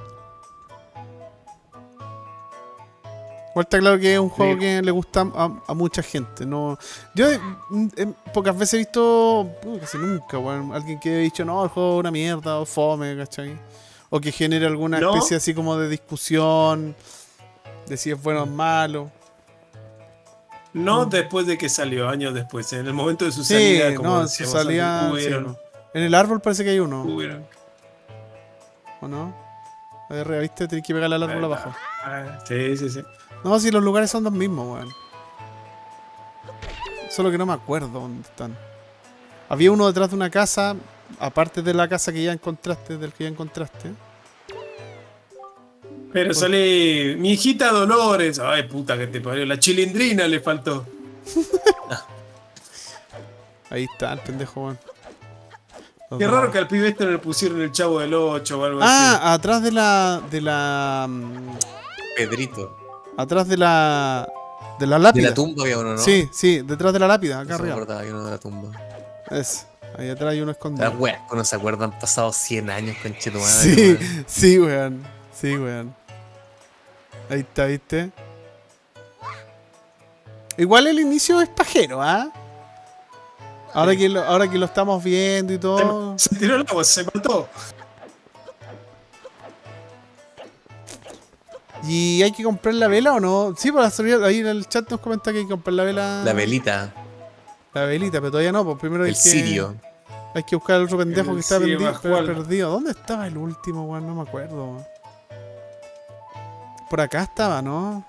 Igual está claro que es un juego sí. que le gusta a, a mucha gente. No, yo eh, eh, pocas veces he visto, uh, casi nunca, bueno, alguien que ha dicho, no, el juego es una mierda, o fome, ¿cachai? O que genere alguna ¿No? especie así como de discusión, de si es bueno o malo. No mm. después de que salió, años después, en el momento de su salida, sí, como no, decíamos, su salida, hubieron, sí, no. En el árbol parece que hay uno. Hubieron. ¿O no? A ver, ¿viste? Tienes que pegarle al árbol abajo. Ah, sí, sí, sí. No, si los lugares son los mismos, weón. Solo que no me acuerdo dónde están. Había uno detrás de una casa, aparte de la casa que ya encontraste, del que ya encontraste. Pero pues, sale mi hijita Dolores. Ay, puta que te parió. La chilindrina le faltó. Ahí está el pendejo, weón. Qué raro dos. Que al pibe este no le pusieron el Chavo del ocho o algo ah, así. Ah, atrás de la... de la... Pedrito. Atrás de la... de la lápida. De la tumba había uno, ¿no? Sí, sí, detrás de la lápida, acá no arriba. No me había uno de la tumba. Es, ahí atrás hay uno escondido. Las weas, no se acuerdan, han pasado cien años, conchetumadre. Sí, weón. sí, weón. Sí, weón. Ahí está, ¿viste? Igual el inicio es pajero, ¿ah? ¿eh? Ahora, sí. que lo, ahora que lo estamos viendo y todo. Se, se tiró el agua, se mató. ¿Y hay que comprar la vela o no? Sí, para salir ahí en el chat nos comenta que hay que comprar la vela. La velita. La velita, pero todavía no, pues primero hay el que. Sirio. Hay que buscar al otro pendejo el que está perdido, al... perdido. ¿Dónde estaba el último, weón? No me acuerdo. Por acá estaba, ¿no?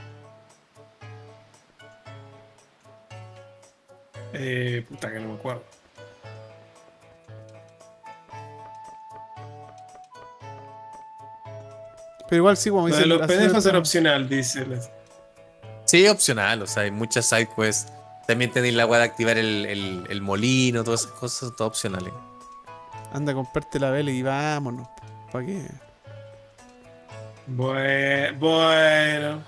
Eh, puta que no me acuerdo. Pero igual sí, como dice. Los pendejos era opcional, dice. Sí, opcional, o sea, hay muchas sidequests. También tenéis la weá de activar el, el, el molino, todas esas cosas, son todo opcionales. Anda a comprarte la vela y vámonos. ¿Para qué? Bueno, bueno.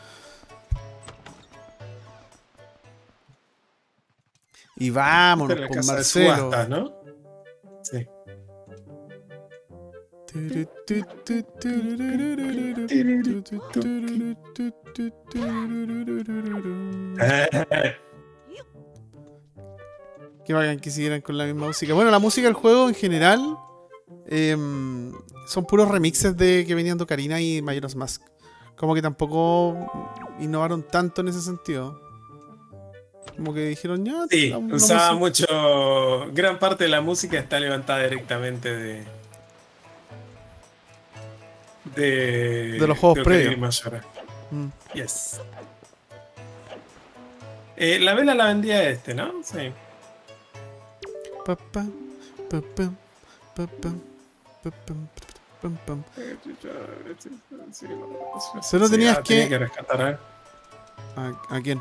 Y vámonos la con casa Marcelo. De subastas, ¿no? Sí. Qué bacán que siguieran con la misma música. Bueno, la música del juego en general eh, son puros remixes de que venían de Ocarina y Majora's Mask. Como que tampoco innovaron tanto en ese sentido. Como que dijeron ya. Sí, la, la usaba música. mucho. Gran parte de la música está levantada directamente de. De, de los juegos de previos. Mm. Yes. Eh, la vela la vendía este, ¿no? Sí. Pa, pa, pa, pa, pa, pa, pa, pa. Pam, pam. Solo tenías que... Tenía que rescatar a... ¿A, ¿A quién?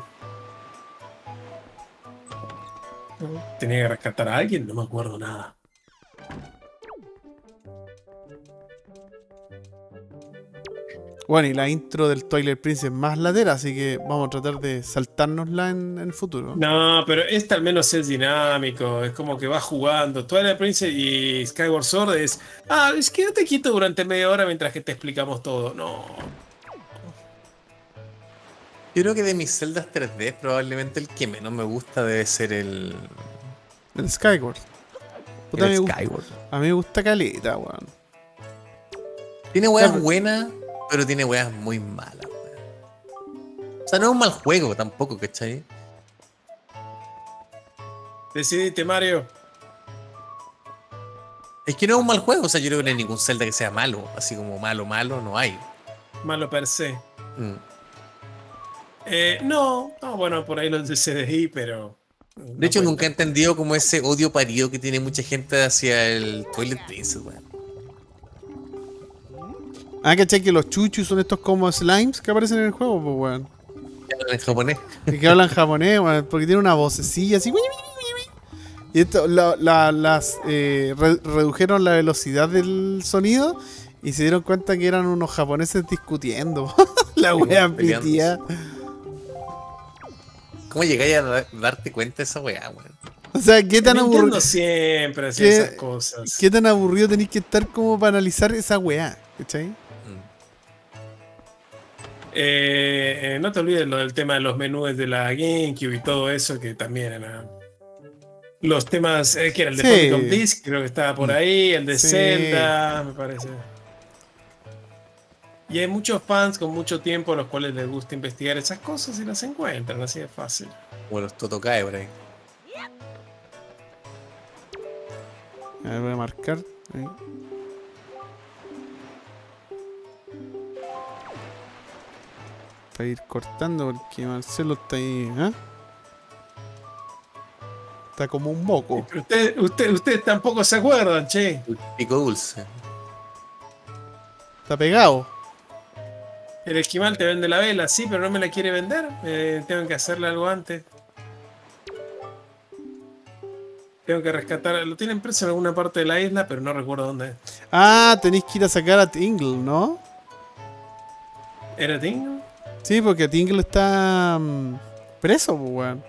Tenía que rescatar a alguien, no me acuerdo nada. Bueno, y la intro del Twilight Princess es más latera, así que vamos a tratar de saltárnosla en, en el futuro. No, pero este al menos es dinámico, es como que va jugando. Twilight Princess y Skyward Sword es... Ah, es que quédate quieto durante media hora mientras que te explicamos todo. No. Yo creo que de mis celdas tres D probablemente el que menos me gusta debe ser el... El Skyward. Puta, el me gusta- Skyward. A mí me gusta caleta, weón. Tiene weas Claro. buenas, pero tiene weas muy malas, weón. O sea, no es un mal juego tampoco, ¿cachai? Decidite, Mario. Es que no es un mal juego, o sea, yo creo que no hay ningún Zelda que sea malo. Así como malo, malo, no hay. Malo per se. Mm. Eh, no, no, bueno, por ahí los de C D I, pero... De hecho, nunca he entendido como ese odio parido que tiene mucha gente hacia el Twilight Princess, weón. Ah, ¿cachai? Que los chuchus son estos como slimes que aparecen en el juego, pues, weón. En japonés. Y que hablan japonés, weón, porque tiene una vocecilla así. Y esto, la- la- las eh, re- redujeron la velocidad del sonido y se dieron cuenta que eran unos japoneses discutiendo. La wea Peleándose. pitía. ¿Cómo llegáis a da- darte cuenta de esa weá, weón? O sea, ¿qué tan, Nintendo aburrido siempre hacía ¿Qué- esas cosas. ¿qué tan aburrido tenéis que estar como para analizar esa weá? ¿Cachai? Mm. Eh, eh, no te olvides lo del tema de los menús de la GameCube y todo eso, que también era... Los temas, eh, que era el de Sí. Famicom Disc, creo que estaba por ahí, el de Sí. Zelda, me parece. Y hay muchos fans con mucho tiempo a los cuales les gusta investigar esas cosas y las encuentran, así de fácil. Como los Totokae por ahí. A ver, voy a marcar. Ahí. Para ir cortando porque Marcelo está ahí, ¿eh? Está como un moco. Pero ustedes usted, ustedes tampoco se acuerdan, che. El pico dulce. Está pegado. El esquimal te vende la vela, sí, pero no me la quiere vender. Eh, tengo que hacerle algo antes. Tengo que rescatar. Lo tienen preso en alguna parte de la isla, pero no recuerdo dónde. Ah, tenéis que ir a sacar a Tingle, ¿no? ¿Era Tingle? Sí, porque Tingle está mm, preso, pues, weón.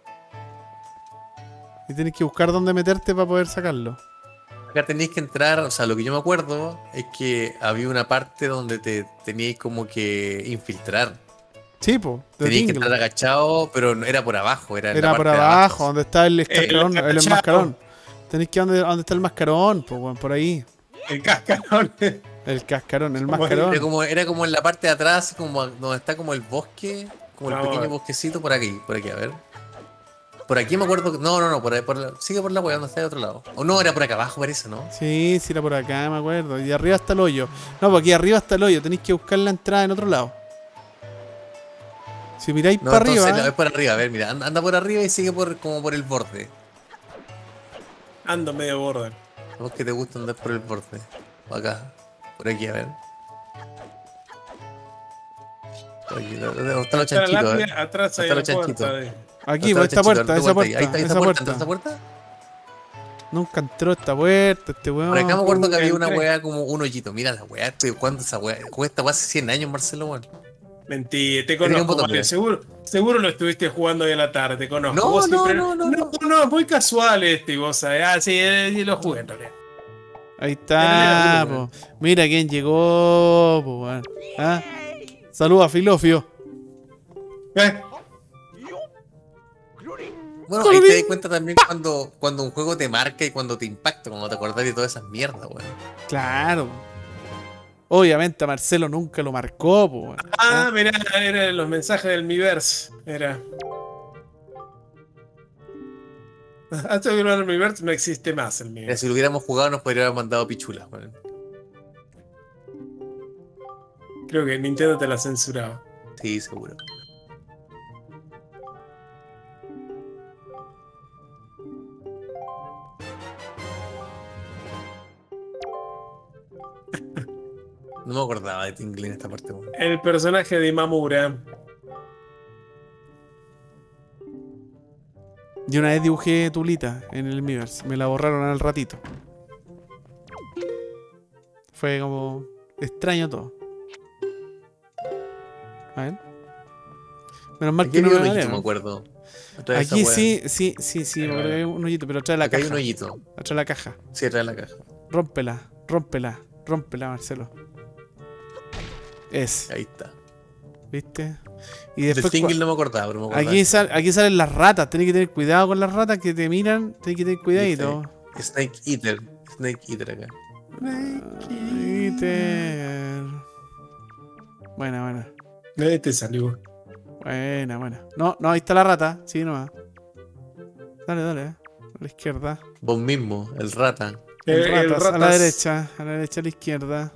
Y tenés que buscar dónde meterte para poder sacarlo. Acá tenéis que entrar, o sea, lo que yo me acuerdo es que había una parte donde te teníais como que infiltrar. Sí, pues. Teníais que entrar agachado, pero no era por abajo, era en Era la por parte de abajo, donde está el cascarón, El el, agachado. enmascarón. Tenéis que ir donde, donde está el mascarón, pues, weón, por ahí. El cascarón. El cascarón, el Como mascarón. Era como, era como en la parte de atrás, como donde está como el bosque, como el Vamos a pequeño ver. bosquecito por aquí, por aquí, a ver. Por aquí me acuerdo que. No, no, no, por, ahí, por la- sigue por la weá, donde está de otro lado. O no, era por acá abajo, parece, ¿no? Sí, sí, era por acá, me acuerdo. Y arriba está el hoyo. No, pues aquí arriba está el hoyo. Tenéis que buscar la entrada en otro lado. Si miráis No, para entonces arriba. no, es por arriba, a ver, mira, anda, anda por arriba y sigue por como por el borde. Ando medio border. ¿Cómo es que te gusta andar por el borde? O acá, por aquí, a ver. Por aquí, ¿dónde están los Está la chanchitos? A ver. lápida, atrás hay Está la los chanchitos. puerta. de- Aquí, ¿Dónde por está esta el chanchito? puerta, ¿Dónde esa está puerta. ahí? Ahí está Esa esta puerta, puerta. ¿esta puerta? Nunca entró esta puerta, este weón. Por acá me acuerdo que había una entré. weá como un hoyito. Mira la weá, estoy jugando esa weá. Jugué esta weá hace cien años, Marcelo, weón. Mentira, te Tenía un conozco, botón, Mario. mira. Seguro, seguro lo estuviste jugando hoy a la tarde, te conozco. No, Vos no, siempre- no, no, no, no, es muy casual este, y vos sabés. Ah, sí, eh, sí, lo jugué en realidad. Ahí está, Era po. Mira quién llegó, po, weón. ¿Ah? Saluda, Filofio. Eh, Bueno, ahí te das cuenta también cuando, cuando un juego te marca y cuando te impacta, cuando te acordás de todas esas mierdas, weón. Claro. Obviamente a Marcelo nunca lo marcó, po, weón. Ah, mirá, eran los mensajes del Miiverse. Era. Antes de hablar del Miiverse no existe más el Mira, Miiverse. si lo hubiéramos jugado nos podría haber mandado pichulas, weón. Creo que Nintendo te la censuraba. Sí, seguro. me acordaba de Tingle en esta parte. Bueno. El personaje de Imamura. Yo una vez dibujé Tulita en el Miiverse. Me la borraron al ratito. Fue como extraño todo. A ver. Menos mal Aquí que no había me un hoyito, valieron. me acuerdo. Atrás de Aquí esa sí, sí, sí, sí, me acuerdo que hay un hoyito, pero trae la Acá caja. hay un hoyito. Trae la caja. Sí, trae la caja. Rómpela, rómpela, rómpela, Marcelo. Es, Ahí está. ¿viste? Y Del después Tingle cua- no me acordaba, pero me acordaba. aquí, sal- aquí salen las ratas. Tenés que tener cuidado con las ratas que te miran. Tenés que tener cuidadito. Snake Eater. Snake Eater acá. Eater. Buena, buena. De ahí te salió. Buena, buena. No, no, ahí está la rata. Sí, nomás. Dale, dale. A la izquierda. Vos mismo, el rata. El El- el ratas, a la ratas. derecha. A la derecha, a la izquierda.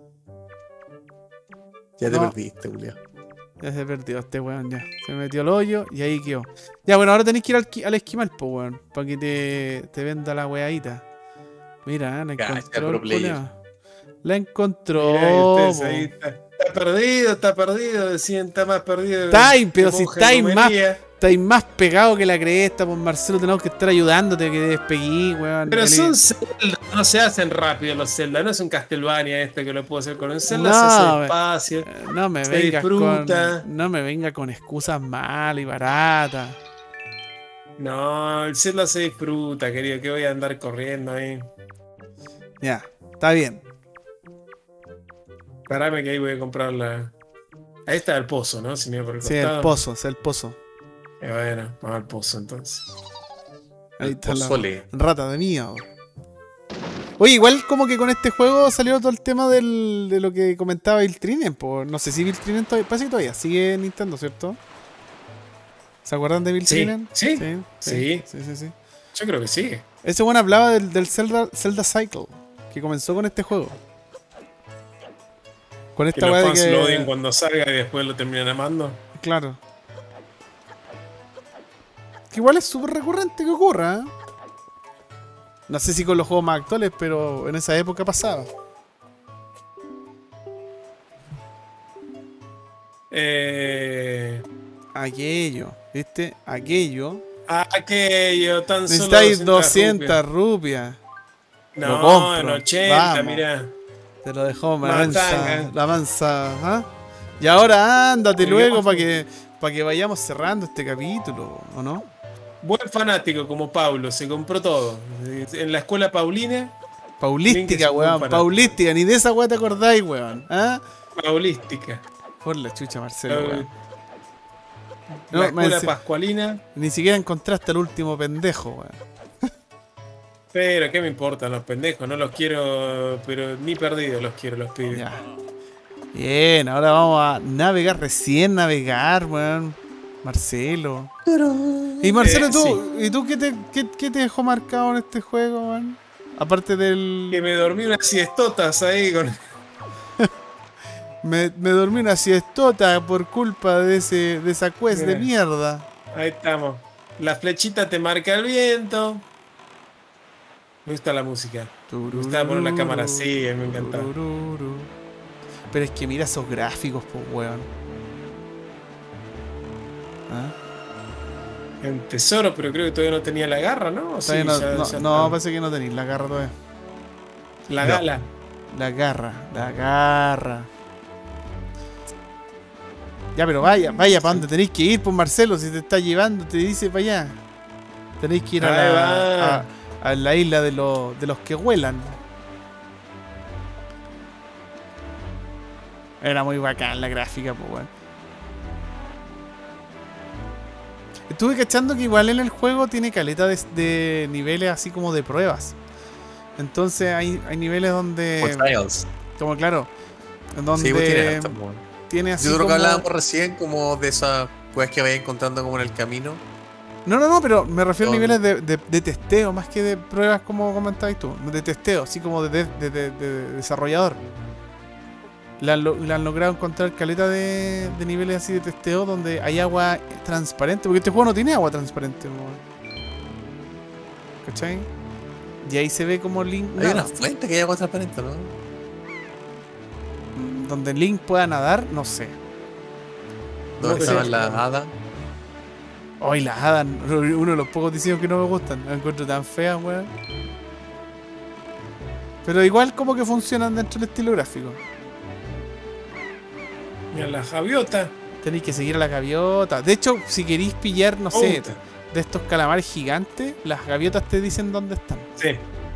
Ya te No. perdiste, Julio. Ya se perdió este weón, ya. Se metió el hoyo y ahí quedó. Ya, bueno, ahora tenés que ir al, qui- al esquimal, po, weón. Para que te, te venda la weadita. Mira, eh, la Cacha, encontró pro el player. culiao. La encontró. Mirá, ustedes po. ahí está, está perdido, está perdido. Decían, está más perdido. Time, pero que si monja estáis en más, Romería. estáis más pegado que la cresta, pues Marcelo, tenemos que estar ayudándote a que despeguí, weón. Pero El- son Zelda, no se hacen rápido los Zelda, no es un Castlevania este que lo puedo hacer con el Zelda, No, se hace me- despacio. No me se vengas con. disfruta. No me venga con excusas malas y baratas. No, el Zelda se disfruta, querido, que voy a andar corriendo ahí. Ya, está bien. Parame que ahí voy a comprar la. Ahí está el pozo, ¿no? Si me por el Sí, el costado. pozo, es el pozo. Eh, bueno, vamos al pozo entonces. Ahí El está la pozole. rata de miedo. Oye, igual como que con este juego salió todo el tema del, de lo que comentaba Viltrinen, pues no sé si Viltrinen todavía, parece que todavía sigue en Nintendo, ¿cierto? ¿Se acuerdan de Viltrinen? Sí, sí, sí. sí, sí, sí. Yo creo que sí. Ese bueno hablaba del, del Zelda, Zelda Cycle, que comenzó con este juego. Con Que esta los weá de fans que... lo odien cuando salga y después lo terminan amando. Claro. Que igual es súper recurrente que ocurra, ¿eh? No sé si con los juegos más actuales, pero en esa época pasaba. Eh, Aquello, ¿viste? Aquello. aquello, tan solo Necesitáis doscientas doscientas rupias. rupias. Lo No, compro. en ochenta, Vamos. mira. Te lo dejó Matanga. mansa, la mansa. ¿Ah? Y ahora ándate El luego gato. para que, para que vayamos cerrando este capítulo, ¿o no? Buen fanático como Pablo, se compró todo. En la escuela Paulina, Paulística, Link es un buen weón. fanático. Paulística, ni de esa weá te acordáis, weón. ¿Ah? Paulística. Por la chucha, Marcelo, La, weón. la No, escuela me dice- Pascualina. Ni siquiera encontraste al último pendejo, weón. Pero, ¿qué me importan los pendejos? No los quiero, pero ni perdidos los quiero, los pibes. Ya. Bien, ahora vamos a navegar, recién navegar, weón. Marcelo. Y Marcelo, Eh, ¿tú, ¿y tú qué te, qué, qué te dejó marcado en este juego, weón? Aparte del... Que me dormí unas siestotas ahí con. Me, me dormí una siestota por culpa de ese de esa quest de Mira. mierda. Ahí estamos. La flechita te marca el viento. Me gusta la música. Me gustaba poner la cámara así, me encantaba. Turururu. Pero es que mira esos gráficos, pues, weón. ¿Ah? En tesoro, pero creo que todavía no tenía la garra, ¿no? ¿O sí, Todavía no, ya- no, ya no, está? parece que no tenéis la garra todavía. La No. gala. La garra, la garra. Ya, pero vaya, vaya, ¿para dónde tenéis que ir, pues Marcelo? Si te está llevando, te dice para allá. Tenéis que ir a Ahí la, va. a, a la isla de, los de los que huelan. Era muy bacán la gráfica, pues, weón. Estuve cachando que igual en el juego tiene caleta de, de niveles así como de pruebas. Entonces hay, hay niveles donde... Por trials. Como claro, en donde Sí, pues tiene harta, pues. tiene así Yo creo como... que hablábamos recién como de esas cosas que vaya encontrando como en el camino. No, no, no, pero me refiero a ¿Dónde? niveles de, de, de testeo, más que de pruebas como comentabas tú. De testeo, así como de, de, de- de- de desarrollador. Le han, lo- le han logrado encontrar caleta de, de niveles así de testeo donde hay agua transparente, porque este juego no tiene agua transparente, weón. ¿Cachai? Y ahí se ve como Link... Hay nada. una fuente que hay agua transparente, ¿no? donde Link pueda nadar, no sé. ¿Dónde estaban las hadas? Hoy las hadas, uno de los pocos diseños que no me gustan. Las encuentro tan feas, weón. Pero igual como que funcionan dentro del estilo gráfico. Mira la gaviota. Tenéis que seguir a la gaviota. De hecho, si queréis pillar, no sé, Puta. de estos calamares gigantes, las gaviotas te dicen dónde están. Sí.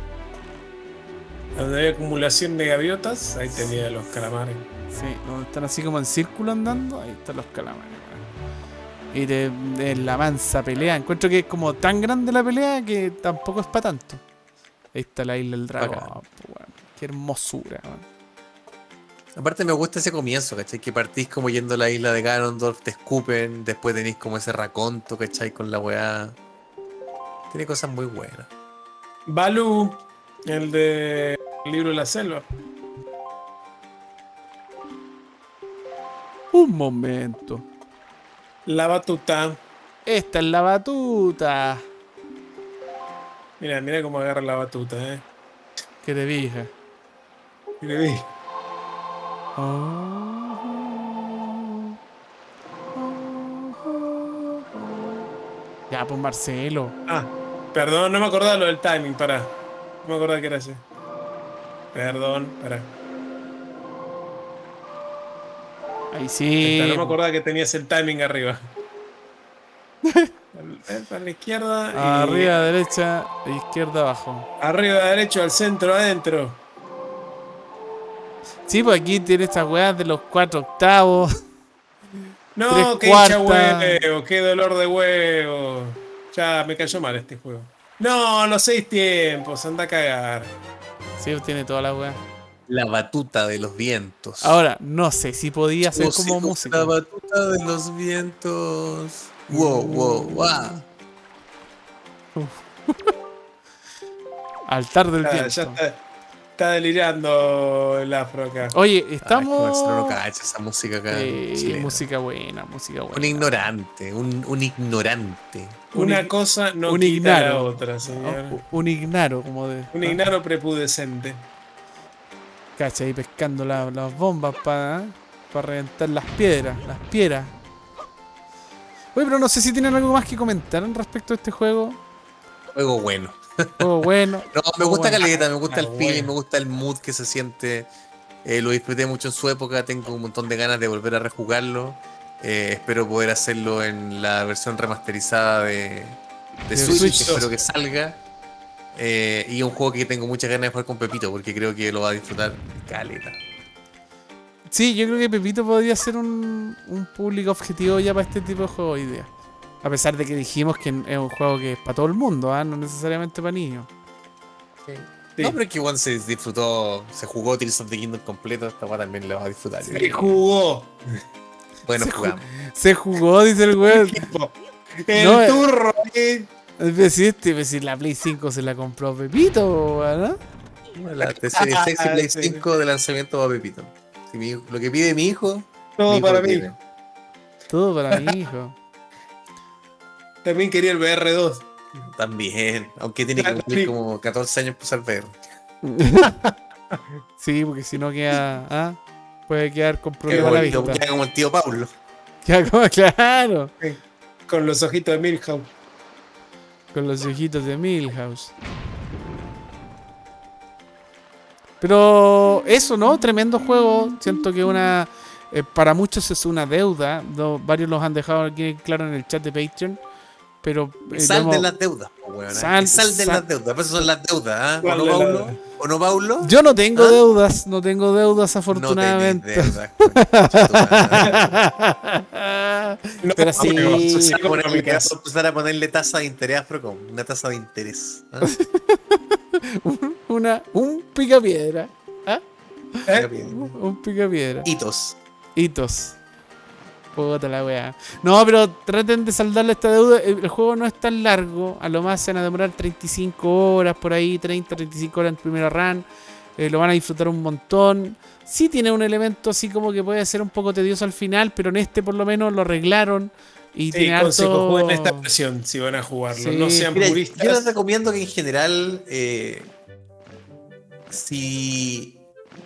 Donde hay acumulación de gaviotas, ahí tenía los calamares. Sí, donde están así como en círculo andando, ahí están los calamares. Y de, de la mansa pelea. Encuentro que es como tan grande la pelea que tampoco es para tanto. Ahí está la isla del dragón. Oh, bueno, qué hermosura. Man. Aparte me gusta ese comienzo, ¿cachai? Que partís como yendo a la isla de Ganondorf, te escupen, después tenéis como ese raconto, ¿cachai? Con la weá. Tiene cosas muy buenas. Baloo, el de el libro de la selva. Un momento. La batuta. Esta es la batuta. Mira, mira cómo agarra la batuta, eh. Que te vija. Y le vi. Oh. Ya, pues Marcelo. Ah, perdón, no me acordaba lo del timing, pará. No me acordaba que era ese. Perdón, pará. Ahí sí. No me acordaba que tenías el timing arriba. Para la izquierda. Y... Arriba, derecha, izquierda, abajo. Arriba, derecho, al centro, adentro. Sí, pues aquí tiene estas weas de los cuatro octavos. No, qué hincha huevo, qué dolor de huevo. Ya me cayó mal este juego. No, los seis tiempos, anda a cagar. Sí, tiene toda la wea. La batuta de los vientos. Ahora, no sé si podía ser como música. La batuta de los vientos. Wow, wow, wow. Altar del Ah, viento. ya está, está delirando el afro acá. Oye, estamos. Ay, no cacha esa música acá. Eh, música buena, música buena. Un ignorante, un, un ignorante. Una un, cosa no un quita ignaro. la otra, señor. Un, un ignaro, como de. Un ignaro prepudecente. Cacha, ahí pescando la, las bombas para para reventar las piedras, las piedras. Oye, pero no sé si tienen algo más que comentar respecto a este juego. Juego bueno. Juego bueno. No, me gusta bueno. caleta, me gusta Ah, el feeling, bueno. me gusta el mood que se siente. Eh, lo disfruté mucho en su época, tengo un montón de ganas de volver a rejugarlo. Eh, espero poder hacerlo en la versión remasterizada de, de, De Switch, Switch. que espero que salga. Eh, y un juego que tengo muchas ganas de jugar con Pepito, porque creo que lo va a disfrutar caleta. Sí, yo creo que Pepito podría ser un, un público objetivo ya para este tipo de juego hoy día. A pesar de que dijimos que es un juego que es para todo el mundo, ¿eh? No necesariamente para niños. Sí. Sí. No, pero es que igual se disfrutó, se jugó Tears of the Kingdom completo, esta weá también lo va a disfrutar. Se jugó. Bueno, se, jugamos. se jugó, dice el weón. El No, eh. turro. eh. Es decir, la Play cinco se la compró Pepito, ¿no? La T C Sexy Play Sí. cinco de lanzamiento va a Pepito. Si mi hijo- lo que pide mi hijo, Todo mi hijo para lo mí. tiene. Todo para mi hijo. También quería el V R dos. También, aunque tiene que Claro, cumplir sí. como catorce años para usar V R. Sí, porque si no queda. ¿ah? Puede quedar con Que problema a la como- vista. queda como el tío Paulo. Queda como, claro. Con los ojitos de Milhouse. Con los ojitos de Milhouse. Pero eso, ¿no? Tremendo juego. Siento que una. Eh, para muchos es una deuda. No, varios los han dejado aquí claro en el chat de Patreon. Pero. eh, Sal hemos- de las deudas, po, weón, ¿eh? Sal- Sal, de sal- las deudas. Por eso son las deudas, ¿ah? ¿O ¿Cuál no, de la Paulo? deuda? ¿O no, Paulo? Yo no tengo ¿Ah? deudas. No tengo deudas, No afortunadamente. tenés deudas, concha tu madre. No, Pero no, sí. pero Vamos a sí, ponerle- económicas. vamos a empezar a ponerle tasa de interés a Procom. Una tasa de interés. ¿ah? Una, un picapiedra. ¿Ah? ¿Eh? Un picapiedra. Hitos. Hitos. Puta la weá. No, pero traten de saldarle esta deuda. El el juego no es tan largo. A lo más se van a demorar treinta y cinco horas por ahí. treinta, treinta y cinco horas en primera run. Eh, lo van a disfrutar un montón. Sí tiene un elemento así como que puede ser un poco tedioso al final, pero en este por lo menos lo arreglaron. Y Sí, tiene consejo, harto... jueguen esta versión si van a jugarlo. Sí. No sean Mira, puristas. yo les recomiendo que en general, eh, si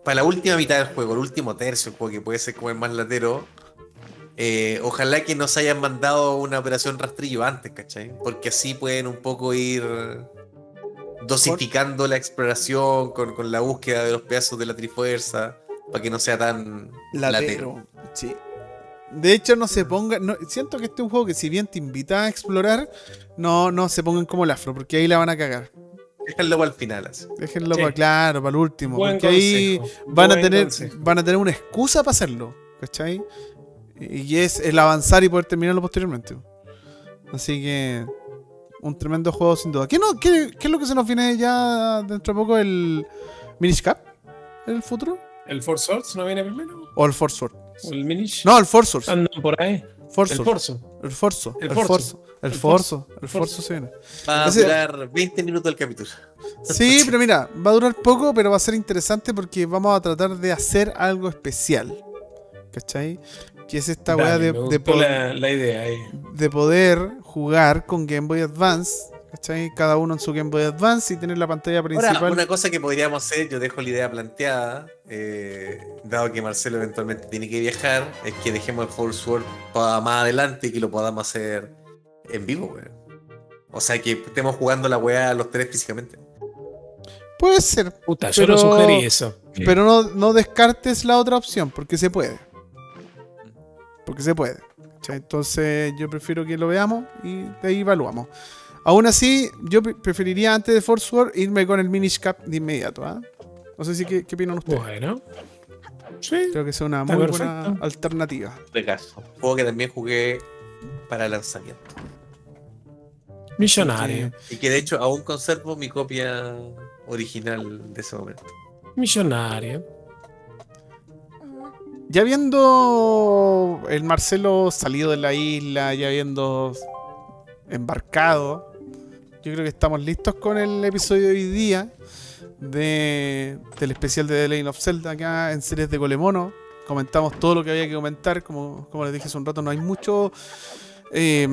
para la última mitad del juego, el último tercio del juego, que puede ser como el más latero, eh, ojalá que nos hayan mandado una operación rastrillo antes, ¿cachai? Porque así pueden un poco ir dosificando la exploración con, con la búsqueda de los pedazos de la Trifuerza, para que no sea tan latero. latero. Sí. De hecho, no se ponga. No, siento que este es un juego que, si bien te invita a explorar, no, no se pongan como el Afro, porque ahí la van a cagar. Déjenlo para el final. Así. Déjenlo sí. para, claro, para el último. Buen porque consejo. ahí van a, tener, van a tener una excusa para hacerlo, ¿cachai? Y es el avanzar y poder terminarlo posteriormente. Así que un tremendo juego sin duda. ¿Qué, no, qué, qué es lo que se nos viene ya dentro de poco? ¿El Minish Cap? ¿El futuro? ¿El Force Swords no viene primero? ¿O el Force Sword? ¿O el Minish? No, el Force Swords. Andan por ahí. Forzo. El Forzo. El Forzo. El Forzo. El Forzo. El Forzo se viene. Va a durar veinte minutos el capítulo. Sí, pero mira, va a durar poco, pero va a ser interesante porque vamos a tratar de hacer algo especial. ¿Cachai? Que es esta weá de, de, poder, la, la idea ahí. de poder jugar con Game Boy Advance. ¿Cachai? Cada uno en su Game Boy Advance y tener la pantalla principal. Ahora, una cosa que podríamos hacer, yo dejo la idea planteada, eh, dado que Marcelo eventualmente tiene que viajar, es que dejemos el Force Sword para más adelante y que lo podamos hacer en vivo, weón. O sea, que estemos jugando la weá los tres físicamente. Puede ser. Puta, yo pero, no sugerí eso. Pero no, no descartes la otra opción, porque se puede. Porque se puede. ¿Cachai? Entonces yo prefiero que lo veamos y de ahí evaluamos. Aún así, yo preferiría antes de Force Sword irme con el Minish Cap de inmediato. ¿eh? No sé si qué, qué opinan ustedes. Bueno, sí. Creo que es una muy perfecto. buena alternativa. De caso. Juego que también jugué para el lanzamiento. Millonario. Y que de hecho aún conservo mi copia original de ese momento. Millonario. Ya viendo el Marcelo salido de la isla, ya viendo embarcado, yo creo que estamos listos con el episodio de hoy día de, del especial de The Legend of Zelda acá en Series de Colemono. Comentamos todo lo que había que comentar, como, como les dije hace un rato, no hay mucho eh,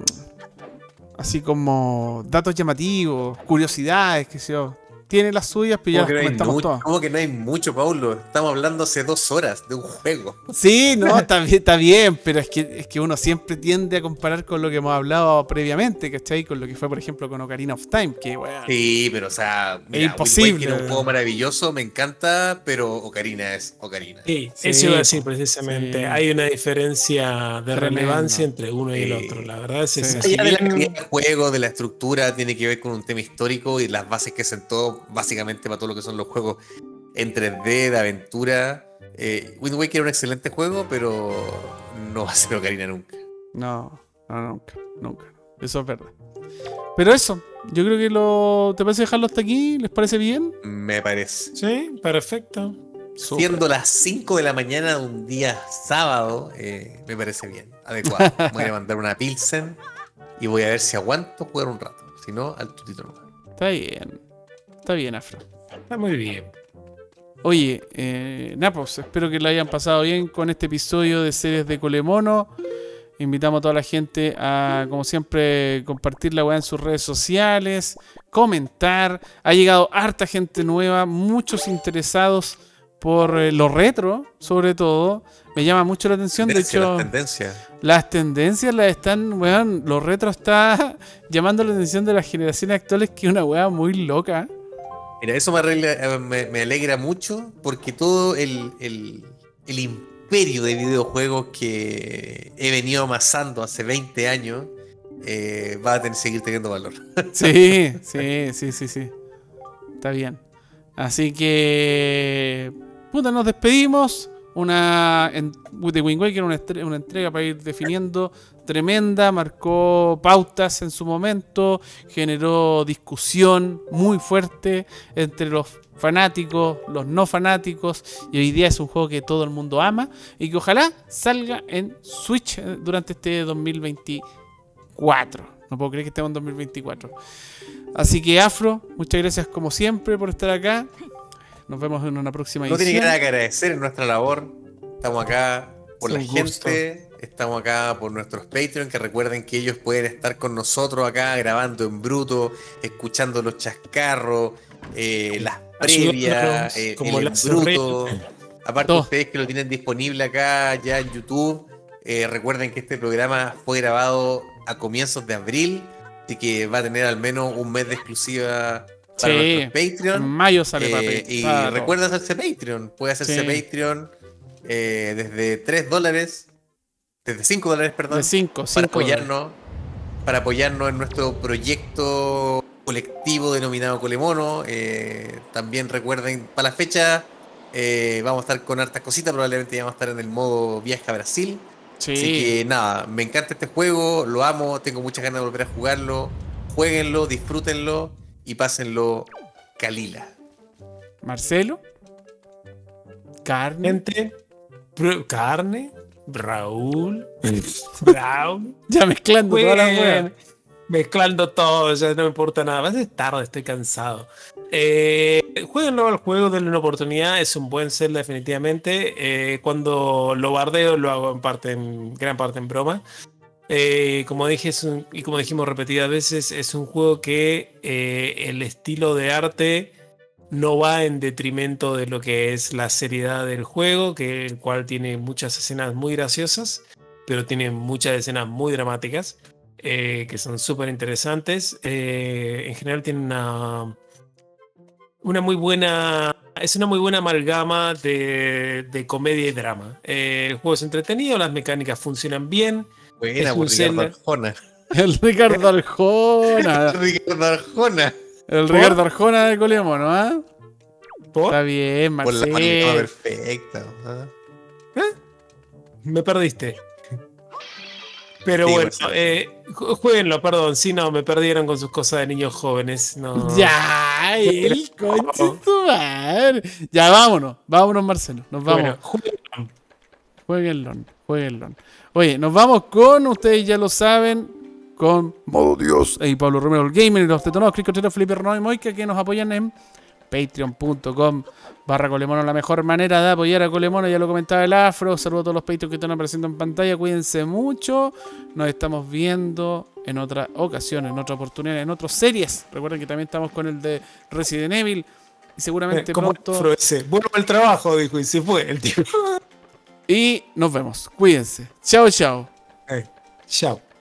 así como datos llamativos, curiosidades, que sé yo. Tiene las suyas, pero ya las comentamos todas. ¿Cómo que no hay mucho, Paulo? Estamos hablando hace dos horas de un juego. Sí, no, está bien, está bien, pero es que, es que uno siempre tiende a comparar con lo que hemos hablado previamente, ¿cachai? Con lo que fue, por ejemplo, con Ocarina of Time, que bueno, sí, pero o sea, mira, es imposible. Es un juego maravilloso, me encanta, pero Ocarina es Ocarina. Sí, sí, eso iba a decir precisamente. Sí. Hay una diferencia de Tremendo. relevancia entre uno y el otro. La verdad es sí. que sí. de la calidad del juego, de la estructura, tiene que ver con un tema histórico y las bases que sentó básicamente para todo lo que son los juegos en tres D, de aventura. Eh, Wind Waker era un excelente juego, pero no va a ser Ocarina nunca. No, no, nunca, nunca. Eso es verdad. Pero eso, yo creo que lo... ¿Te parece dejarlo hasta aquí? ¿Les parece bien? Me parece. Sí, perfecto. Siendo las cinco de la mañana de un día sábado, eh, me parece bien, adecuado. Voy a mandar una Pilsen y voy a ver si aguanto jugar un rato. Si no, al tutito nomás. Está bien. Está bien, Afro. Está muy bien. Oye, eh, Napos, espero que lo hayan pasado bien con este episodio de Series de Colemono. Invitamos a toda la gente a, como siempre, compartir la weá en sus redes sociales, comentar. Ha llegado harta gente nueva, muchos interesados por eh, lo retro, sobre todo. Me llama mucho la atención. De hecho, las tendencias. Las tendencias las están, weón, lo retro está llamando la atención de las generaciones actuales, que es una weá muy loca. Mira, eso me, arregla, me, me alegra mucho porque todo el, el, el imperio de videojuegos que he venido amasando hace veinte años eh, va a tener, seguir teniendo valor. Sí, sí, sí, sí, sí. Está bien. Así que, puta, nos despedimos. Una en, de Wind Waker, una, una entrega para ir definiendo tremenda, marcó pautas en su momento, generó discusión muy fuerte entre los fanáticos, los no fanáticos, y hoy día es un juego que todo el mundo ama y que ojalá salga en Switch durante este dos mil veinticuatro. No puedo creer que estemos en dos mil veinticuatro. Así que, Afro, muchas gracias como siempre por estar acá. Nos vemos en una próxima edición. No tiene que nada que agradecer en nuestra labor. Estamos acá por la gente. Estamos acá por nuestros Patreon, que recuerden que ellos pueden estar con nosotros acá grabando en bruto, escuchando los chascarros, eh, las previa, eh, como el la bruto. Aparte, Todo. ustedes que lo tienen disponible acá ya en YouTube, eh, recuerden que este programa fue grabado a comienzos de abril, así que va a tener al menos un mes de exclusiva para Sí, nuestro Patreon. en mayo sale Eh, para y para recuerda hacerse Patreon. Puede hacerse Sí. Patreon eh, desde tres dólares, desde cinco dólares, perdón, de cinco, para cinco apoyarnos, para apoyarnos en nuestro proyecto colectivo denominado Colemono. Eh, también recuerden, para la fecha eh, vamos a estar con hartas cositas, probablemente ya vamos a estar en el modo viaje a Brasil. Sí. Así que nada, me encanta este juego, lo amo, tengo muchas ganas de volver a jugarlo. Jueguenlo, disfrútenlo y pásenlo Calila. Marcelo. Carne. Gente, pr- carne, Raúl, Brown, Ya mezclando todas las Jueguen, weas. mezclando todo, ya no me importa nada. Más es tarde, estoy cansado. Eh, jueguenlo al juego, denle una oportunidad. Es un buen Zelda, definitivamente. Eh, cuando lo bardeo, lo hago en parte, en gran parte en broma. Eh, como dije, es un- y como dijimos repetidas veces, es un juego que eh, el estilo de arte no va en detrimento de lo que es la seriedad del juego, que el cual tiene muchas escenas muy graciosas, pero tiene muchas escenas muy dramáticas, eh, que son súper interesantes. Eh, en general tiene una, una muy buena... Es una muy buena amalgama de, de comedia y drama. Eh, el juego es entretenido, las mecánicas funcionan bien. Buena, Es un por Ricardo Zelda. Arjona. El Ricardo Arjona. Ricardo Arjona. El ¿Por? Ricardo Arjona de Colemono, ¿ah? ¿Por? Está bien, Por la amalgama Marcelo. perfecta. ¿ah? Me perdiste. Pero Sí, bueno, pues, sí. eh, ju- jueguenlo, perdón. Sí, no, me perdieron con sus cosas de niños jóvenes. No. Ya, el conche tu madre. Ya, vámonos. Vámonos, Marcelo. Nos vamos. Bueno, jueguen. Jueguenlo, jueguenlo. Oye, nos vamos con, ustedes ya lo saben, con Modo Dios y Pablo Romero, el gamer, y los tetonados, Crico Tero, Felipe Renaud y Moica, que nos apoyan en patreon punto com barra Colemono. La mejor manera de apoyar a Colemono, ya lo comentaba el Afro. Saludos a todos los Patreons que están apareciendo en pantalla. Cuídense mucho. Nos estamos viendo en otra ocasión, en otra oportunidad, en otras series. Recuerden que también estamos con el de Resident Evil. Y seguramente Eh, como pronto. el afro ese. Vuelvo al trabajo, dijo, y se fue el tío. Y nos vemos. Cuídense. Chao, chao. Eh, chao.